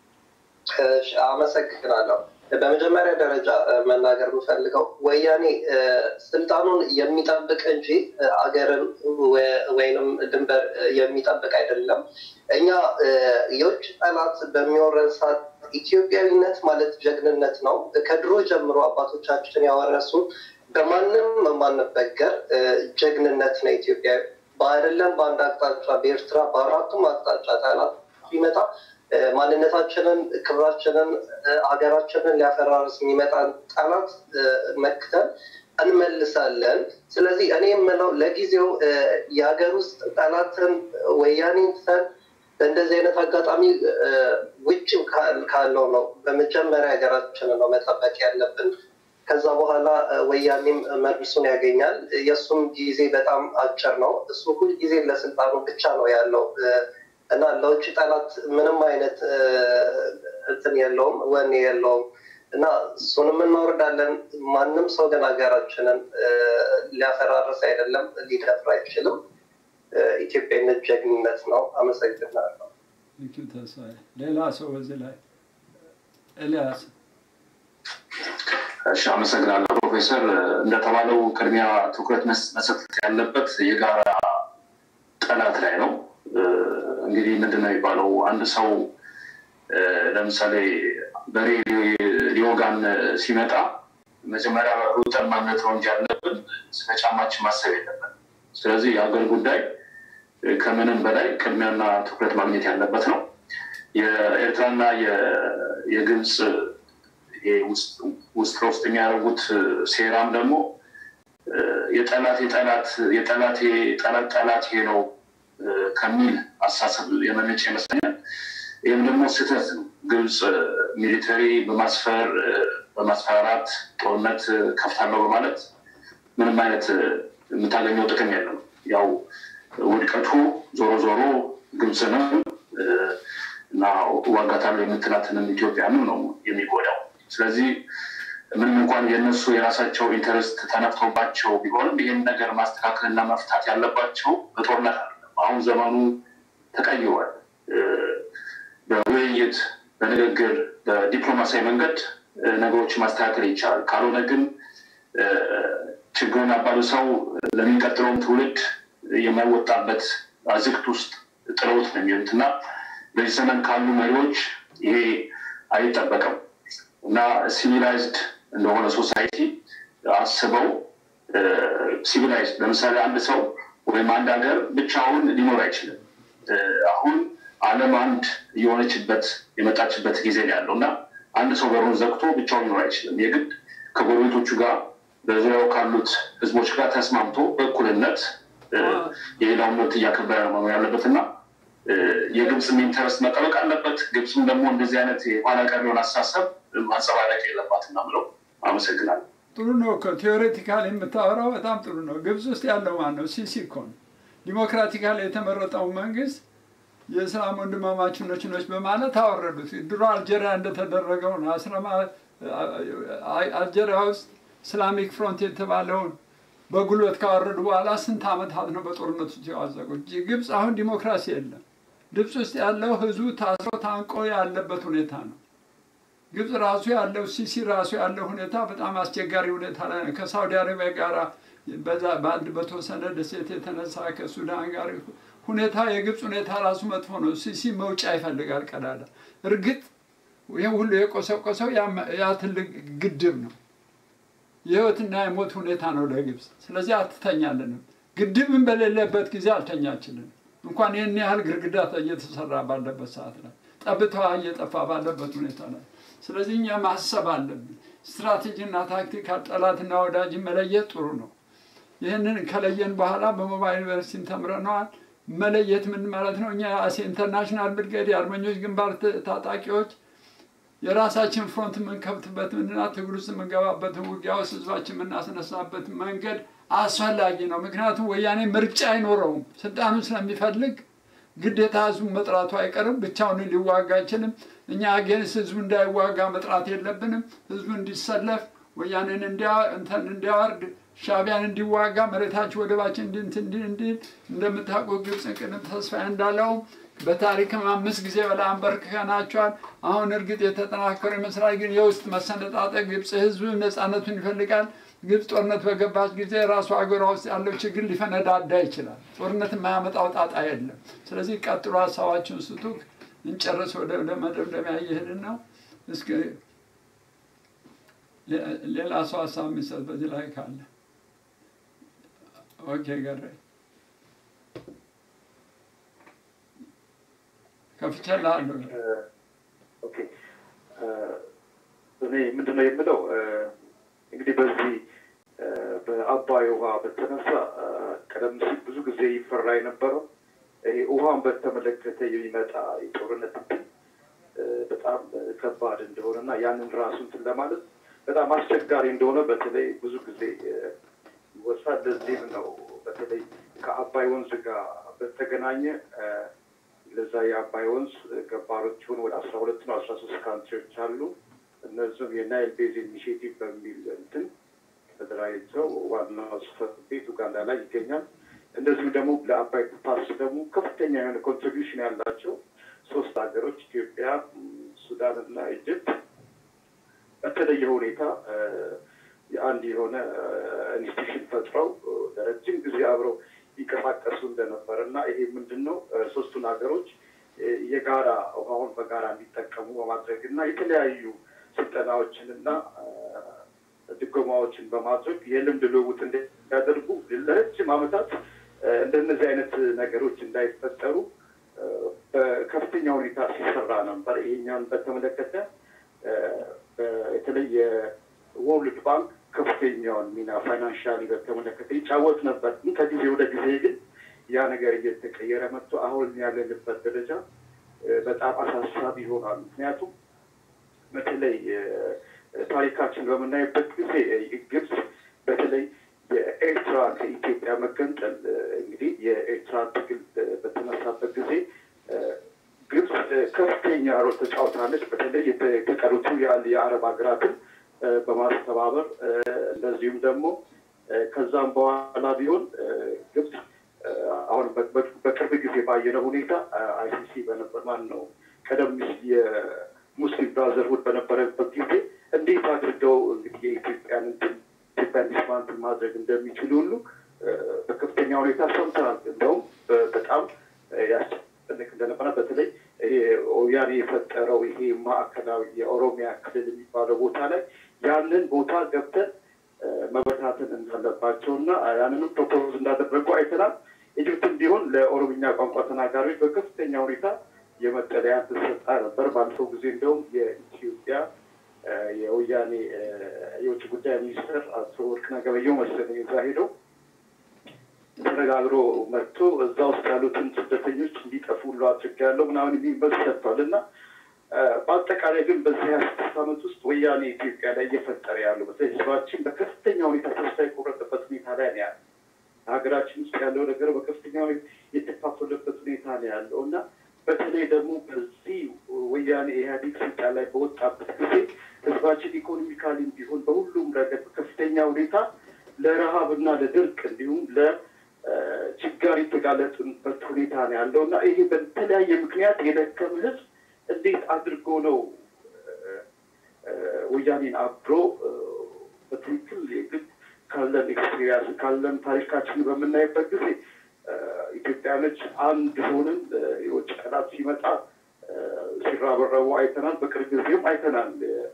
አመሰግናለሁ። በመጀመሪያ ደረጃ መናገር የምፈልገው ወያኔ ስልጣኑን የሚጠብቅ እንጂ አገርን ወይንም ድንበር የሚጠብቅ አይደለም። እኛ የውጭ ጠላት በሚወረን ሰዓት ኢትዮጵያዊነት ማለት ጀግንነት ነው። ከድሮ ጀምሮ አባቶቻችን ያወረሱን በማንም የማንበገር ጀግንነት ነው። ኢትዮጵያ በአይደለም በአንድ አቅጣጫ በኤርትራ በአራቱም አቅጣጫ ጠላት ቢመጣ ማንነታችንን፣ ክብራችንን፣ ሀገራችንን ሊያፈራርስ የሚመጣን ጠላት መክተን እንመልሳለን። ስለዚህ እኔ የምለው ለጊዜው የሀገር ውስጥ ጠላትን ወያኔን ትተን በእንደዚህ አይነት አጋጣሚ ውጭ ካለው ነው በመጀመሪያ ሀገራችንን ነው መጠበቅ ያለብን። ከዛ በኋላ ወያኔም መልሱን ያገኛል። የሱም ጊዜ በጣም አጭር ነው። እሱ ሁል ጊዜ ለስልጣኑ ብቻ ነው ያለው እና ለውጭ ጠላት ምንም አይነት እንትን የለውም፣ ወኔ የለውም እና እሱንም እናወርዳለን። ማንም ሰው ግን ሀገራችንን ሊያፈራርስ አይደለም፣ ሊደፍር አይችልም። ኢትዮጵያዊነት ጀግንነት ነው። አመሰግናለሁ። ሌላ ሰው በዚህ ላይ ኤልያስ። እሺ አመሰግናለሁ ፕሮፌሰር። እንደተባለው ቅድሚያ ትኩረት መሰጠት ያለበት የጋራ ጠላት ላይ ነው። እንግዲህ ምንድነው የሚባለው አንድ ሰው ለምሳሌ በሬ ሊወጋን ሲመጣ መጀመሪያ ሩጠን ማምለጥ ነው እንጂ ያለብን ስለ ጫማችን ማሰብ የለብን። ስለዚህ የሀገር ጉዳይ ከምንም በላይ ቅድሚያና ትኩረት ማግኘት ያለበት ነው። የኤርትራና የግብጽ ውስጥ ውስጥ የሚያደርጉት ሴራም ደግሞ የጠላት የጠላት የጠላት የጠላት ጠላት ይሄ ነው ከሚል አሳሰብ የመነጨ ይመስለኛል። ይህም ደግሞ ስህተት ነው። ግብጽ ሚሊተሪ በማስፈር በማስፈራራት ጦርነት ከፍታለሁ በማለት ምንም አይነት የምታገኘው ጥቅም የለም። ያው ውድቀቱ ዞሮ ዞሮ ግብጽንም እና ዋጋታለሁ የምትላትንም ኢትዮጵያንም ነው የሚጎዳው። ስለዚህ ምንም እንኳን የነሱ የራሳቸው ኢንተረስት ተነፍቶባቸው ቢሆንም ይህን ነገር ማስተካከልና መፍታት ያለባቸው በጦርነት አይደለም። አሁን ዘመኑ ተቀይሯል። በውይይት በንግግር በዲፕሎማሲያዊ መንገድ ነገሮች ማስተካከል ይቻላል። ካልሆነ ግን ችግሩን አባብሰው ለሚቀጥለውም ትውልድ የማይወጣበት አዝቅት ውስጥ ጥለውት ነው የሚሆኑት እና በዚህ ዘመን ካሉ መሪዎች ይሄ አይጠበቅም እና ሲቪላይዝድ እንደሆነ ሶሳይቲ አስበው ሲቪላይዝድ ለምሳሌ አንድ ሰው ወይም አንድ ሀገር ብቻውን ሊኖር አይችልም። አሁን ዓለም አንድ የሆነችበት የመጣችበት ጊዜ ያለው እና አንድ ሰው በሩን ዘግቶ ብቻውን ሊኖር አይችልም። የግድ ከጎረቤቶቹ ጋር በዙሪያው ካሉት ህዝቦች ጋር ተስማምቶ በእኩልነት የሌላውን መብት እያከበረ ነው ያለበትና የግብጽም ኢንተረስት መጠበቅ አለበት። ግብጽም ደግሞ እንደዚህ አይነት የኋላ ቀር የሆነ አስተሳሰብ ማንጸባረቅ የለባትም ነው የምለው። አመሰግናለሁ። ጥሩ ነው እኮ ቴዎሬቲካሊ የምታወራው በጣም ጥሩ ነው። ግብጽ ውስጥ ያለው ማን ነው? ሲሲ እኮ ነው። ዲሞክራቲካሊ የተመረጠው መንግስት የእስላም ወንድማማችነች ነች በማለት አወረዱት። ድሮ አልጄሪያ እንደተደረገው ነው። አስረማ አልጄሪያ ውስጥ ኢስላሚክ ፍሮንት የተባለውን በጉልበት ካወረዱ በኋላ ስንት ዓመታት ነው በጦርነቱ ሲዋዘቁት። ግብጽ አሁን ዲሞክራሲ የለም። ግብጽ ውስጥ ያለው ህዝቡ ታስሮ ታንቆ ያለበት ሁኔታ ነው። ግብጽ ራሱ ያለው ሲሲ ራሱ ያለው ሁኔታ በጣም አስቸጋሪ ሁኔታ ላይ ነው። ከሳውዲ አረቢያ ጋር በዛ በአንድ በተወሰነ ደሴት የተነሳ ከሱዳን ጋር ሁኔታ የግብጽ ሁኔታ ራሱ መጥፎ ነው። ሲሲ መውጫ ይፈልጋል ቀዳዳ። እርግጥ ይሄ ሁሉ የቆሰቆሰው ያ ትልቅ ግድብ ነው። የህይወትና የሞት ሁኔታ ነው ለግብጽ። ስለዚህ አትተኛለንም። ግድብም በሌለበት ጊዜ አልተኛችልንም። እንኳን ይህን ያህል ግርግዳ እየተሰራ ባለበት ሰዓት ላይ ጠብታዋ እየጠፋ ባለበት ሁኔታ ላይ ስለዚህ እኛ ማሰብ አለብን። ስትራቴጂና ታክቲካል ጠላትና ወዳጅ መለየት ጥሩ ነው። ይህንን ከለየን በኋላ በሞባይል ዩኒቨርሲቲ ተምረናል። መለየት ምን ማለት ነው? እኛ አሴ ኢንተርናሽናል ብርጌድ የአርበኞች ግንባር ታጣቂዎች የራሳችን ፍሮንት የምንከፍትበት ምንና ትግል ውስጥ የምንገባበትን ውጊያ ውስጥ ህዝባችን የምናስነሳበት መንገድ አስፈላጊ ነው። ምክንያቱም ወያኔ ምርጫ አይኖረውም። ስልጣኑን ስለሚፈልግ ግዴታ ህዝቡን መጥራቱ አይቀርም። ብቻውን ሊዋጋ አይችልም። እኛ አጌንስ ህዝቡ እንዳይዋጋ መጥራት የለብንም። ህዝቡ እንዲሰለፍ ወያኔን እንዲያ እንትን እንዲያወርድ ሻቢያን እንዲዋጋ መሬታችን ወደባችን እንድንትን እንዲል እንደምታውቁት ግብጽን ቅድም ተስፋዬ እንዳለው በታሪክም አምስት ጊዜ በላይ አንበርክከናቸዋል። አሁን እርግጥ የተጠናከረ ይመስላል፣ ግን የውስጥ መሰነጣጠቅ ግብጽ ህዝብ ነፃነቱን ይፈልጋል። ግብጽ ጦርነት በገባች ጊዜ ራሱ አገሯ ውስጥ ያለው ችግር ሊፈነዳዳ ይችላል። ጦርነት የማያመጣው ጣጣ የለም። ስለዚህ ቀጥሎ ሀሳባችሁን ስጡ። እንጨርስ። ወደ መደምደሚያ እየሄድን ነው። እስኪ ሌላ ሰው ሀሳብ የሚሰጥ በዚህ ላይ ካለ ኦኬ ገረ ከፍቻለሁ። ኦኬ እኔ ምንድነው የምለው እንግዲህ በዚህ በአባይ ውሃ በተነሳ ቀደም ሲል ብዙ ጊዜ ይፈራ የነበረው ይሄ ውሃን በተመለከተ የሚመጣ የጦርነት በጣም ከባድ እንደሆነና ያንን ራሱን ለማለት በጣም አስቸጋሪ እንደሆነ በተለይ ብዙ ጊዜ ይወሳል። ለዚህም ነው በተለይ ከአባይ ወንዝ ጋር በተገናኘ ለዛ የአባይ ወንዝ ገባሮች ሆኑ ወደ አስራ ሁለት ነው አስራ ሶስት ካንትሪዎች አሉ። እነዚህም የናይል ቤዚን ኢኒሼቲቭ በሚል እንትን ተደራጅተው ዋናው ጽሕፈት ቤት ኡጋንዳ ላይ ይገኛል። እንደዚሁም ደግሞ ለአባይ ፓስ ደግሞ ከፍተኛ የሆነ ኮንትሪቢዩሽን ያላቸው ሶስት ሀገሮች ኢትዮጵያ፣ ሱዳን እና ኢጅፕት በተለየ ሁኔታ የአንድ የሆነ ኢንስቲትዩሽን ፈጥረው ለረጅም ጊዜ አብረው ይንቀሳቀሱ እንደነበር እና ይሄ ምንድን ነው ሶስቱን ሀገሮች የጋራ ውሃውን በጋራ እንዲጠቀሙ በማድረግ እና የተለያዩ ስልጠናዎችን እና ድጎማዎችን በማድረግ የልምድ ልውውጥ እንዲያደርጉ ለረጅም ዓመታት እንደነዚህ አይነት ነገሮች እንዳይፈጠሩ በከፍተኛ ሁኔታ ሲሰራ ነበር። ይሄኛን በተመለከተ በተለይ የወርልድ ባንክ ከፍተኛውን ሚና ፋይናንሻሊ በተመለከተ ይጫወት ነበር። ከጊዜ ወደ ጊዜ ግን ያ ነገር እየተቀየረ መጥቶ አሁን ያለንበት ደረጃ በጣም አሳሳቢ ይሆናል። ምክንያቱም በተለይ ታሪካችን በምናይበት ጊዜ ግብጽ በተለይ የኤርትራ ከኢትዮጵያ መገንጠል እንግዲህ የኤርትራ ትግል በተነሳበት ጊዜ ግብጽ ከፍተኛ ሮል ተጫውታለች። በተለይ የተቀሩት የአረብ ሀገራትን በማስተባበር እንደዚሁም ደግሞ ከዛም በኋላ ቢሆን ግብጽ አሁን በቅርብ ጊዜ ባየነው ሁኔታ አይሲሲ በነበር ማን ነው ቀደም ሲል የሙስሊም ብራዘርሁድ በነበረበት ጊዜ እንዴት አድርገው እንግዲህ የኢትዮጵያን እንትን ኢትዮጵያን ዲስማንት ማድረግ እንደሚችሉ ሁሉ በከፍተኛ ሁኔታ ሰምተናል። እንደውም በጣም ያስጨንቅ እንደነበረ በተለይ ይሄ ወያኔ የፈጠረው ይሄ ማዕከላዊ የኦሮሚያ ክልል የሚባለው ቦታ ላይ ያንን ቦታ ገብተን መበታተን እንዳለባቸው እና ያንንም ፕሮፖዝ እንዳደረጉ አይተናል። ኢጅፕትም ቢሆን ለኦሮምኛ ቋንቋ ተናጋሪዎች በከፍተኛ ሁኔታ የመጠለያ ተሰጣ ነበር። ባለፈው ጊዜ እንደውም የኢትዮጵያ የወያኔ የውጭ ጉዳይ ሚኒስትር አቶ ወርቅነህ ገበየሁ መሰለኝ እዛ ሄደው ተነጋግሮ መጥቶ እዛ ውስጥ ያሉትን ስደተኞች እንዲጠፉ ሁሉ አድርጌያለሁ ምናምን የሚል መልስ ሰጥቷል። እና በአጠቃላይ ግን በዚህ አስር ዓመት ውስጥ ወያኔ ኢትዮጵያ ላይ እየፈጠረ ያለው በተለይ ህዝባችን በከፍተኛ ሁኔታ ተስፋ የቆረጠበት ሁኔታ ላይ ነው ያለው። ሀገራችን ውስጥ ያለው ነገር በከፍተኛ ሁኔታ የተካፈለበት ሁኔታ ነው ያለው እና በተለይ ደግሞ በዚህ ወያኔ ኢህአዴግ ስልጣን ላይ በወጣበት ጊዜ ህዝባችን ኢኮኖሚካሊ ቢሆን በሁሉም ረገድ በከፍተኛ ሁኔታ ለረሃብና ለድርቅ እንዲሁም ለችጋር የተጋለጡበት ሁኔታ ነው ያለው እና ይሄ በተለያየ ምክንያት የደከመ ህዝብ እንዴት አድርጎ ነው ወያኔን አብሮ በትክክል የግድ ካለን ኤክስፒሪያንስ ካለን ታሪካችን በምናይበት ጊዜ ኢትዮጵያኖች አንድ ሆነን የውጭ ጠላት ሲመጣ ሲራበረቡ አይተናል። በቅርብ ጊዜም አይተናል።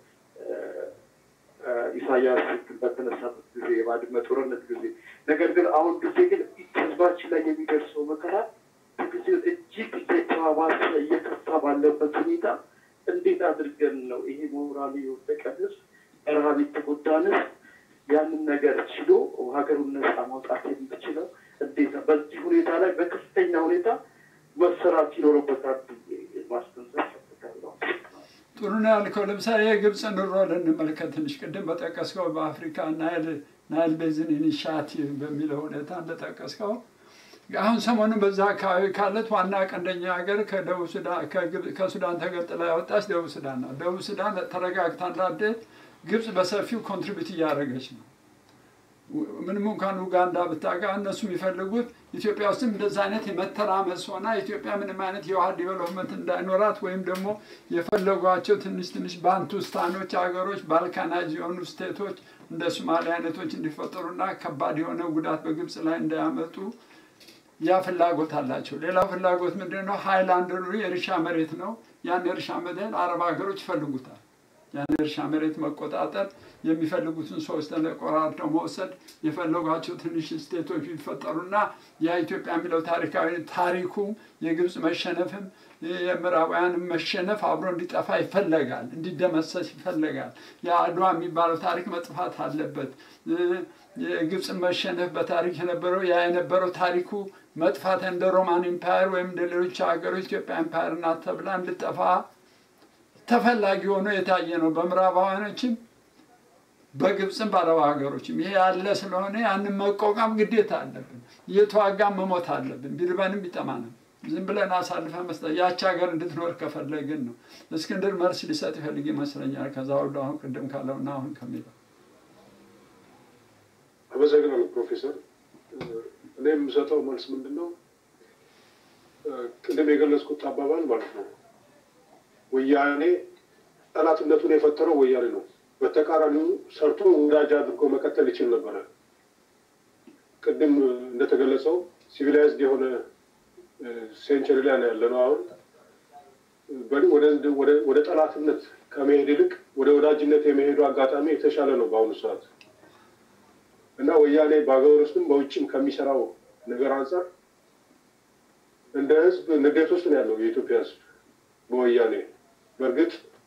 ኢሳያስ በተነሳበት ጊዜ የባድመ ጦርነት ጊዜ። ነገር ግን አሁን ጊዜ ግን ህዝባችን ላይ የሚደርሰው መከራ በጊዜ እጅግ እየተባባሰ እየከፋ ባለበት ሁኔታ እንዴት አድርገን ነው ይሄ ሞራል የወደቀ ህዝብ ረሃብ የተጎዳን ያንን ነገር ችሎ ሀገሩን ነፃ ማውጣት የሚችለው እንዴት ነው? በዚህ ሁኔታ ላይ በከፍተኛ ሁኔታ መሰራት ይኖርበታል ማስተንሰር ፈልጋለሁ። ጥሩ ነው ያልከው። ለምሳሌ የግብፅን ሮል እንመልከት ትንሽ። ቅድም በጠቀስከው በአፍሪካ ናይል ናይል ቤዝን ኢኒሺያቲቭ በሚለው ሁኔታ እንደጠቀስከው አሁን ሰሞኑን በዛ አካባቢ ካለት ዋና ቀንደኛ ሀገር ከደቡብ ሱዳን ከሱዳን ተገንጥላ ያወጣች ደቡብ ሱዳን ነው። ደቡብ ሱዳን ተረጋግታ እንዳደት ግብፅ በሰፊው ኮንትሪቢዩት እያደረገች ነው። ምንም እንኳን ኡጋንዳ ብታጋ እነሱ የሚፈልጉት ኢትዮጵያ ውስጥም እንደዛ አይነት የመተራመስ ሆና ኢትዮጵያ ምንም አይነት የውሃ ዲቨሎፕመንት እንዳይኖራት ወይም ደግሞ የፈለጓቸው ትንሽ ትንሽ ባንቱስታኖች ሀገሮች ባልካናይዝ የሆኑ ስቴቶች እንደ ሶማሊያ አይነቶች እንዲፈጠሩና ከባድ የሆነ ጉዳት በግብፅ ላይ እንዳያመጡ ያ ፍላጎት አላቸው። ሌላው ፍላጎት ምንድነው? ሃይላንድ የእርሻ መሬት ነው። ያን የእርሻ መሬት አረብ ሀገሮች ይፈልጉታል። ያን የእርሻ መሬት መቆጣጠር የሚፈልጉትን ሰዎች ተቆራርጠው መውሰድ የፈለጓቸው ትንሽ ስቴቶች ይፈጠሩና ያ ኢትዮጵያ የሚለው ታሪካዊ ታሪኩ የግብፅ መሸነፍም የምዕራባውያን መሸነፍ አብሮ እንዲጠፋ ይፈለጋል፣ እንዲደመሰስ ይፈለጋል። የአድዋ የሚባለው ታሪክ መጥፋት አለበት። የግብፅ መሸነፍ በታሪክ የነበረው ያ የነበረው ታሪኩ መጥፋት እንደ ሮማን ኢምፓየር ወይም እንደ ሌሎች ሀገሮች ኢትዮጵያ ኢምፓየር ናት ተብላ እንድጠፋ ተፈላጊ ሆኖ የታየ ነው። በምዕራባውያኖችም በግብፅም ባለው ሀገሮችም ይሄ ያለ ስለሆነ ያንን መቋቋም ግዴታ አለብን። እየተዋጋን መሞት አለብን። ቢርበንም ቢጠማንም ዝም ብለን አሳልፈን መስጠት ያቺ ሀገር እንድትኖር ከፈለግን ነው። እስክንድር መልስ ሊሰጥ ይፈልግ ይመስለኛል። ከዛ ሁሉ አሁን ቅድም ካለውና አሁን ከሚለው አመሰግናለሁ ፕሮፌሰር። እኔ የምሰጠው መልስ ምንድን ነው? ቅድም የገለጽኩት አባባል ማለት ነው ወያኔ ጠላትነቱን የፈጠረው ወያኔ ነው። በተቃራኒው ሰርቶ ወዳጅ አድርጎ መቀጠል ይችል ነበረ። ቅድም እንደተገለጸው ሲቪላይዝድ የሆነ ሴንቸሪ ላይ ነው ያለነው። አሁን ወደ ጠላትነት ከመሄድ ይልቅ ወደ ወዳጅነት የመሄዱ አጋጣሚ የተሻለ ነው በአሁኑ ሰዓት እና ወያኔ በሀገር ውስጥም በውጭም ከሚሰራው ነገር አንጻር እንደ ህዝብ ንዴት ውስጥ ነው ያለው የኢትዮጵያ ህዝብ በወያኔ። በእርግጥ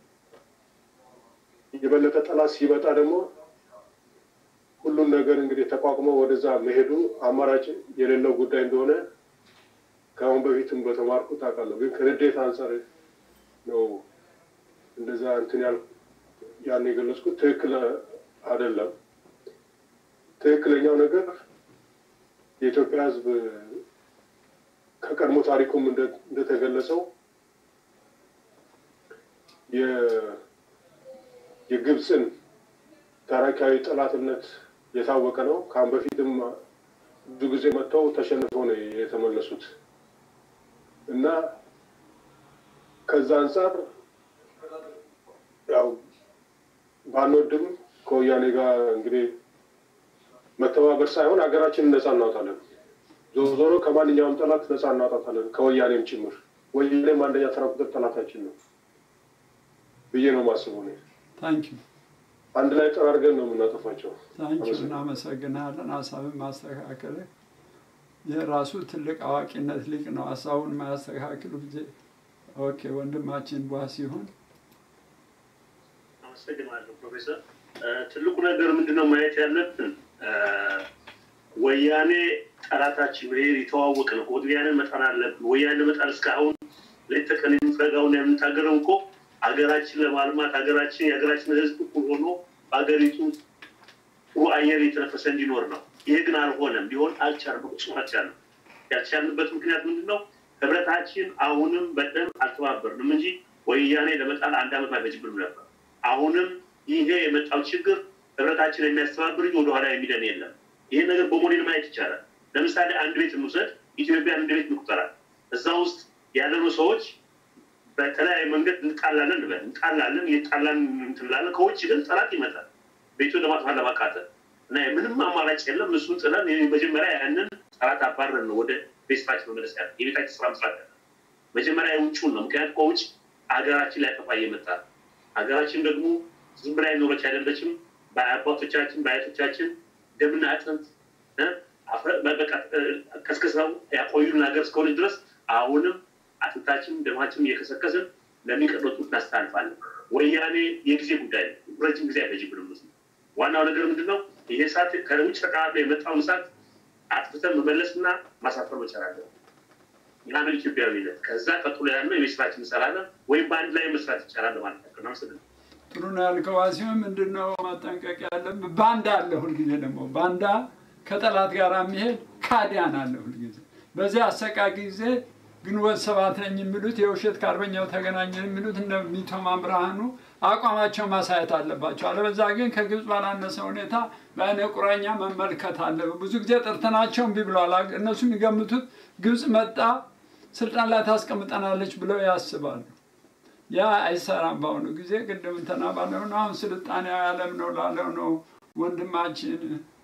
የበለጠ ጠላት ሲመጣ ደግሞ ሁሉም ነገር እንግዲህ ተቋቁሞ ወደዛ መሄዱ አማራጭ የሌለው ጉዳይ እንደሆነ ከአሁን በፊትም በተማርኩት አውቃለሁ። ግን ከንዴት አንጻር ነው እንደዛ እንትን ያል ያን የገለጽኩት ትክክል አይደለም። ትክክለኛው ነገር የኢትዮጵያ ህዝብ ከቀድሞ ታሪኩም እንደተገለጸው የግብፅን ታሪካዊ ጠላትነት የታወቀ ነው። ከአሁን በፊትም ብዙ ጊዜ መጥተው ተሸንፈው ነው የተመለሱት እና ከዛ አንጻር ያው ባንወድም ከወያኔ ጋር እንግዲህ መተባበር ሳይሆን ሀገራችንን ነፃ እናውጣለን። ዞሮ ዞሮ ከማንኛውም ጠላት ነፃ እናውጣታለን ከወያኔም ጭምር። ወያኔም አንደኛ ተራ ቁጥር ጠላታችን ነው ብዬ ነው የማስበው ነው። ታንኪ አንድ ላይ ጠራርገን ነው የምናጠፋቸው። ታንኪ እናመሰግናለን። ሀሳብን ማስተካከል የራሱ ትልቅ አዋቂነት ሊቅ ነው። ሀሳቡን ማስተካከሉ ጊዜ ኦኬ ወንድማችን ቧስ ይሁን። አመሰግናለሁ ፕሮፌሰር። ትልቁ ነገር ምንድነው ማየት ያለብን ወያኔ ጠላታችን ነው። የተዋወቀ ነው። ወያኔ መጣል አለብን። ወያኔ መጣል እስካሁን ለተቀን የሚፈጋውን የምንታገረው እኮ ሀገራችን ለማልማት ሀገራችን የሀገራችን ህዝብ እኩል ሆኖ በሀገሪቱ ጥሩ አየር የተነፈሰ እንዲኖር ነው። ይሄ ግን አልሆነም። ሊሆን አልቻለም። በቁጥር አልቻለም። ያልቻልንበት ምክንያት ምንድነው? ህብረታችን አሁንም በደንብ አልተባበርንም እንጂ ወያኔ ለመጣል አንድ አመት አይፈጅብንም ነበር። አሁንም ይሄ የመጣው ችግር ህብረታችን የሚያስተባብር እንጂ ወደኋላ የሚለን የለም። ይሄን ነገር በሞዴል ማየት ይቻላል። ለምሳሌ አንድ ቤት እንውሰድ። ኢትዮጵያን እንደ ቤት እንቁጠራለን። እዛ ውስጥ ያለነው ሰዎች በተለያየ መንገድ እንጣላለን እንበል እንጣላለን እየጣላን እንትላለን። ከውጭ ግን ጠላት ይመጣል ቤቱን ለማጥፋት ለማቃጠል እና ምንም አማራጭ የለም። እሱን ጥለን መጀመሪያ ያንን ጠላት አባረን ነው ወደ ቤታችን መመለስ ያለ የቤታችን ስራ መስራት ያለ መጀመሪያ የውጭውን ነው። ምክንያቱም ከውጭ ሀገራችን ላይ ጠፋ እየመጣ ሀገራችን ደግሞ ዝም ብላ ኖረች አይደለችም። በአባቶቻችን በአያቶቻችን ደምና አጥንት በቃ ከስከሰው ያቆዩን ሀገር እስከሆነ ድረስ አሁንም አጥንታችን ደማችን እየከሰከስን ለሚቀጥሉት እናስተላልፋለን። ወያኔ የጊዜ ጉዳይ ነው። ረጅም ጊዜ አይፈጅብንም። ዋናው ነገር ምንድነው? ይሄ ሰዓት ከውጭ ተቃራኒ የመጣውን ሰዓት አጥፍተን መመለስና ማሳፈር መቻል አለብን። ያንን ኢትዮጵያዊነት ከዛ ቀጥሎ ያለው የቤተሰባችን እንሰራለን ወይም በአንድ ላይ መስራት ይቻላል ማለት ነው። ነው ጥሩ ነው ያልከው ሲሆን ምንድነው ማጠንቀቅ ያለብን? ባንዳ አለ ሁልጊዜ ደግሞ ባንዳ ከጠላት ጋር የሚሄድ ካዲያን አለ ሁልጊዜ። በዚህ አሰቃቂ ጊዜ ግንቦት ሰባት ነኝ የሚሉት የውሸት ከአርበኛው ተገናኘን የሚሉት እነ ሚቶማ ብርሃኑ አቋማቸው ማሳየት አለባቸው። አለበዛ ግን ከግብፅ ባላነሰ ሁኔታ በአይነ ቁራኛ መመልከት አለብን። ብዙ ጊዜ ጠርተናቸው እምቢ ብለዋል። እነሱ የሚገምቱት ግብፅ መጣ ስልጣን ላይ ታስቀምጠናለች ብለው ያስባሉ። ያ አይሰራም። በአሁኑ ጊዜ ቅድም ተናባለው ነው። አሁን ስልጣኔያዊ ዓለም ነው ላለው ነው ወንድማችን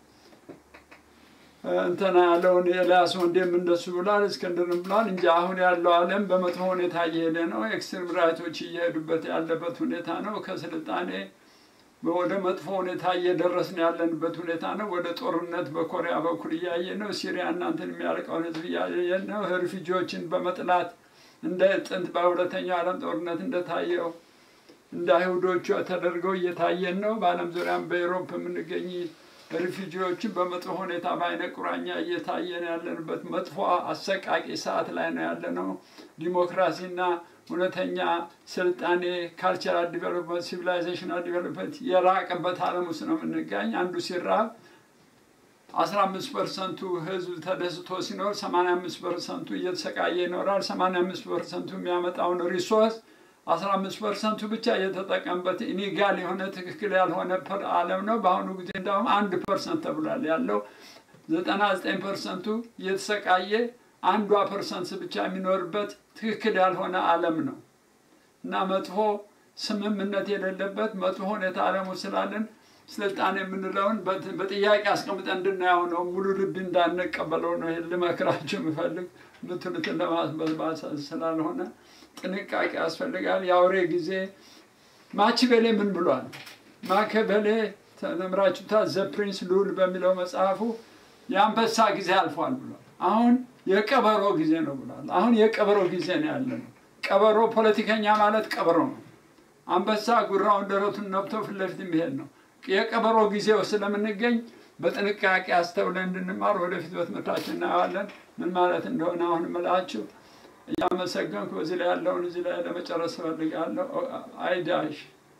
እንተና ያለውን ኤልያስ ወንድም እንደሱ ብሏል፣ እስክንድርም ብሏል እንጂ አሁን ያለው ዓለም በመጥፎ ሁኔታ እየሄደ ነው። ኤክስትሪም ራይቶች እየሄዱበት ያለበት ሁኔታ ነው። ከስልጣኔ ወደ መጥፎ ሁኔታ እየደረስን ያለንበት ሁኔታ ነው። ወደ ጦርነት በኮሪያ በኩል እያየ ነው። ሲሪያ እናንተን የሚያልቀውን ህዝብ እያየ ነው። ሪፊጂዎችን በመጥላት እንደ ጥንት በሁለተኛው ዓለም ጦርነት እንደታየው እንደ አይሁዶቹ ተደርገው እየታየን ነው። በዓለም ዙሪያም በዩሮፕ የምንገኝ ሪፊጂዎችን በመጥፎ ሁኔታ በአይነ ቁራኛ እየታየን ያለንበት መጥፎ አሰቃቂ ሰዓት ላይ ነው ያለነው። ዲሞክራሲና እውነተኛ ስልጣኔ ካልቸራል ዲቨሎፕመንት ሲቪላይዜሽናል ዲቨሎፕመንት የራቀበት ዓለም ውስጥ ነው የምንገኝ። አንዱ ሲራብ አስራ አምስት ፐርሰንቱ ህዝብ ተደስቶ ሲኖር ሰማንያ አምስት ፐርሰንቱ እየተሰቃየ ይኖራል። ሰማንያ አምስት ፐርሰንቱ የሚያመጣውን ሪሶርስ አስራ አምስት ፐርሰንቱ ብቻ እየተጠቀምበት ኢኒጋል የሆነ ትክክል ያልሆነ ዓለም ነው። በአሁኑ ጊዜ እንደውም አንድ ፐርሰንት ተብሏል ያለው። ዘጠና ዘጠኝ ፐርሰንቱ እየተሰቃየ አንዷ ፐርሰንት ብቻ የሚኖርበት ትክክል ያልሆነ ዓለም ነው እና መጥፎ ስምምነት የሌለበት መጥፎ ሁኔታ ዓለም ውስጥ ስላለን ስልጣን የምንለውን በጥያቄ አስቀምጠን እንድናየው ነው። ሙሉ ልብ እንዳንቀበለው ነው ልመክራችሁ የምፈልግ። ምትሉትን ለማስበልባስ ስላልሆነ ጥንቃቄ ያስፈልጋል። የአውሬ ጊዜ ማቺቬሌ ምን ብሏል? ማኪያቬሊ ተምራችሁታ ዘ ፕሪንስ ሉል በሚለው መጽሐፉ የአንበሳ ጊዜ አልፏል ብሏል። አሁን የቀበሮ ጊዜ ነው ብሏል። አሁን የቀበሮ ጊዜ ነው ያለነው። ቀበሮ ፖለቲከኛ ማለት ቀበሮ ነው። አንበሳ ጉራውን ደረቱን ነብቶ ፊት ለፊት የሚሄድ ነው። የቀበሮ ጊዜው ስለምንገኝ በጥንቃቄ አስተውለን እንድንማር ወደፊት በትምህርታችን እናያለን ምን ማለት እንደሆነ አሁን እምላችሁ እያመሰገንኩ በዚህ ላይ ያለውን እዚህ ላይ ለመጨረስ እፈልጋለሁ። አይዳሽ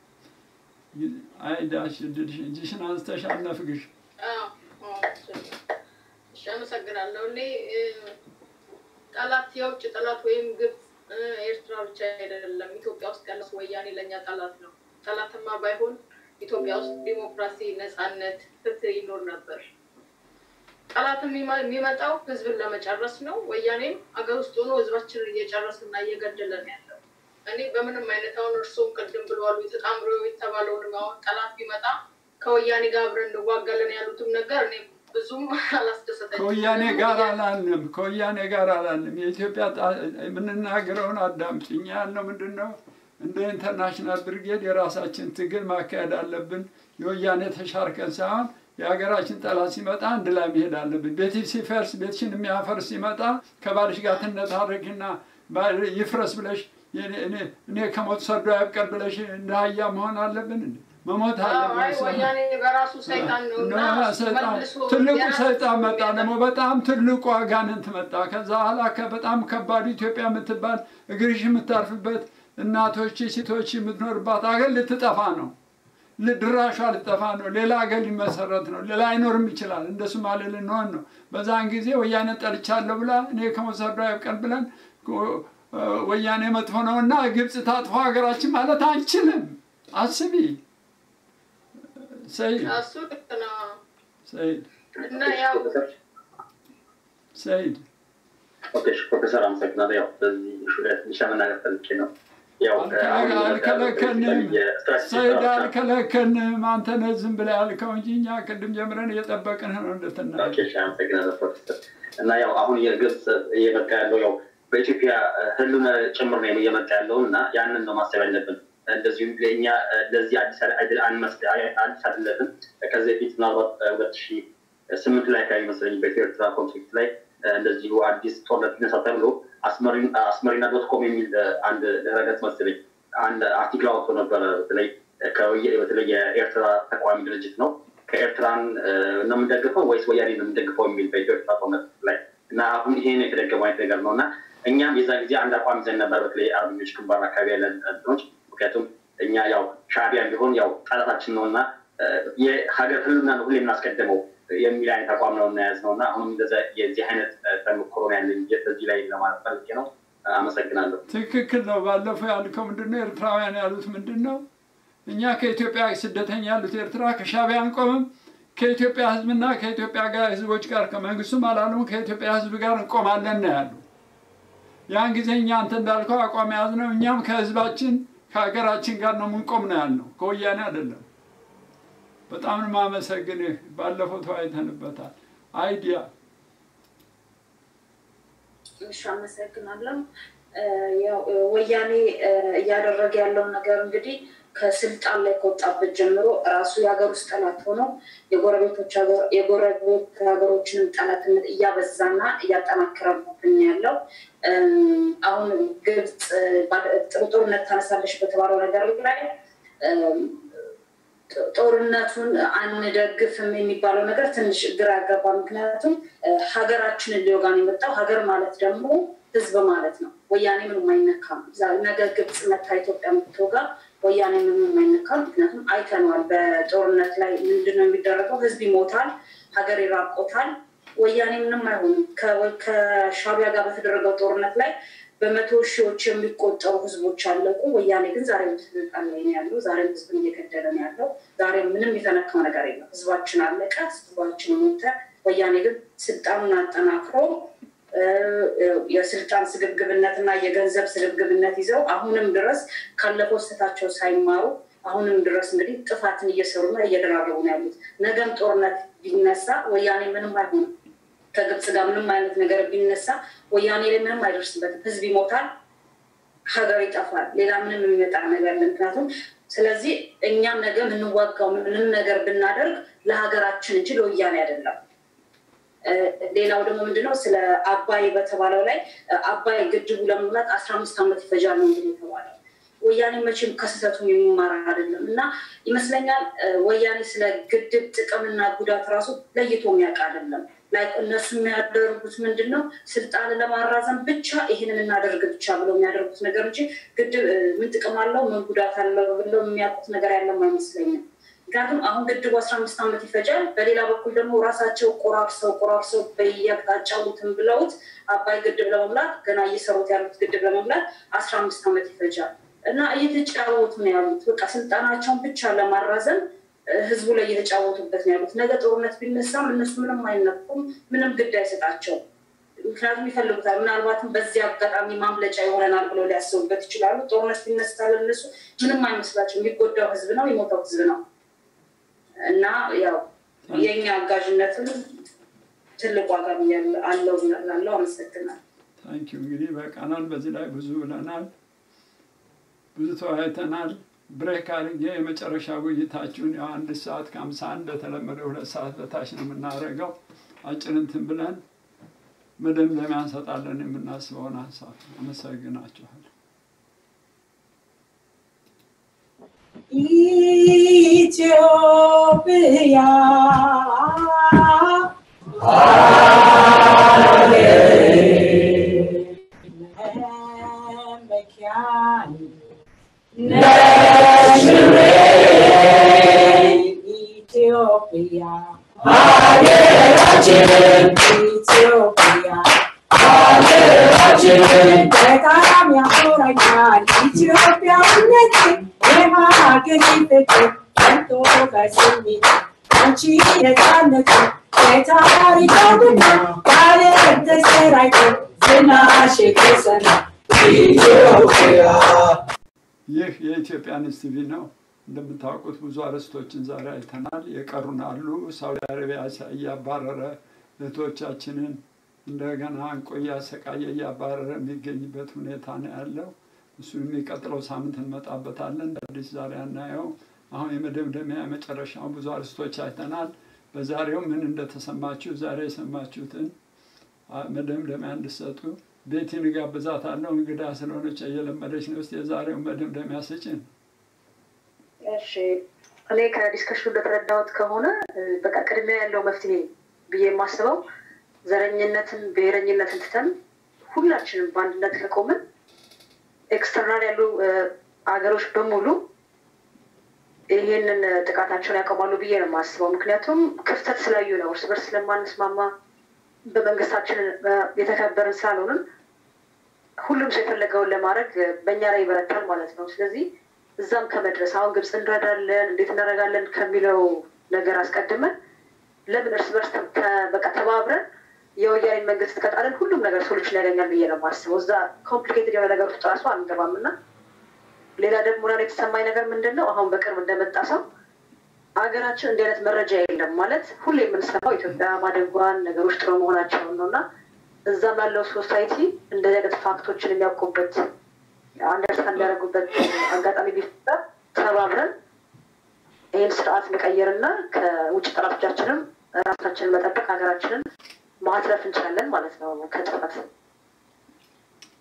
አይዳሽ ድድሽ እጅሽን አንስተሽ አልነፍግሽ። እሺ አመሰግናለሁ። እኔ ጠላት የውጭ ጠላት ወይም ግብጽ ኤርትራ ብቻ አይደለም። ኢትዮጵያ ውስጥ ያለው ወያኔ ለኛ ጠላት ነው። ጠላትማ ባይሆን ኢትዮጵያ ውስጥ ዲሞክራሲ፣ ነፃነት፣ ፍትህ ይኖር ነበር። ጠላትም የሚመጣው ህዝብን ለመጨረስ ነው። ወያኔም አገር ውስጥ ሆኖ ህዝባችንን እየጨረሰና እየገደለ ነው ያለው። እኔ በምንም አይነት አሁን እርሶም ቅድም ብለዋል ተጣምሮ የተባለውን አሁን ጠላት ቢመጣ ከወያኔ ጋር አብረን እንዋጋለን ያሉትም ነገር እኔ ብዙም አላስደሰተኝም። ከወያኔ ጋር አላልንም ከወያኔ ጋር አላልንም። የኢትዮጵያ የምንናገረውን አዳምጪኝ። ያለው ምንድነው? እንደ ኢንተርናሽናል ብርጌድ የራሳችን ትግል ማካሄድ አለብን። የወያኔ ተሻርከን ሳይሆን የሀገራችን ጠላት ሲመጣ አንድ ላይ መሄድ አለብን። ቤት ሲፈርስ ቤትሽን የሚያፈርስ ሲመጣ ከባልሽ ጋር ትነታረክና ይፍረስ ብለሽ እኔ ከሞት ሰርዶ ያብቀል ብለሽ እንደ አህያ መሆን አለብን እንዴ? መሞት አለብን። ወያኔ በራሱ ሰይጣን ነውና ትልቁ ሰይጣን መጣ። ደግሞ በጣም ትልቁ አጋንንት መጣ። ከዛ ኋላ በጣም ከባዱ ኢትዮጵያ የምትባል እግርሽ የምታርፍበት እናቶች ሴቶች የምትኖርባት አገር ልትጠፋ ነው። ድራሿ ልትጠፋ ነው። ሌላ አገር ሊመሰረት ነው። ሌላ አይኖርም ይችላል። እንደ ሶማሌ ልንሆን ነው። በዛን ጊዜ ወያኔ ጠልቻለሁ ብላ እኔ ከሞት ሰርዶ ያብቀል ብለን ወያኔ መጥፎ ነውና ግብጽ ታጥፎ ሀገራችን ማለት አንችልም። አስቢ ሰይድ ሰይድ እና ያው ሰይድ ኦኬ ፕሮፌሰር አመሰግናለሁ። ያው በዚህ ሹለት መናገር ፈልጌ ነው። ያው አልከለከልንም ሰይድ አልከለከልንም። አንተ ነህ ዝም ብለህ ያልከው እንጂ እኛ ቅድም ጀምረን እየጠበቅን ነው እንድትናገር። ኦኬ አመሰግናለሁ ፕሮፌሰር። እና ያው አሁን የግብጽ እየመጣ ያለው ያው በኢትዮጵያ ህልውና ጭምር ነው እየመጣ ያለው እና ያንን ነው ማሰብ ያለብን። እንደዚሁም ለእኛ ለዚህ አዲስ አዲስ አይደለም። ከዚህ በፊት ምናልባት ሁለት ሺህ ስምንት ላይ አካባቢ መሰለኝ በኤርትራ ኮንፍሊክት ላይ እንደዚሁ አዲስ ጦርነት ይነሳ ተብሎ አስመሪና ዶት ኮም የሚል አንድ ድረገጽ መሰለኝ አንድ አርቲክል አውጥቶ ነበረ። በተለይ በተለይ የኤርትራ ተቃዋሚ ድርጅት ነው ከኤርትራን ነው የምንደግፈው ወይስ ወያኔ ነው የምንደግፈው የሚል በኤርትራ ጦርነት ላይ እና አሁን ይሄ ነው የተደገመው አይነት ነገር ነው እና እኛም የዛ ጊዜ አንድ አቋም ይዘን ነበር። በተለይ አርበኞች ግንባር አካባቢ ያለን እንትኖች ምክንያቱም እኛ ያው ሻዕቢያ ቢሆን ያው ጠላታችን ነው እና የሀገር ህልውና ነው ሁሌ የምናስቀድመው የሚል አይነት አቋም ነው እናያዝ ነው እና አሁንም የዚህ አይነት ተሞክሮ ነው ያለኝ። በዚህ ላይ ለማለት ፈልጌ ነው። አመሰግናለሁ። ትክክል ነው። ባለፈው ያልከው ምንድነው? ኤርትራውያን ያሉት ምንድነው? እኛ ከኢትዮጵያ ስደተኛ ያሉት ኤርትራ ከሻዕቢያ አንቆምም፣ ከኢትዮጵያ ህዝብና ከኢትዮጵያ ጋር ህዝቦች ጋር ከመንግስቱም አላሉም ከኢትዮጵያ ህዝብ ጋር እንቆማለን ነው ያሉ። ያን ጊዜ እኛ አንተ እንዳልከው አቋም ያዝ ነው። እኛም ከህዝባችን ከሀገራችን ጋር ነው የምንቆም ነው ያልነው፣ ከወያኔ አይደለም። በጣም ነው የማመሰግንህ። ባለፈው ተወያይተንበታል። አይዲያ እሺ አመሰግናለሁ። ያው ወያኔ እያደረገ ያለው ነገር እንግዲህ ከስልጣን ላይ ከወጣበት ጀምሮ ራሱ የሀገር ውስጥ ጠላት ሆኖ የጎረቤቶች የጎረቤት ሀገሮችንም ጠላትነት እያበዛና እያጠናከረብን ያለው አሁን ግብጽ ጦርነት ታነሳለች በተባለው ነገር ላይ ጦርነቱን አንደግፍም የሚባለው ነገር ትንሽ ግራ ያጋባ። ምክንያቱም ሀገራችንን ሊወጋን የመጣው ሀገር ማለት ደግሞ ህዝብ ማለት ነው። ወያኔ ምንም አይነካም። ነገ ግብጽ መታ ኢትዮጵያ የምትወጋ ወያኔ ምንም አይነካም። ምክንያቱም አይተነዋል። በጦርነት ላይ ምንድነው የሚደረገው? ህዝብ ይሞታል፣ ሀገር ይራቆታል። ወያኔ ምንም አይሆንም። ከሻዕቢያ ጋር በተደረገው ጦርነት ላይ በመቶ ሺዎች የሚቆጠሩ ህዝቦች አለቁ። ወያኔ ግን ዛሬ በስልጣን ላይ ነው ያለው። ዛሬ ህዝብን እየገደለ ነው ያለው። ዛሬ ምንም የተነካው ነገር የለም። ህዝባችን አለቀ፣ ህዝባችን ሞተ። ወያኔ ግን ስልጣኑን አጠናክሮ የስልጣን ስግብግብነትና የገንዘብ ስግብግብነት ይዘው አሁንም ድረስ ካለፈው ስህተታቸው ሳይማሩ አሁንም ድረስ እንግዲህ ጥፋትን እየሰሩና እየደራረቡ ነው ያሉት። ነገም ጦርነት ቢነሳ ወያኔ ምንም አይሆንም። ከግብጽ ጋር ምንም አይነት ነገር ቢነሳ ወያኔ ላይ ምንም አይደርስበትም። ህዝብ ይሞታል፣ ሀገር ይጠፋል። ሌላ ምንም የሚመጣ ነገር ምክንያቱም ስለዚህ እኛም ነገ ምንዋጋው ምንም ነገር ብናደርግ ለሀገራችን እንጂ ለወያኔ አይደለም። ሌላው ደግሞ ምንድነው ስለ አባይ በተባለው ላይ አባይ ግድቡ ለመሙላት አስራ አምስት ዓመት ይፈጃል ነው የተባለው። ወያኔ መቼም ከስተቱ የሚማር አይደለም እና ይመስለኛል ወያኔ ስለ ግድብ ጥቅምና ጉዳት ራሱ ለይቶ የሚያውቅ አይደለም። ላይ እነሱ የሚያደርጉት ምንድነው ስልጣን ለማራዘም ብቻ ይሄንን እናደርግ ብቻ ብለው የሚያደርጉት ነገር እንጂ ግድብ ምን ጥቅም አለው ምን ጉዳት አለው ብለው የሚያውቁት ነገር ያለም አይመስለኝም። ምክንያቱም አሁን ግድቡ አስራ አምስት ዓመት ይፈጃል። በሌላ በኩል ደግሞ ራሳቸው ቆራርሰው ቆራርሰው በየአቅጣጫውትን ብለውት አባይ ግድብ ለመሙላት ገና እየሰሩት ያሉት ግድብ ለመሙላት አስራ አምስት ዓመት ይፈጃል እና እየተጫወቱ ነው ያሉት። በቃ ስልጣናቸውን ብቻ ለማራዘም ህዝቡ ላይ እየተጫወቱበት ነው ያሉት። ነገ ጦርነት ቢነሳም እነሱ ምንም አይነኩም፣ ምንም ግድ አይሰጣቸው። ምክንያቱም ይፈልጉታል። ምናልባትም በዚህ አጋጣሚ ማምለጫ ይሆነናል ብለው ሊያስቡበት ይችላሉ። ጦርነት ቢነሳ ለእነሱ ምንም አይመስላቸው። የሚጎዳው ህዝብ ነው፣ የሞተው ህዝብ ነው እና ያው የኛ አጋዥነትም ትልቅ ዋጋ አለው አለው። አመሰግናለሁ። ታንክ ዩ። እንግዲህ በቃናል በዚህ ላይ ብዙ ብለናል፣ ብዙ ተወያይተናል። ብሬክ አድርጌ የመጨረሻ ውይይታችሁን ያው አንድ ሰዓት ከሀምሳ አንድ እንደተለመደው ሁለት ሰዓት በታች ነው የምናደርገው። አጭር እንትን ብለን መደምደሚያ እንሰጣለን የምናስበውን ሀሳብ። አመሰግናችኋለሁ። ኢትዮጵያ ኢትዮጵያ ሀገራችን ኢትዮጵያ ሀገራችን በጣም ያኮራኛል ኢትዮጵያዊነት የሀገሬ ፍቅር ከንቶ በስሜት አንቺ ነፃነት የታሪክ አውድማ ባለም ተሰራጭቶ ዝናሽ የተሰማ ኢትዮጵያ። ይህ የኢትዮጵያ ንስ ቲቪ ነው። እንደምታውቁት ብዙ አርዕስቶችን ዛሬ አይተናል። የቀሩን አሉ። ሳውዲ አረቢያ እያባረረ እህቶቻችንን እንደገና እንቆ እያሰቃየ እያባረረ የሚገኝበት ሁኔታ ነው ያለው። እሱን የሚቀጥለው ሳምንት እንመጣበታለን። አዲስ ዛሬ አናየው። አሁን የመደምደሚያ የመጨረሻው ብዙ አርዕስቶች አይተናል። በዛሬው ምን እንደተሰማችሁ ዛሬ የሰማችሁትን መደምደሚያ እንድትሰጡ ቤቲን ጋብዛታለሁ። እንግዳ ስለሆነች እየለመደች ነው። እስኪ የዛሬው መደምደሚያ ስጭን። እሺ እኔ ከዲስከሽኑ እንደተረዳሁት ከሆነ በቃ ቅድሚያ ያለው መፍትሄ ብዬ የማስበው ዘረኝነትን ብሔረኝነትን ትተን ሁላችንም በአንድነት ከቆምን ኤክስተርናል ያሉ አገሮች በሙሉ ይሄንን ጥቃታቸውን ያቆማሉ ብዬ ነው የማስበው። ምክንያቱም ክፍተት ስላዩ ነው፣ እርስ በርስ ስለማንስማማ በመንግስታችን የተከበርን ስላልሆንን ሁሉም ሰው የፈለገውን ለማድረግ በእኛ ላይ ይበረታል ማለት ነው። ስለዚህ እዛም ከመድረስ አሁን ግብጽ እንረዳለን እንዴት እናደርጋለን ከሚለው ነገር አስቀድመን ለምን እርስ በርስ በቃ ተባብረን የወያኔን መንግስት ከጣለን ሁሉም ነገር ሶሉሽን ያገኛል ብዬ ነው የማስበው። እዛ ኮምፕሊኬትድ የሆነ ነገር ውስጥ ራሱ አንገባም እና ሌላ ደግሞ ና የተሰማኝ ነገር ምንድን ነው አሁን በቅርብ እንደመጣ ሰው ሀገራችን እንዲህ አይነት መረጃ የለም ማለት ሁሌ የምንሰማው ኢትዮጵያ ማደጓን ነገሮች ጥሩ መሆናቸውን ነው እና እዛም ያለው ሶሳይቲ እንደዚህ አይነት ፋክቶችን የሚያውቁበት አንደርስታንድ ያደረጉበት አጋጣሚ ቢፈጠር ተባብረን ይህን ስርዓት መቀየርና ከውጭ ጠላቶቻችንም ራሳችንን መጠበቅ ሀገራችንን ማትረፍ እንችላለን ማለት ነው ከጥፋት።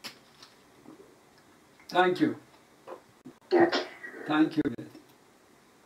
ታንክ ዩ ታንክ ዩ።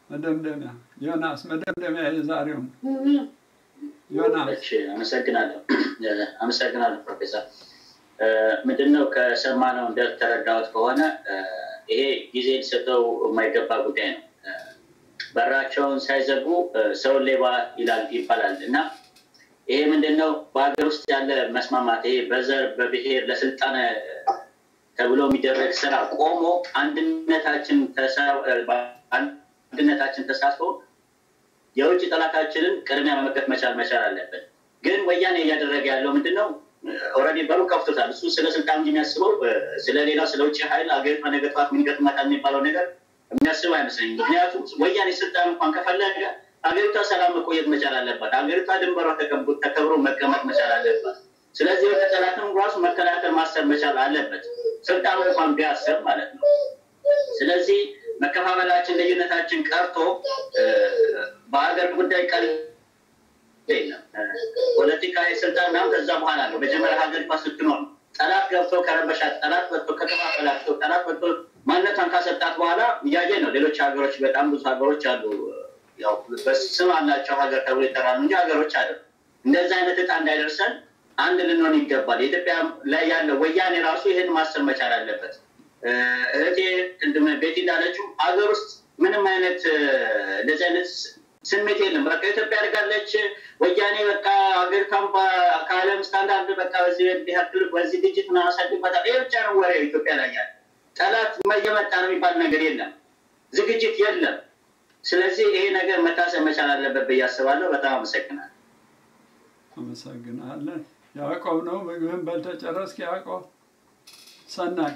መደምደሚያ ዮናስ መደምደሚያ የዛሬው ዮናስ እሺ አመሰግናለሁ አመሰግናለሁ ፕሮፌሰር ምንድነው ከሰማነው እንደተረዳሁት ከሆነ ይሄ ጊዜ ሊሰጠው የማይገባ ጉዳይ ነው በራቸውን ሳይዘጉ ሰው ሌባ ይላል ይባላል እና ይሄ ምንድነው በአገር ውስጥ ያለ መስማማት ይሄ በዘር በብሔር ለስልጣን ተብሎ የሚደረግ ስራ ቆሞ አንድነታችን ተሳው አንድነታችን ተሳስቦ የውጭ ጠላታችንን ቅድሚያ መመከት መቻል መቻል አለበት ግን ወያኔ ያደረገ ያለው ምንድነው ኦሬዲ በሩ ከፍቶታል እሱ ስለ ስልጣን እንጂ የሚያስበው ስለ ሌላ ስለ ውጭ ኃይል አገሪቷ ነገጣት ምን ይገጥማታል የሚባለው ነገር የሚያስብ አይመስለኝም ምክንያቱም ወያኔ ስልጣን እንኳን ከፈለገ አገሪቷ ሰላም መቆየት መቻል አለባት አገሪቷ ድንበሯ ተከብሮ ተከብሮ መቀመጥ መቻል አለባት ስለዚህ ወደ ጠላትም ራሱ መከላከል ማሰብ መቻል አለበት ስልጣኑ እንኳን ቢያስብ ማለት ነው ስለዚህ መከፋፈላችን ልዩነታችን ቀርቶ በአገር ጉዳይ ቀል የለም ፖለቲካዊ ስልጣን ነው ከዛ በኋላ ነው መጀመሪያ ሀገሪቷ ስትኖር ጠላት ገብቶ ከረበሻት ጠላት ወጥቶ ከከፋፈላት ጠላት ወጥቶ ማንነቷን ካሰጣት በኋላ ያየ ነው ሌሎች ሀገሮች በጣም ብዙ ሀገሮች አሉ ያው በስም አላቸው ሀገር ተብሎ ይጠራሉ እንጂ ሀገሮች አይደሉም እንደዛ አይነት እጣ እንዳይደርሰን አንድ ልንሆን ይገባል ኢትዮጵያ ላይ ያለው ወያኔ ራሱ ይሄን ማሰብ መቻል አለበት እህቴ እንደም ቤት እንዳለችው ሀገር ውስጥ ምንም አይነት እንደዚህ አይነት ስሜት የለም በቃ ኢትዮጵያ አድርጋለች ወያኔ በቃ ሀገሪቷን ከዓለም ስታንዳርድ በቃ በዚህ ዲጂታል በዚህ ዲጂታል ማሳደግበት ይሄ ብቻ ነው ወሬ ኢትዮጵያ ላይ ያለ ጠላት እየመጣ ነው የሚባል ነገር የለም ዝግጅት የለም ስለዚህ ይሄ ነገር መታሰብ መቻል አለበት በያስባለሁ በጣም አመሰግናለሁ አመሰግናለሁ ያዕቆብ ነው ምግብን በልተጨረስክ ያዕቆብ ሰናይ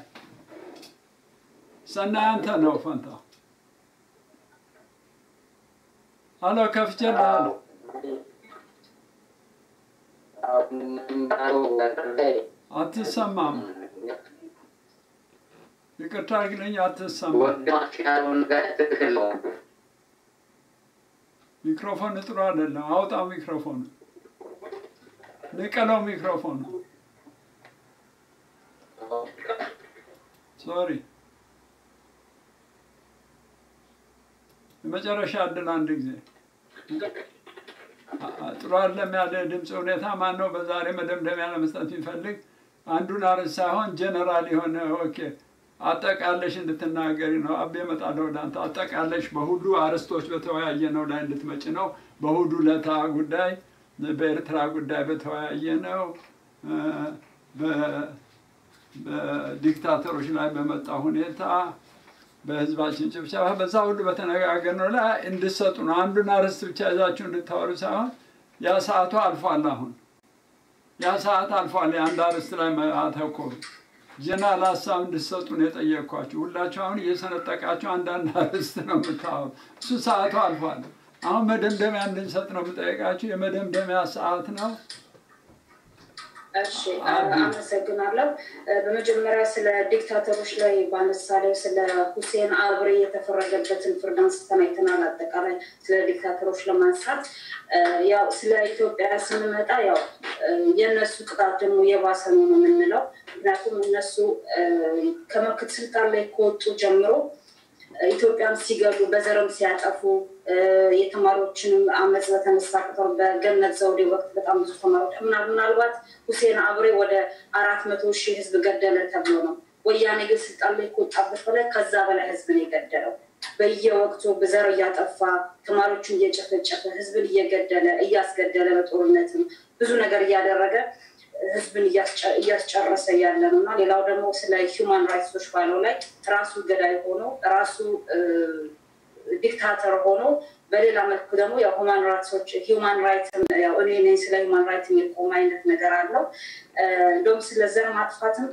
ሰናይ አንተ ነው ፈንታ አሎ ከፍቼልሃለሁ አትሰማም ይቅርታ አድርግልኝ አትሰማም ሚክሮፎን ጥሩ አይደለም አውጣው ሚክሮፎን ንቀለው ሚክሮፎን ሶሪ መጨረሻ አድል አንድ ጊዜ ጥሩ አይደለም ያለ ድምጽ ሁኔታ ማን ነው በዛሬ መደምደሚያ ለመስጠት ይፈልግ አንዱን አርዕስት ሳይሆን ጀነራል የሆነ ኦኬ አጠቃለሽ እንድትናገሪ ነው አቤ መጣለው ዳንተ አጠቃለሽ በሁሉ አርዕስቶች በተወያየ ነው ላይ እንድትመጪ ነው በሁሉ ለታ ጉዳይ በኤርትራ ጉዳይ በተወያየ ነው በዲክታተሮች ላይ በመጣ ሁኔታ በህዝባችን ጭብጨባ በዛ ሁሉ በተነጋገርነው ላይ እንድትሰጡ ነው አንዱን አርዕስት ብቻ ይዛችሁ እንድታወሩ ሳይሆን ያ ሰዓቱ አልፏል አሁን ያ ሰዓት አልፏል አንድ አርዕስት ላይ አተኮሩ ጀነራል ሀሳብ እንድትሰጡ ነው የጠየቅኳችሁ ሁላችሁ አሁን እየሰነጠቃችሁ አንዳንድ አርዕስት ነው የምታወሩ እሱ ሰዓቱ አልፏል አሁን መደምደሚያ እንድንሰጥ ነው የምጠይቃችሁ የመደምደሚያ ሰዓት ነው እሺ አመሰግናለሁ በመጀመሪያ ስለ ዲክታተሮች ላይ ባነሳለው ስለ ሁሴን አብሬ የተፈረደበትን ፍርድ አንስተን አይተናል አጠቃላይ ስለ ዲክታተሮች ለማንሳት ያው ስለ ኢትዮጵያ ስንመጣ ያው የነሱ ቅጣት ደግሞ የባሰ ነው የምንለው ምክንያቱም እነሱ ከመክት ስልጣን ላይ ከወጡ ጀምሮ ኢትዮጵያን ሲገሉ በዘርም ሲያጠፉ የተማሪዎችንም አመጽ በተነሳ ቁጥር በገነት ዘውዴ ወቅት በጣም ብዙ ተማሪዎች ምናልባት ሁሴን አብሬ ወደ አራት መቶ ሺህ ህዝብ ገደለ ተብሎ ነው ወያኔ ግን ስልጣን ላይ ከወጣበት በላይ ከዛ በላይ ህዝብን የገደለው በየወቅቱ በዘር እያጠፋ ተማሪዎችን እየጨፈጨፈ ህዝብን እየገደለ እያስገደለ በጦርነትም ብዙ ነገር እያደረገ ህዝብን እያስጨረሰ ያለ ነውና ሌላው ደግሞ ስለ ሂውማን ራይትስ ባለው ላይ ራሱ ገዳይ ሆኖ ራሱ ዲክታተር ሆኖ በሌላ መልኩ ደግሞ ያው ሂውማን ራይትስ ሂውማን ራይትስ ያው እኔ ነኝ ስለ ሂውማን ራይትስ የሚቆም አይነት ነገር አለው እንደውም ስለ ዘር ማጥፋትም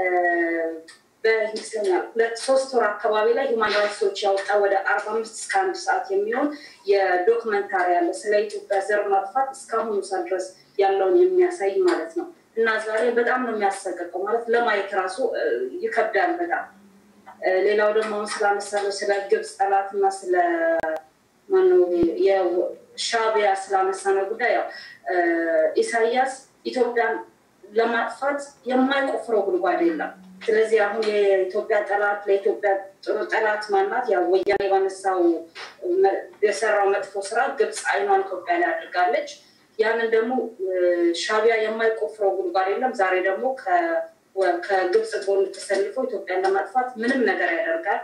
በሂስቶሪያ ሁለት ሶስት ወር አካባቢ ላይ ሂውማን ራይትስ ያወጣ ወደ አርባ አምስት እስከ አንድ ሰዓት የሚሆን የዶክመንታሪ አለ ስለ ኢትዮጵያ ዘር ማጥፋት እስካሁን ሰዓት ድረስ ያለውን የሚያሳይ ማለት ነው እና ዛሬ በጣም ነው የሚያሰቀቀው ማለት ለማየት ራሱ ይከብዳል በጣም ሌላው ደግሞ ስላነሳለው ስለ ግብጽ ጠላትና ስለ ማነው የሻቢያ ስላነሳነው ጉዳይ ያው ኢሳያስ ኢትዮጵያን ለማጥፋት የማይቆፍረው ጉድጓድ የለም። ስለዚህ አሁን የኢትዮጵያ ጠላት ለኢትዮጵያ ጠላት ማናት ያው ወያኔ ባነሳው የሰራው መጥፎ ስራ ግብጽ አይኗን ኢትዮጵያ ላይ አድርጋለች። ያንን ደግሞ ሻቢያ የማይቆፍረው ጉድጓድ የለም። ዛሬ ደግሞ ከግብጽ ጎን ተሰልፎ ኢትዮጵያን ለማጥፋት ምንም ነገር ያደርጋል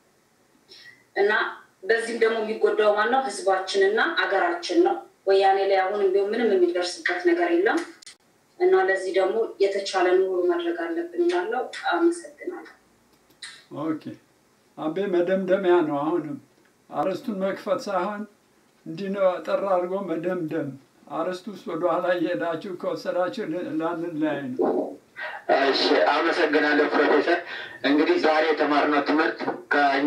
እና በዚህም ደግሞ የሚጎዳው ማነው? ህዝባችንና አገራችን ነው። ወያኔ ላይ አሁንም ቢሆን ምንም የሚደርስበት ነገር የለም እና ለዚህ ደግሞ የተቻለን ሁሉ ማድረግ አለብን ያለው አመሰግናለሁ። ኦኬ አቤ መደምደሚያ ነው። አሁንም አርስቱን መክፈት ሳይሆን እንዲህ ነው ጠራ አድርጎ መደምደም። አርስቱ ውስጥ ወደ ኋላ እየሄዳችሁ ከወሰዳችሁ ላንለያይ ነው። እሺ አመሰግናለሁ ፕሮፌሰር። እንግዲህ ዛሬ የተማርነው ትምህርት ከእኛ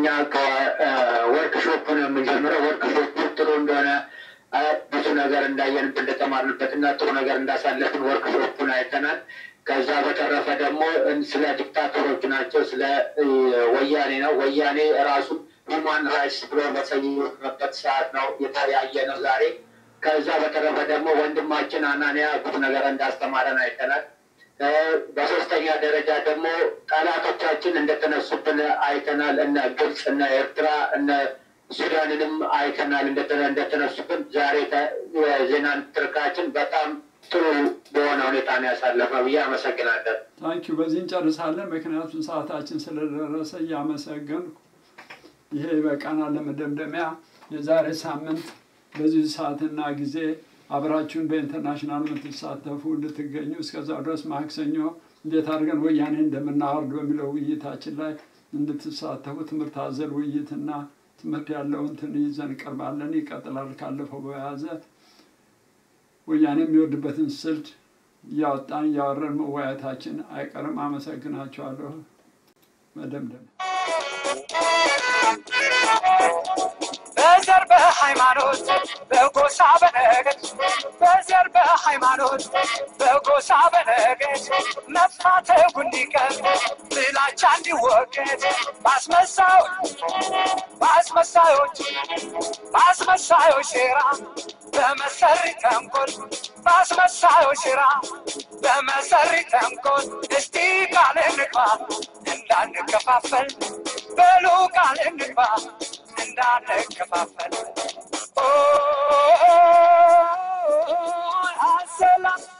ከወርክሾፕ ነው የምንጀምረው። ወርክሾፕ ጥሩ እንደሆነ ብዙ ነገር እንዳየንበት እንደተማርንበት እና ጥሩ ነገር እንዳሳለፍን ወርክሾፑን አይተናል። ከዛ በተረፈ ደግሞ ስለ ዲክታተሮች ናቸው፣ ስለ ወያኔ ነው። ወያኔ ራሱ ሁማን ራይትስ ብሎ በሰየመበት ሰዓት ነው የተያየ ነው ዛሬ። ከዛ በተረፈ ደግሞ ወንድማችን አናንያ ብዙ ነገር እንዳስተማረን አይተናል። በሶስተኛ ደረጃ ደግሞ ጠላቶቻችን እንደተነሱብን አይተናል። እነ ግብጽ፣ እነ ኤርትራ፣ እነ ሱዳንንም አይተናል እንደተነሱብን። ዛሬ የዜና ንትርካችን በጣም ጥሩ በሆነ ሁኔታ ነው ያሳለፈው ብዬ አመሰግናለሁ። ታንኪዩ። በዚህ እንጨርሳለን ምክንያቱም ሰዓታችን ስለደረሰ እያመሰገንኩ ይሄ ይበቃናል ለመደምደሚያ። የዛሬ ሳምንት በዚህ ሰዓትና ጊዜ አብራችሁን በኢንተርናሽናል የምትሳተፉ እንድትገኙ እስከዛው ድረስ ማክሰኞ እንዴት አድርገን ወያኔ እንደምናወርድ በሚለው ውይይታችን ላይ እንድትሳተፉ ትምህርት አዘል ውይይትና ትምህርት ያለው እንትን ይዘን ቀርባለን። ይቀጥላል። ካለፈው በያዘ ወያኔ የሚወርድበትን ስልት እያወጣን እያወረን መወያየታችን አይቀርም። አመሰግናችኋለሁ። መደምደም በዘር በሃይማኖት በጎሳ በነገድ በዘር በሃይማኖት በጎሳ በነገድ መፋተጉ እንዲቀር ጥላቻ እንዲወገድ ባስመሳዮች ባስመሳዮች ባስመሳዮች ሴራ በመሰሪ ተንኮል ባስመሳዮች ሴራ በመሰሪ ተንኮል እስቲ ቃል እንግባ እንዳንከፋፈል በሉ ቃል እንግባ እንዳንከፋፈል ኦ አሰላም